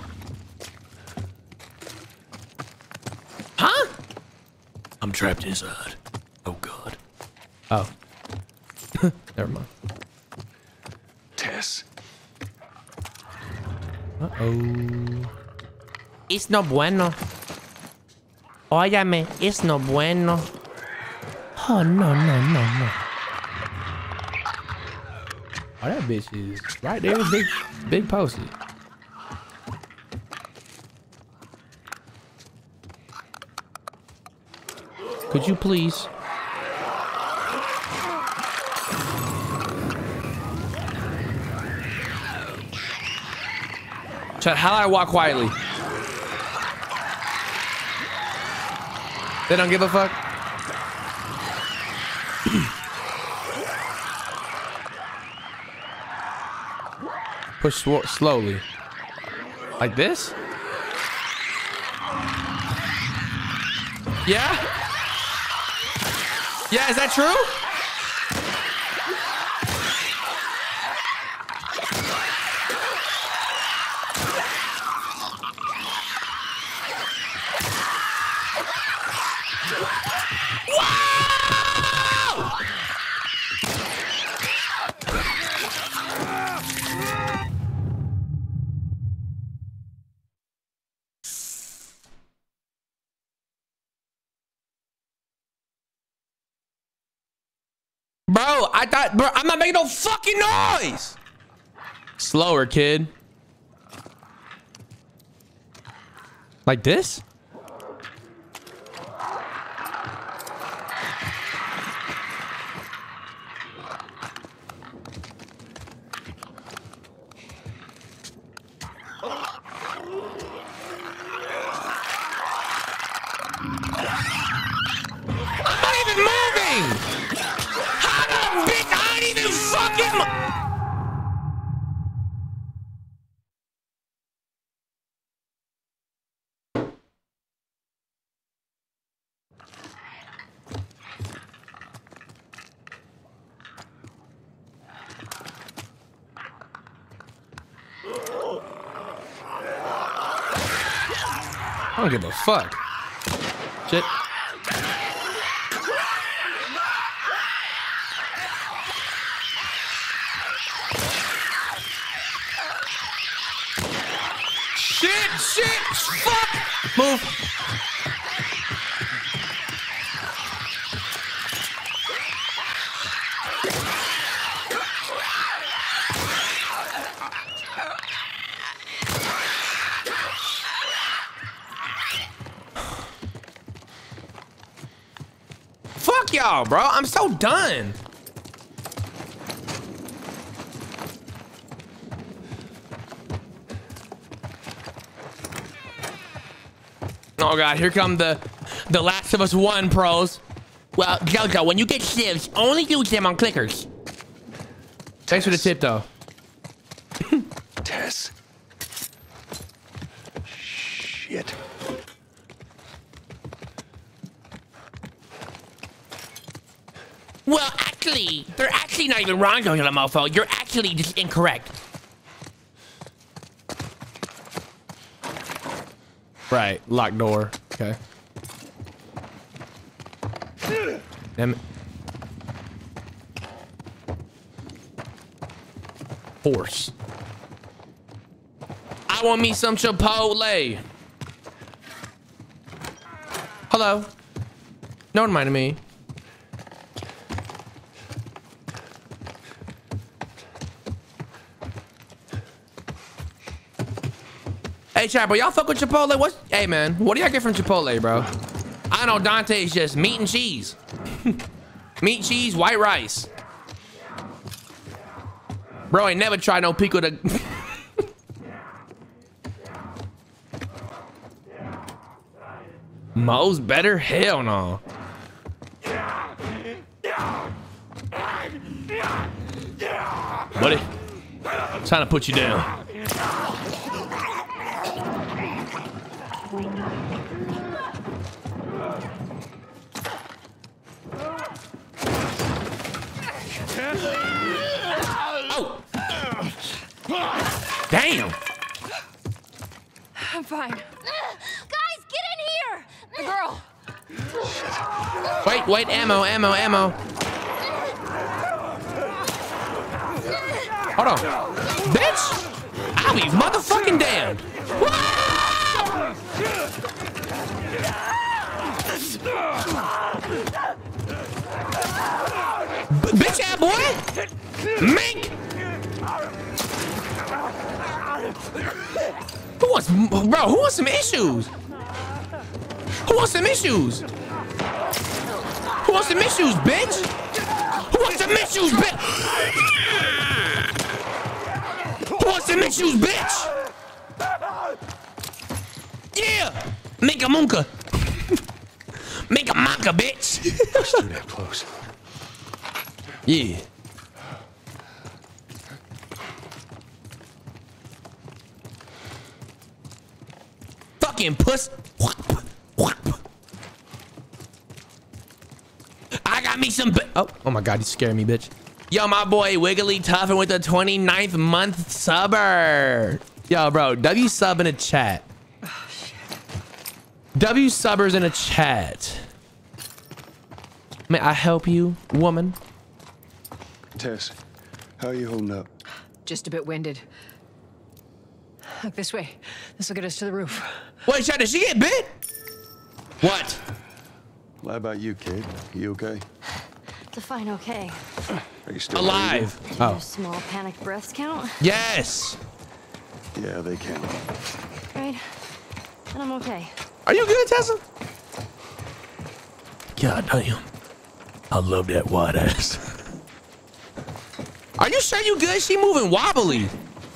Huh? I'm trapped inside. Oh, God. Oh. Never mind. Tess. Uh-oh. It's no bueno. Óyame, it's no bueno. Oh, no. Oh, that bitch is right there with big posty. Could you please? Chat, how do I walk quietly? They don't give a fuck? Push slowly. Like this? Yeah? Yeah, is that true? Bro, I'm not making no fucking noise. Slower, kid. Like this? I'm not even moving. Bitch, I ain't even fucking... I don't give a fuck. Shit. Shit! Fuck! Move! Fuck y'all, bro. I'm so done. Oh God, here come the Last of Us 1 pros. Well, Jojo, when you get shivs, only use them on clickers. Thanks for the tip, though. Shit. Well, actually, they're actually not even wrong, you mofo. You're actually just incorrect. Right, locked door. Okay. Damn it. Horse. I want me some Chipotle. Hello. Don't mind me. Hey, chat, bro, y'all fuck with Chipotle? What's, hey, man, what do y'all get from Chipotle, bro? I know Dante's just meat and cheese. Meat, cheese, white rice. Bro, ain't never tried no pico de... Mo's better? Hell no. Buddy, I'm trying to put you down. Oh! Damn! I'm fine. Guys, get in here! The girl! Wait, ammo. Hold on. Bitch! I'll be motherfucking damned! Bitch ass boy! Mink! Who wants some issues? Who wants some issues? Who wants some issues, bitch? Who wants some issues, bitch? Who wants some issues, bitch? Yeah! Minka Munka. Minka Monka, bitch. It's too damn close. Yeah. Fucking puss. I got me some. Oh my God, you scared me, bitch. Yo, my boy Wiggly Tuffin with the 29th month subber. Yo, bro, W sub in a chat. Oh, shit. W subbers in a chat. May I help you, woman? Tess, how are you holding up? Just a bit winded. Look this way. This will get us to the roof. Wait, chat, did she get bit? What? Lie about you, kid. You okay? Define okay. Are you still alive? breathing? Do small panicked breaths count? Yes. Yeah, they can. Right. And I'm okay. Are you good, Tessa? God damn. I love that white ass. Are you sure you good? She moving wobbly.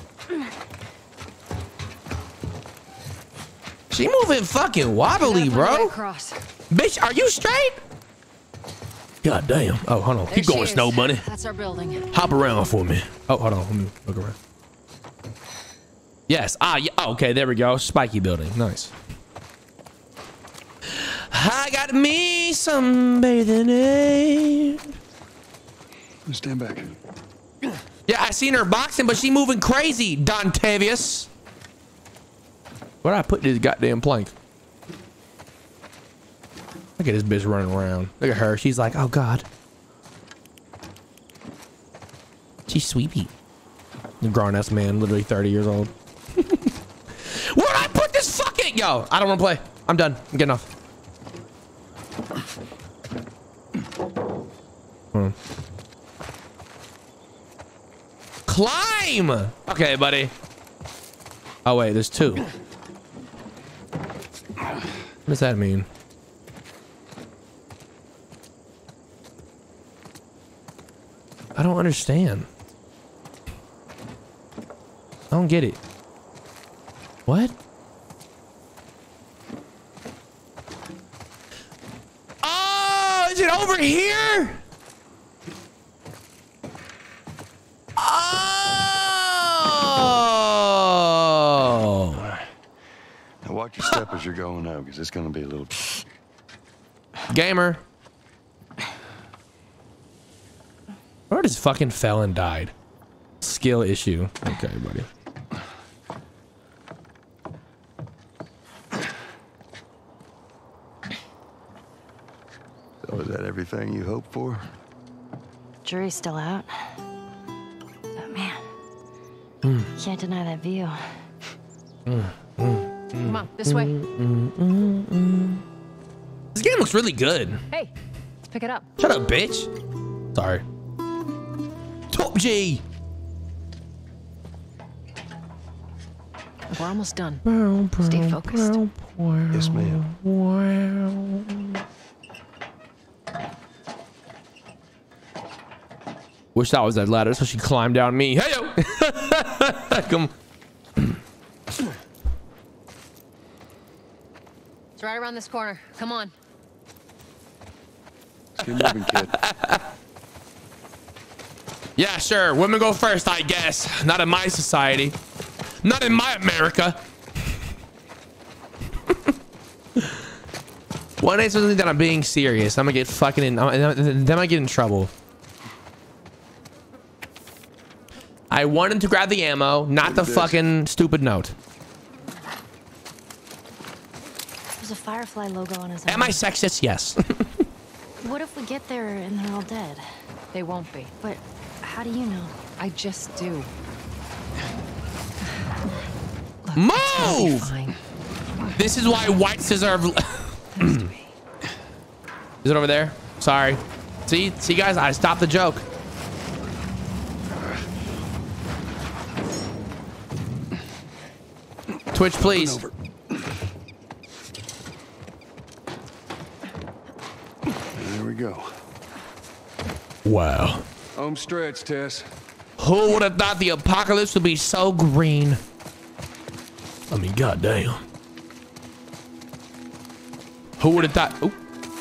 She moving fucking wobbly, bro. Bitch, are you straight? God damn. Oh, hold on. Keep going, Snow Bunny. That's our building. Hop around for me. Oh, hold on. Let me look around. Yes. Ah, yeah. Oh, okay, there we go. Spiky building. Nice. I got me some bathing aid. Stand back. Yeah, I seen her boxing, but she moving crazy, Dontavius. Where'd I put this goddamn plank? Look at this bitch running around. Look at her. She's like, oh God. She's sweepy. The grown-ass man, literally 30 years old. Where'd I put this fucking... Yo, I don't want to play. I'm done. I'm getting off. Climb! Okay, buddy. Oh, wait, there's two. What does that mean? I don't understand. I don't get it. What? Oh, is it over here? Oh. Now watch your step as as you're going out, because it's going to be a little... Gamer. Where this fucking felon died? Skill issue. Okay, buddy. So is that everything you hoped for? Jury's still out. But man, can't deny that view. Come on, this way. This game looks really good. Hey, let's pick it up. Shut up, bitch. Sorry. Top G. We're almost done. Stay focused. Yes, ma'am. Wish that was that ladder so she climbed down me. Hey yo. Come. It's right around this corner. Come on. Keep moving, kid. Yeah, sure. Women go first, I guess. Not in my society. Not in my America. One day something that I'm being serious. I'm gonna get fucking in. Then I get in trouble. I wanted to grab the ammo, not the fucking stupid note. There's a Firefly logo on his arm. Am I sexist? Yes. What if we get there and they're all dead? They won't be. But how do you know? I just do. Look, Move! This is why whites deserve. Is it over there? Sorry. See, guys, I stopped the joke. Twitch, please. There we go. Wow. Home stretch, Tess. Who would have thought the apocalypse would be so green? I mean, goddamn. Who would have thought? Ooh.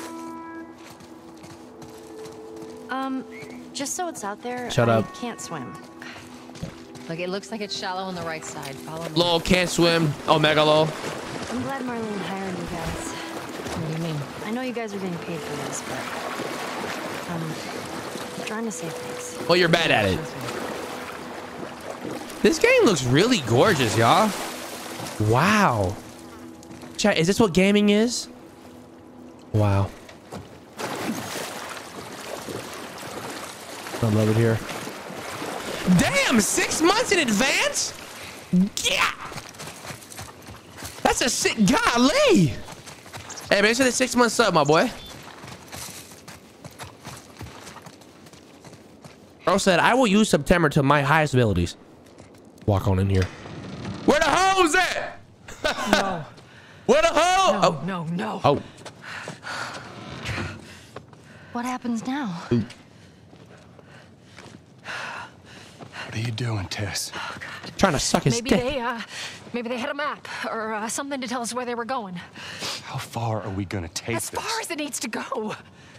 Just so it's out there, Shut up. I can't swim. Look, it looks like it's shallow on the right side. Follow me. Lol, can't swim. Omega lol. I'm glad Marlene hired you guys. What do you mean? I know you guys are getting paid for this, but I'm trying to save things. Well, you're bad at it. This game looks really gorgeous, y'all. Wow. Chat, is this what gaming is? Wow. I love it here. Damn, 6 months in advance? Yeah. That's a sick golly. Hey, make sure the 6 months up, my boy. Bro said, I will use September to my highest abilities. Walk on in here. Where the hose at? No. Where the hose? No, Oh. no, no. Oh. What happens now? What are you doing, Tess? Oh, God. Trying to suck his Maybe dick. maybe they had a map or something to tell us where they were going. How far are we gonna take As this? far as it needs to go.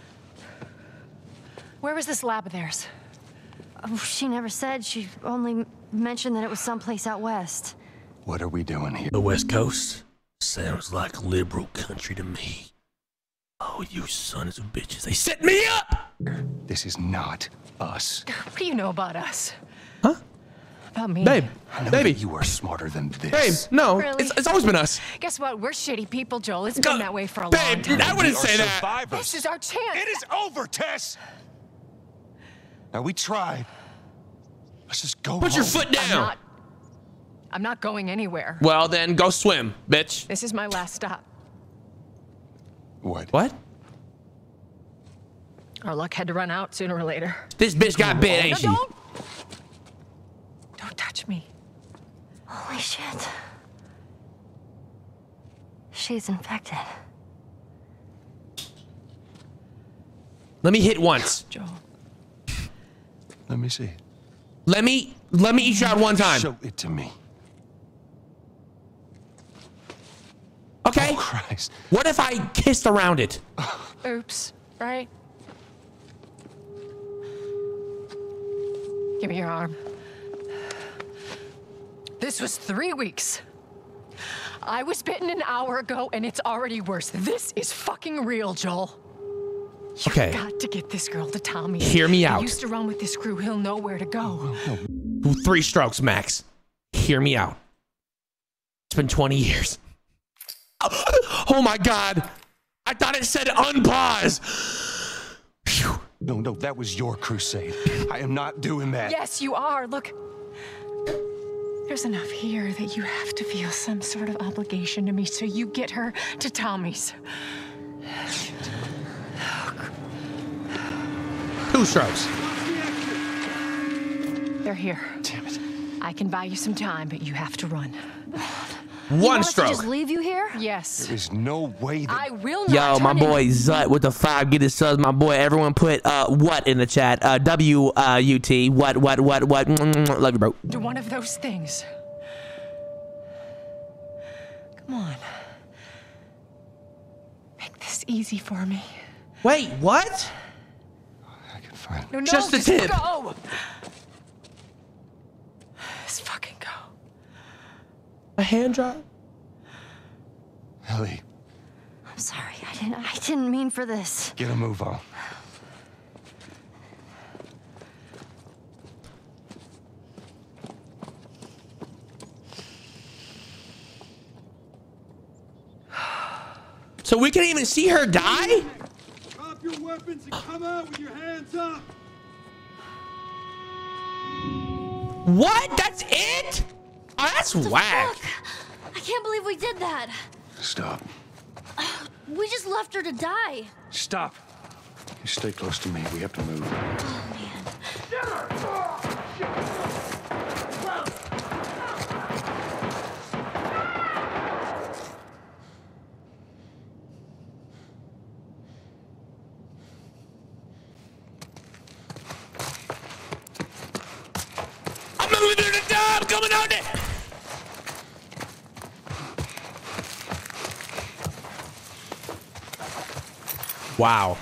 Where was this lab of theirs? Oh, she never said. She only mentioned that it was someplace out west. What are we doing here? The West Coast sounds like liberal country to me. Oh, you sons of bitches. They set me up! This is not us. What do you know about us? Huh? About me? Babe, I know baby. that you are smarter than this. Babe, no. Really? It's always been us. Guess what? We're shitty people, Joel. It's been that way for a long Babe, time. I wouldn't We are say that. survivors. This is our chance. It is over, Tess. Now we tried. Let's just go Put your home. foot down. I'm not going anywhere. Well, then go swim, bitch. This is my last stop. What? What? Our luck had to run out sooner or later. This bitch got bit, ain't she? Don't touch me. Holy shit. She's infected. Let me hit once. Joel. Let me see. Let me eat you out one time. Show it to me. Okay. Oh, Christ. What if I kissed around it? Oops. Right? Give me your arm. This was 3 weeks. I was bitten an hour ago, and it's already worse. This is fucking real, Joel. Okay. You've got to get this girl to Tommy. Hear me out. He used to run with this crew. He'll know where to go. 3 strokes max. Hear me out. It's been 20 years. Oh my God. I thought it said unpause. No, that was your crusade. I am not doing that. Yes, you are. Look. There's enough here that you have to feel some sort of obligation to me, so you get her to Tommy's. 2 strokes. They're here. Damn it. I can buy you some time, but you have to run. 1 stroke. Just leave you here? Yes. There is no way that... I will not. Yo, my boy Zut with the 5. Get his subs, my boy. Everyone put what in the chat? W-U-T. What? Love you, bro. Do one of those things. Come on. Make this easy for me. Wait, what? No, Just the tip. Go. Just fucking go. A hand drop? Ellie, I'm sorry. I didn't mean for this. get a move on. So we can even see her die? Drop your weapons and come out with your hands up. What? That's it? Oh, that's whack. I can't believe we did that. Stop. We just left her to die. Stop. You stay close to me. We have to move. I'm moving to the top. Coming out there. Wow.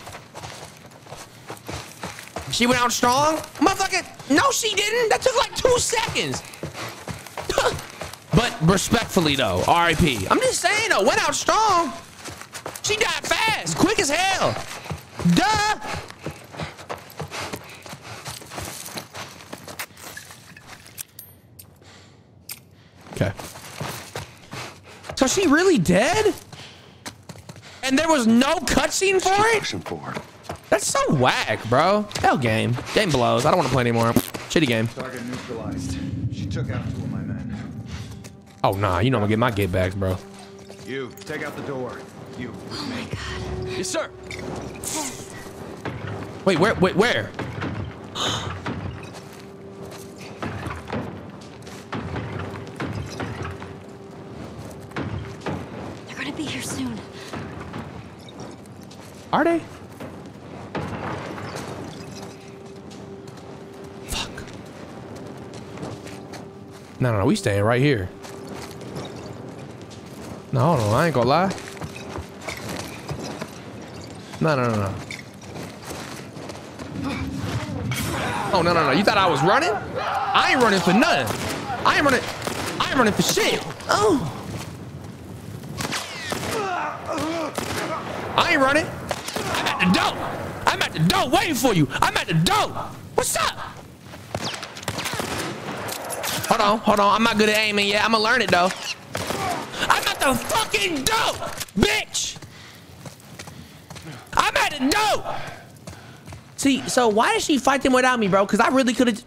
She went out strong? Motherfucker. No, she didn't. That took like 2 seconds. But respectfully, though, R.I.P. I'm just saying, though, went out strong. She died fast, quick as hell. Duh. Okay. So she really dead? And there was no cutscene for it? That's so whack, bro. Hell game. Game blows. I don't want to play anymore. Shitty game. Target neutralized. She took out 2 of my men. Oh, nah. You know I'm going to get my get backs, bro. You, take out the door. You. Oh my God. Yes, sir. Wait, where? They're gonna be here soon. Are they? No, we staying right here. No, hold on, I ain't gonna lie. No. Oh, no. You thought I was running? I ain't running for nothing. I ain't running for shit. Oh. I ain't running. I'm at the door waiting for you. I'm at the door. What's up? Hold on. I'm not good at aiming yet. I'm gonna learn it though. I'm at the fucking door, bitch. I'm at the door. See, so why did she fight them without me, bro? Because I really could have.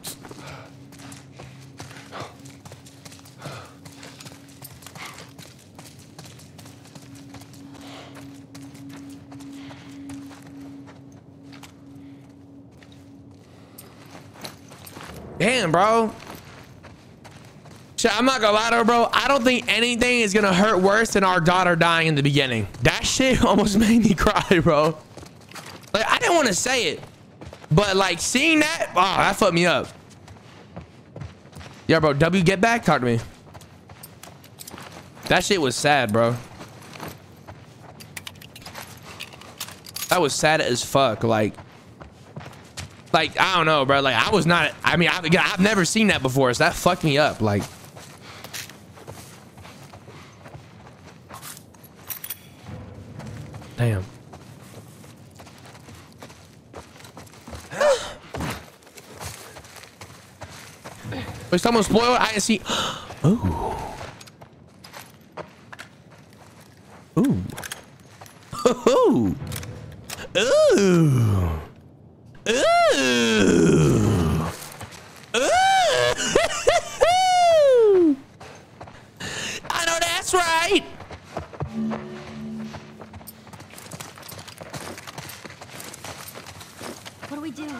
Damn, bro. Shit, I'm not gonna lie to her, bro. I don't think anything is gonna hurt worse than our daughter dying in the beginning. That shit almost made me cry, bro. Like, I didn't want to say it, but like seeing that, oh, that fucked me up. Yeah, bro. W, get back. Talk to me. That shit was sad, bro. That was sad as fuck. Like, I don't know, bro. Like, I was not. I mean, I've never seen that before, so that fucked me up. Like. Damn. Wait, someone spoiled? I didn't see. Ooh. Ooh. Ooh. Ooh. Ooh. Ooh. I know that's right. What do we do?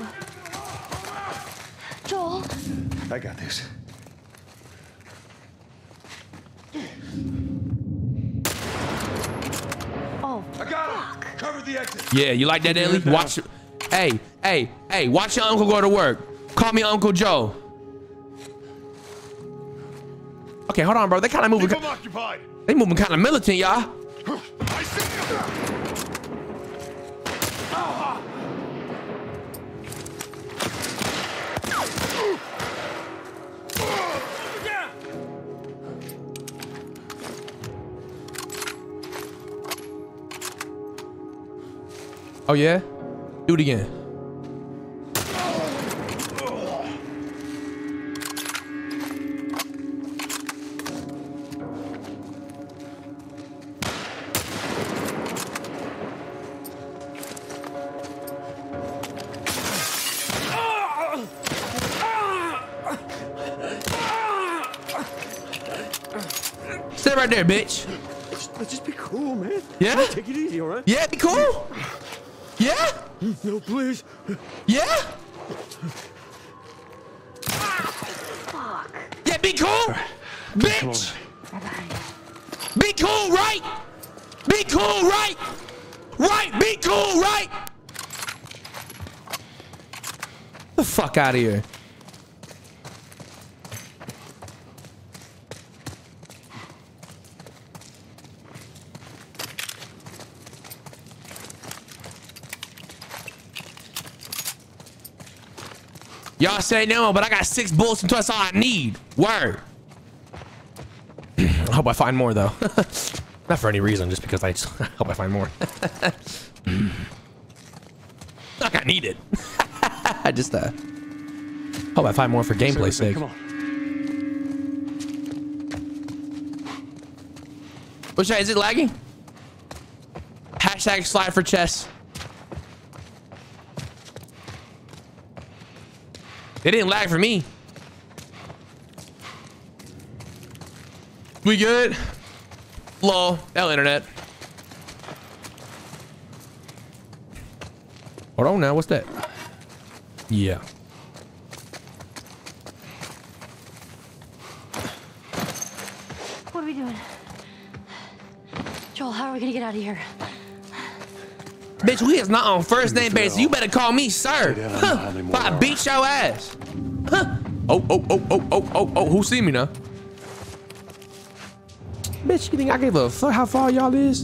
Joel? I got this. Oh, I got him. Cover the exit. Yeah, you like that, Ellie? Watch. Hey, watch your uncle go to work. Call me Uncle Joe. Okay, hold on, bro. They kind of moving. Keep them occupied. They moving kind of militant, y'all. I see you. Oh yeah? Do it again. Stay right there, bitch. Let's just be cool, man. Yeah? Take it easy, all right? Yeah, be cool. Yeah? No, please. Yeah? fuck. Yeah, be cool. Bitch. Be cool, right? Be cool, right? Right, be cool, right? The fuck out of here. Y'all say no, but I got 6 bullets and that's all I need. Word. I hope I find more though. Not for any reason, just because I hope I find more. Like I need it. I just hope I find more for gameplay's sake. Come on. Which is it lagging? Hashtag slide for chess. It didn't lag for me. We good? Lol. Hell, internet. Hold on now. What's that? Yeah. What are we doing? Joel, how are we gonna get out of here? Bitch, we is not on first name basis. You better call me sir. Huh. If I beat your ass. Huh. Oh. Who see me now? Bitch, you think I gave a fuck how far y'all is?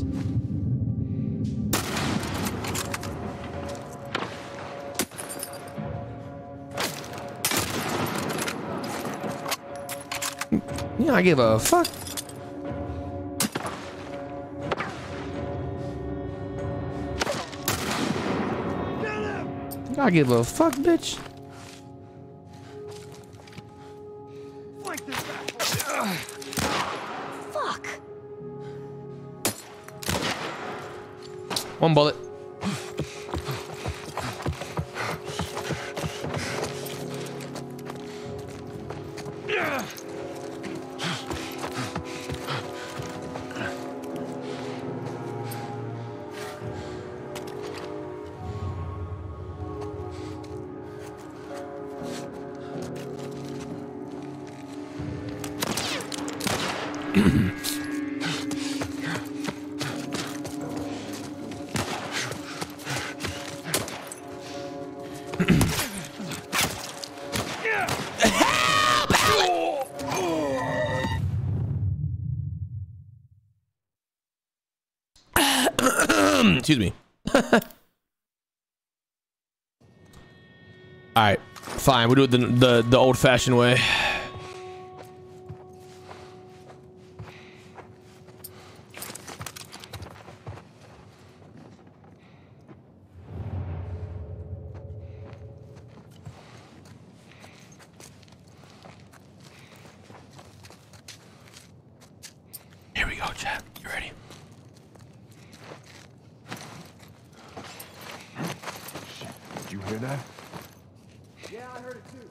Yeah, I give a fuck. I give a fuck, bitch. Fuck. One bullet. Excuse me. All right, fine. We'll do it the old-fashioned way. chat. You ready? Did you hear that? Yeah, I heard it too.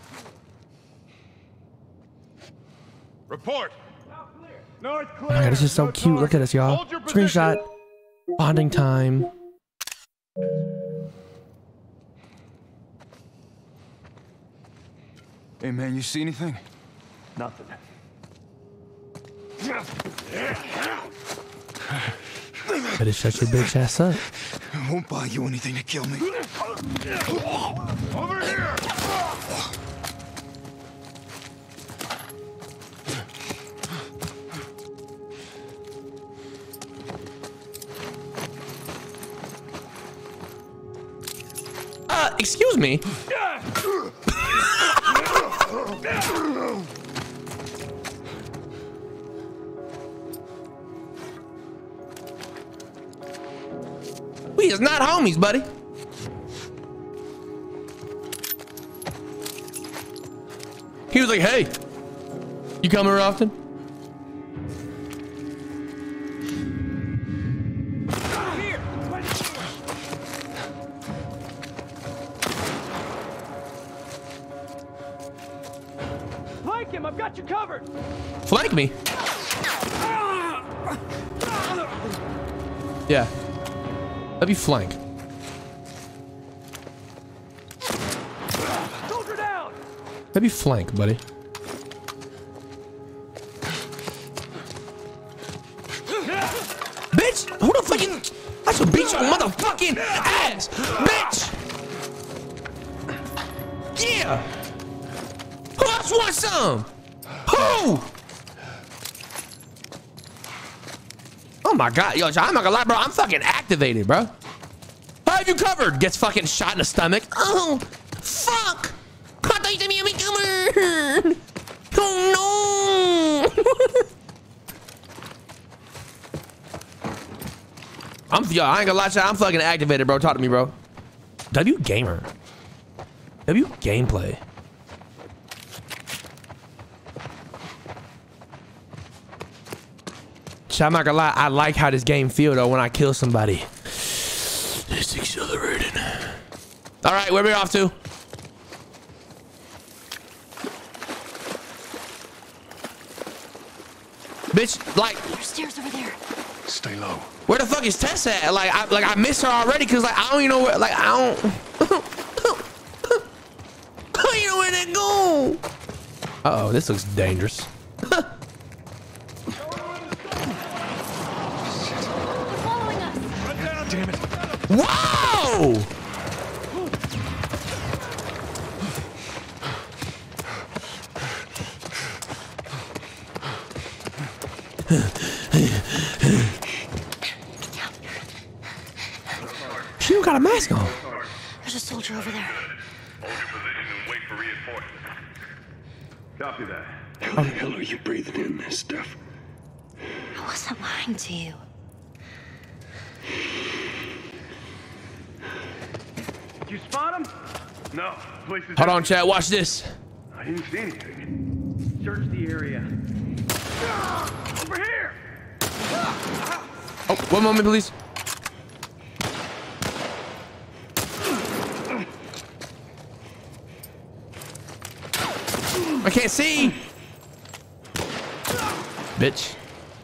Report. North Oh my god, this is so cute. Look at us, y'all. Screenshot. Bonding time. Hey, man, you see anything? Nothing. Better shut your bitch ass up. I won't buy you anything to kill me. Over here. Excuse me. We is not homies, buddy. He was like, hey, you come here often? Flank him! I've got you covered! Flank me? Yeah. That'd be flank. Soldier down! That'd be flank, buddy. Bitch! Who the fuck is... I should beat your motherfucking ass! Bitch! Yeah! Who else wants some? Who? Oh my god, yo, I'm not gonna lie, bro. I'm fucking activated, bro. How have you covered? Gets fucking shot in the stomach. Oh, fuck! I thought you said me had me covered. Oh no! Yo, I ain't gonna lie, to you, I'm fucking activated, bro. Talk to me, bro. W gamer. W gameplay. I'm not gonna lie, I like how this game feels though when I kill somebody. It's exhilarating. All right, where are we off to? Bitch, like. There's stairs over there. Stay low. Where the fuck is Tess at? Like I miss her already because like I don't even know where. Like I don't. I don't even know where they go. Uh oh, this looks dangerous. Damn it. Whoa! She don't got a mask on. There's a soldier over there. Hold your position and wait for reinforcements. Copy that. How the hell are you breathing in this stuff? I wasn't lying to you. Did you spot him? No, place is Hold on, chat. Watch this. I didn't see anything. Search the area. Over here! Oh, one moment, please. I can't see. Bitch.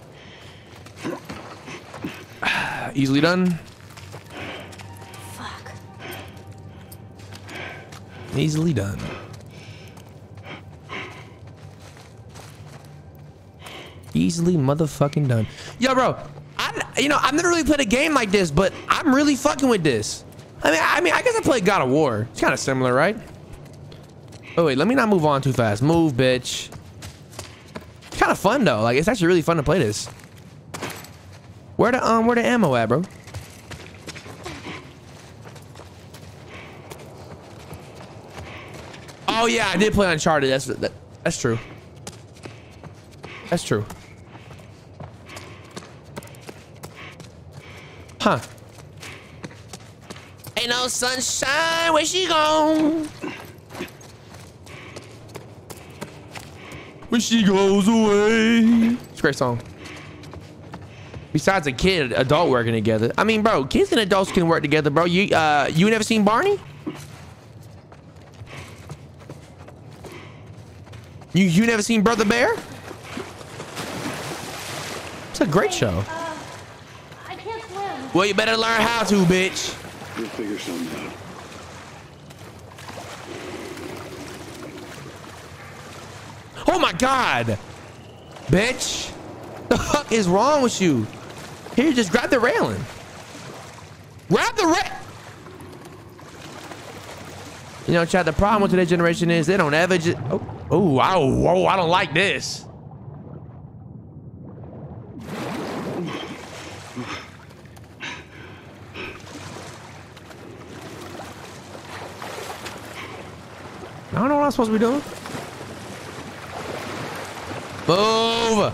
Easily done. Fuck. Easily done. Easily motherfucking done. Yo, bro. I've never really played a game like this, but I'm really fucking with this. I mean, I guess I played God of War. It's kind of similar, right? Oh wait, let me not move on too fast. Move, bitch. It's kind of fun though. Like, it's actually really fun to play this. Where the ammo at, bro? Oh yeah, I did play Uncharted. That's true. That's true. Huh. Ain't no sunshine, where she gone? When she goes away. It's a great song. Besides a kid, adult working together. I mean, bro, kids and adults can work together, bro. You never seen Barney? You never seen Brother Bear? It's a great show. I can't swim. Well, you better learn how to, bitch. We'll figure something out. Oh my God, bitch. The fuck is wrong with you? Here, just grab the railing. Grab the rail. You know, Chad, the problem with today's generation is they don't ever just... Oh, I don't like this. I don't know what I'm supposed to be doing. Move.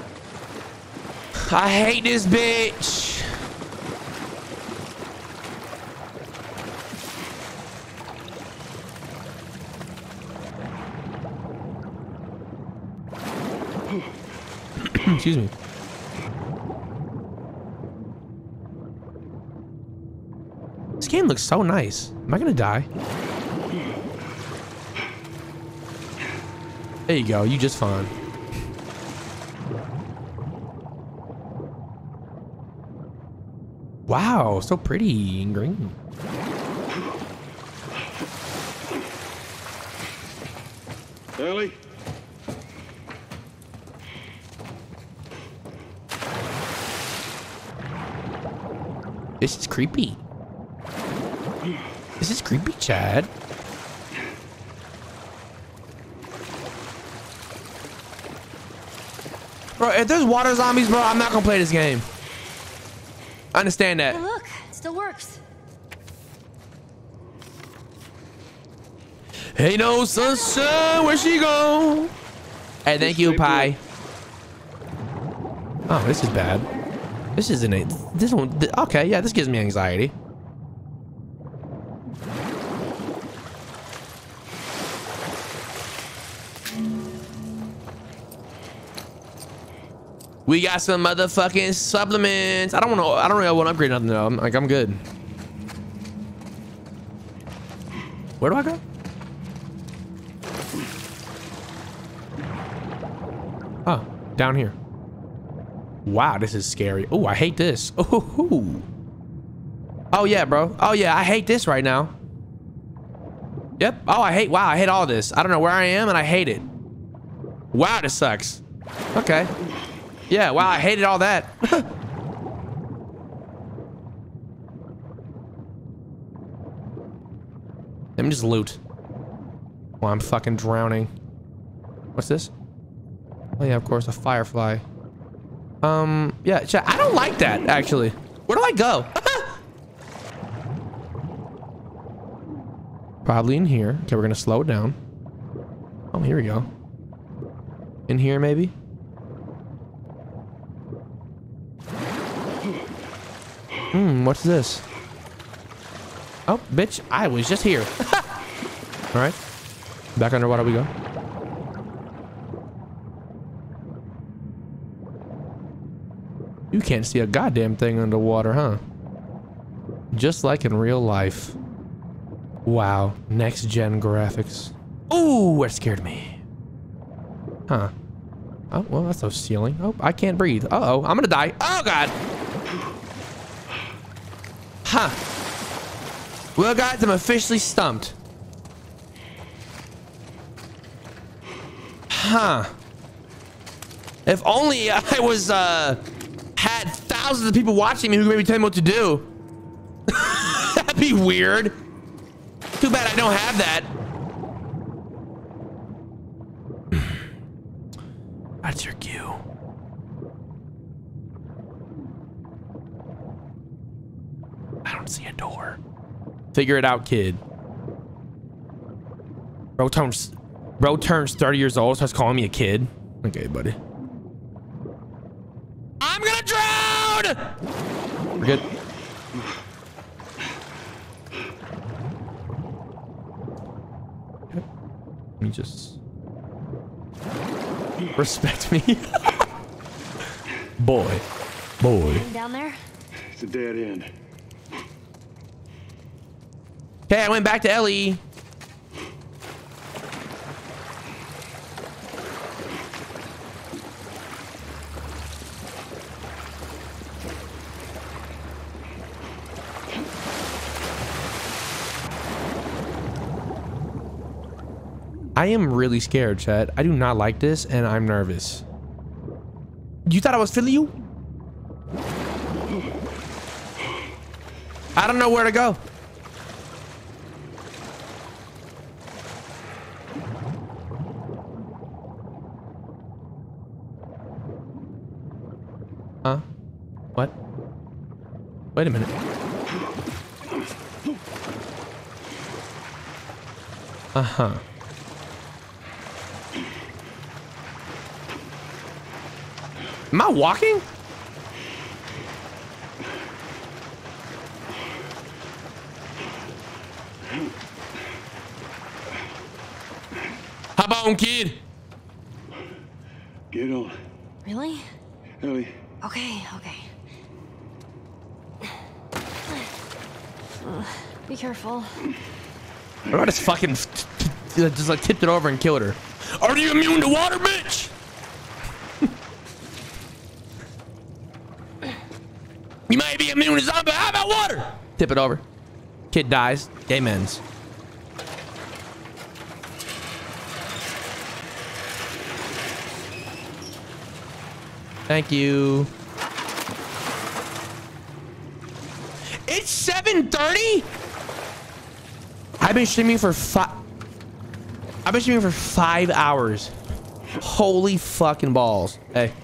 I hate this bitch. Excuse me. This game looks so nice. Am I gonna die? There you go. You just fine. Wow, so pretty and green. Ellie? This is creepy. This is creepy, Chad. Bro, if there's water zombies, bro, I'm not gonna play this game. I understand that. Hey, look, it still works. Hey, no sunshine, where she go? Hey, thank you, Pie. Oh, this is bad. This isn't it. This one. Okay, yeah, this gives me anxiety. We got some motherfucking supplements. I don't really want to upgrade nothing though. I'm good. Where do I go? Oh, down here. Wow, this is scary. Oh, I hate this. Oh yeah, bro. Oh yeah, I hate this right now. Yep. Oh, wow, I hate all this. I don't know where I am and I hate it. Wow, this sucks. Okay. Yeah, wow, I hated all that. Let me just loot. Well, I'm fucking drowning. What's this? Oh yeah, of course, a firefly. Yeah, chat, I don't like that, actually. Where do I go? Probably in here. Okay, we're gonna slow it down. Oh, here we go. In here, maybe? What's this? Oh, bitch, I was just here. All right. Back underwater we go. You can't see a goddamn thing underwater, huh? Just like in real life. Wow, next gen graphics. Ooh, that scared me. Huh. Oh, well, that's no ceiling. Oh, I can't breathe. Uh-oh, I'm gonna die. Oh, God. Huh. Well, guys, I'm officially stumped. Huh. If only I was, had thousands of people watching me who could maybe tell me what to do. That'd be weird. Too bad I don't have that. That's your cue. I don't see a door. Figure it out, kid. Bro turns 30 years old, starts calling me a kid. Okay, buddy. I'm gonna drown! We're good. Let me just respect me. Boy. Boy. Down there? It's a dead end. Okay, I went back to Ellie. I am really scared, chat. I do not like this, and I'm nervous. You thought I was feeling you? I don't know where to go. Huh? What? Wait a minute. Uh-huh. Am I walking? Hop on, kid. Get on. Really? Ellie. Okay. Be careful. What about just fucking just like tipped it over and killed her? Are you immune to water, bitch? You might be immune to zombie. How about water? Tip it over. Kid dies. Game ends. Thank you. It's 7:30. I've been streaming for 5 hours. Holy fucking balls. Hey,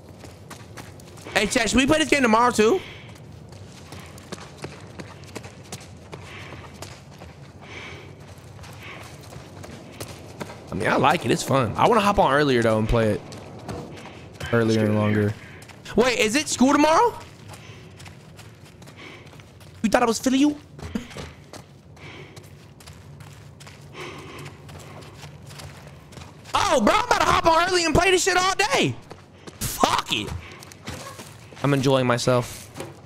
chat, should we play this game tomorrow too? I mean, I like it. It's fun. I want to hop on earlier though and play it earlier and longer. Wait, is it school tomorrow? You thought I was feeling you? Oh, bro, I'm about to hop on early and play this shit all day. Fuck it. I'm enjoying myself.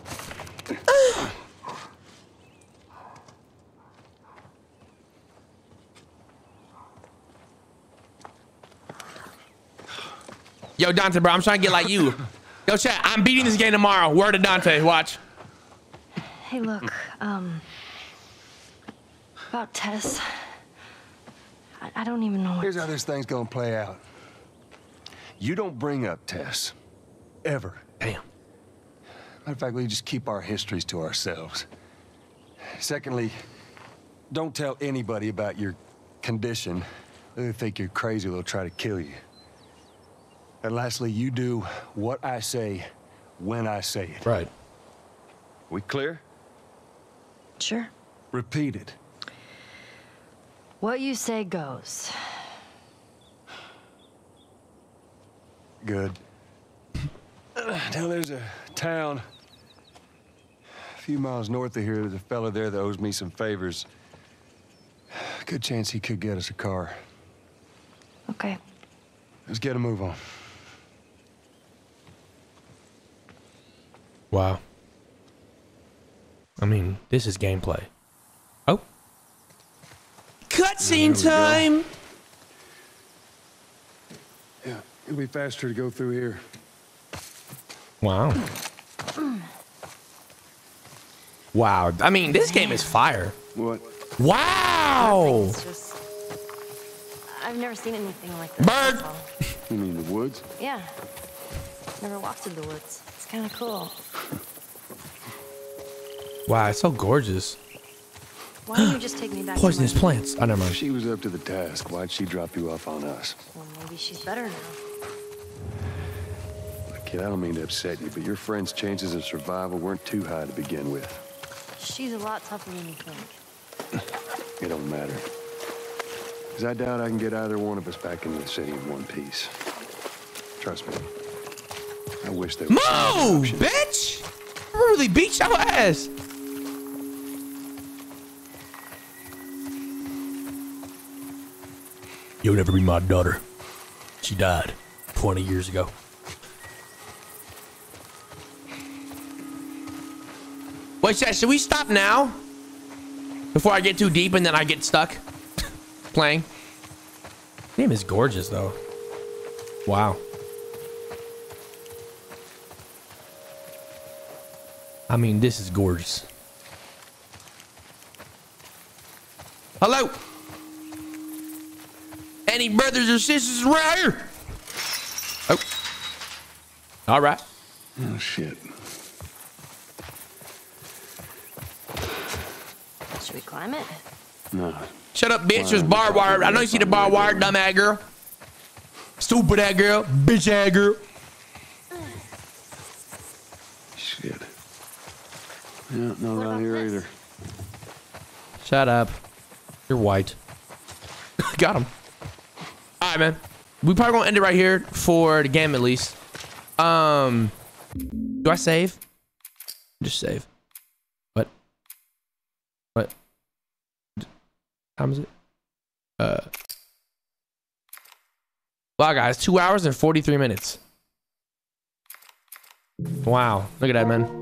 Yo, Dante, bro, I'm trying to get like you. Yo, chat, I'm beating this game tomorrow. Word to Dante. Watch. Hey, look, about Tess. I don't even know. Here's how this thing's gonna play out. You don't bring up Tess. Ever. Damn. Matter of fact, we just keep our histories to ourselves. Secondly, don't tell anybody about your condition. They think you're crazy, they'll try to kill you. And lastly, you do what I say when I say it. Right. We clear? Sure. Repeat it. What you say goes. Good. Now there's a town a few miles north of here. There's a fella there that owes me some favors. Good chance he could get us a car. Okay. Let's get a move on. Wow. I mean, this is gameplay. Oh. Cutscene time. Yeah, it'll be faster to go through here. Wow. Wow. I mean, this game is fire. What? Wow. It's just, I've never seen anything like this. Bird. You mean the woods? Yeah. Never walked through the woods. It's kind of cool. Wow, it's so gorgeous. Why don't you just take me back? Poisonous plants. Oh, never mind. She was up to the task. Why'd she drop you off on us? Well, maybe she's better now. Look, kid, I don't mean to upset you, but your friend's chances of survival weren't too high to begin with. She's a lot tougher than you think. It don't matter. Because I doubt I can get either one of us back into the city in one piece. Trust me. I wish there was some Move, bitch! Really beat your ass. You'll never be my daughter. She died 20 years ago. Wait, chat, should we stop now? Before I get too deep and then I get stuck playing. Name is gorgeous though. Wow. I mean, this is gorgeous. Hello. Any brothers or sisters around here? Oh. All right. Oh shit. Should we climb it? No. Shut up, bitch. There's barbed wire. I know you see the barbed wire, dumb ass girl. Stupid ass girl. Bitch ass girl. Shit. Yeah, not around here either. Shut up. You're white. Got him. All right, man. We probably gonna end it right here for the game at least. Do I save? Just save. What? What? Time is it? Wow, guys, 2 hours and 43 minutes. Wow, look at that, man.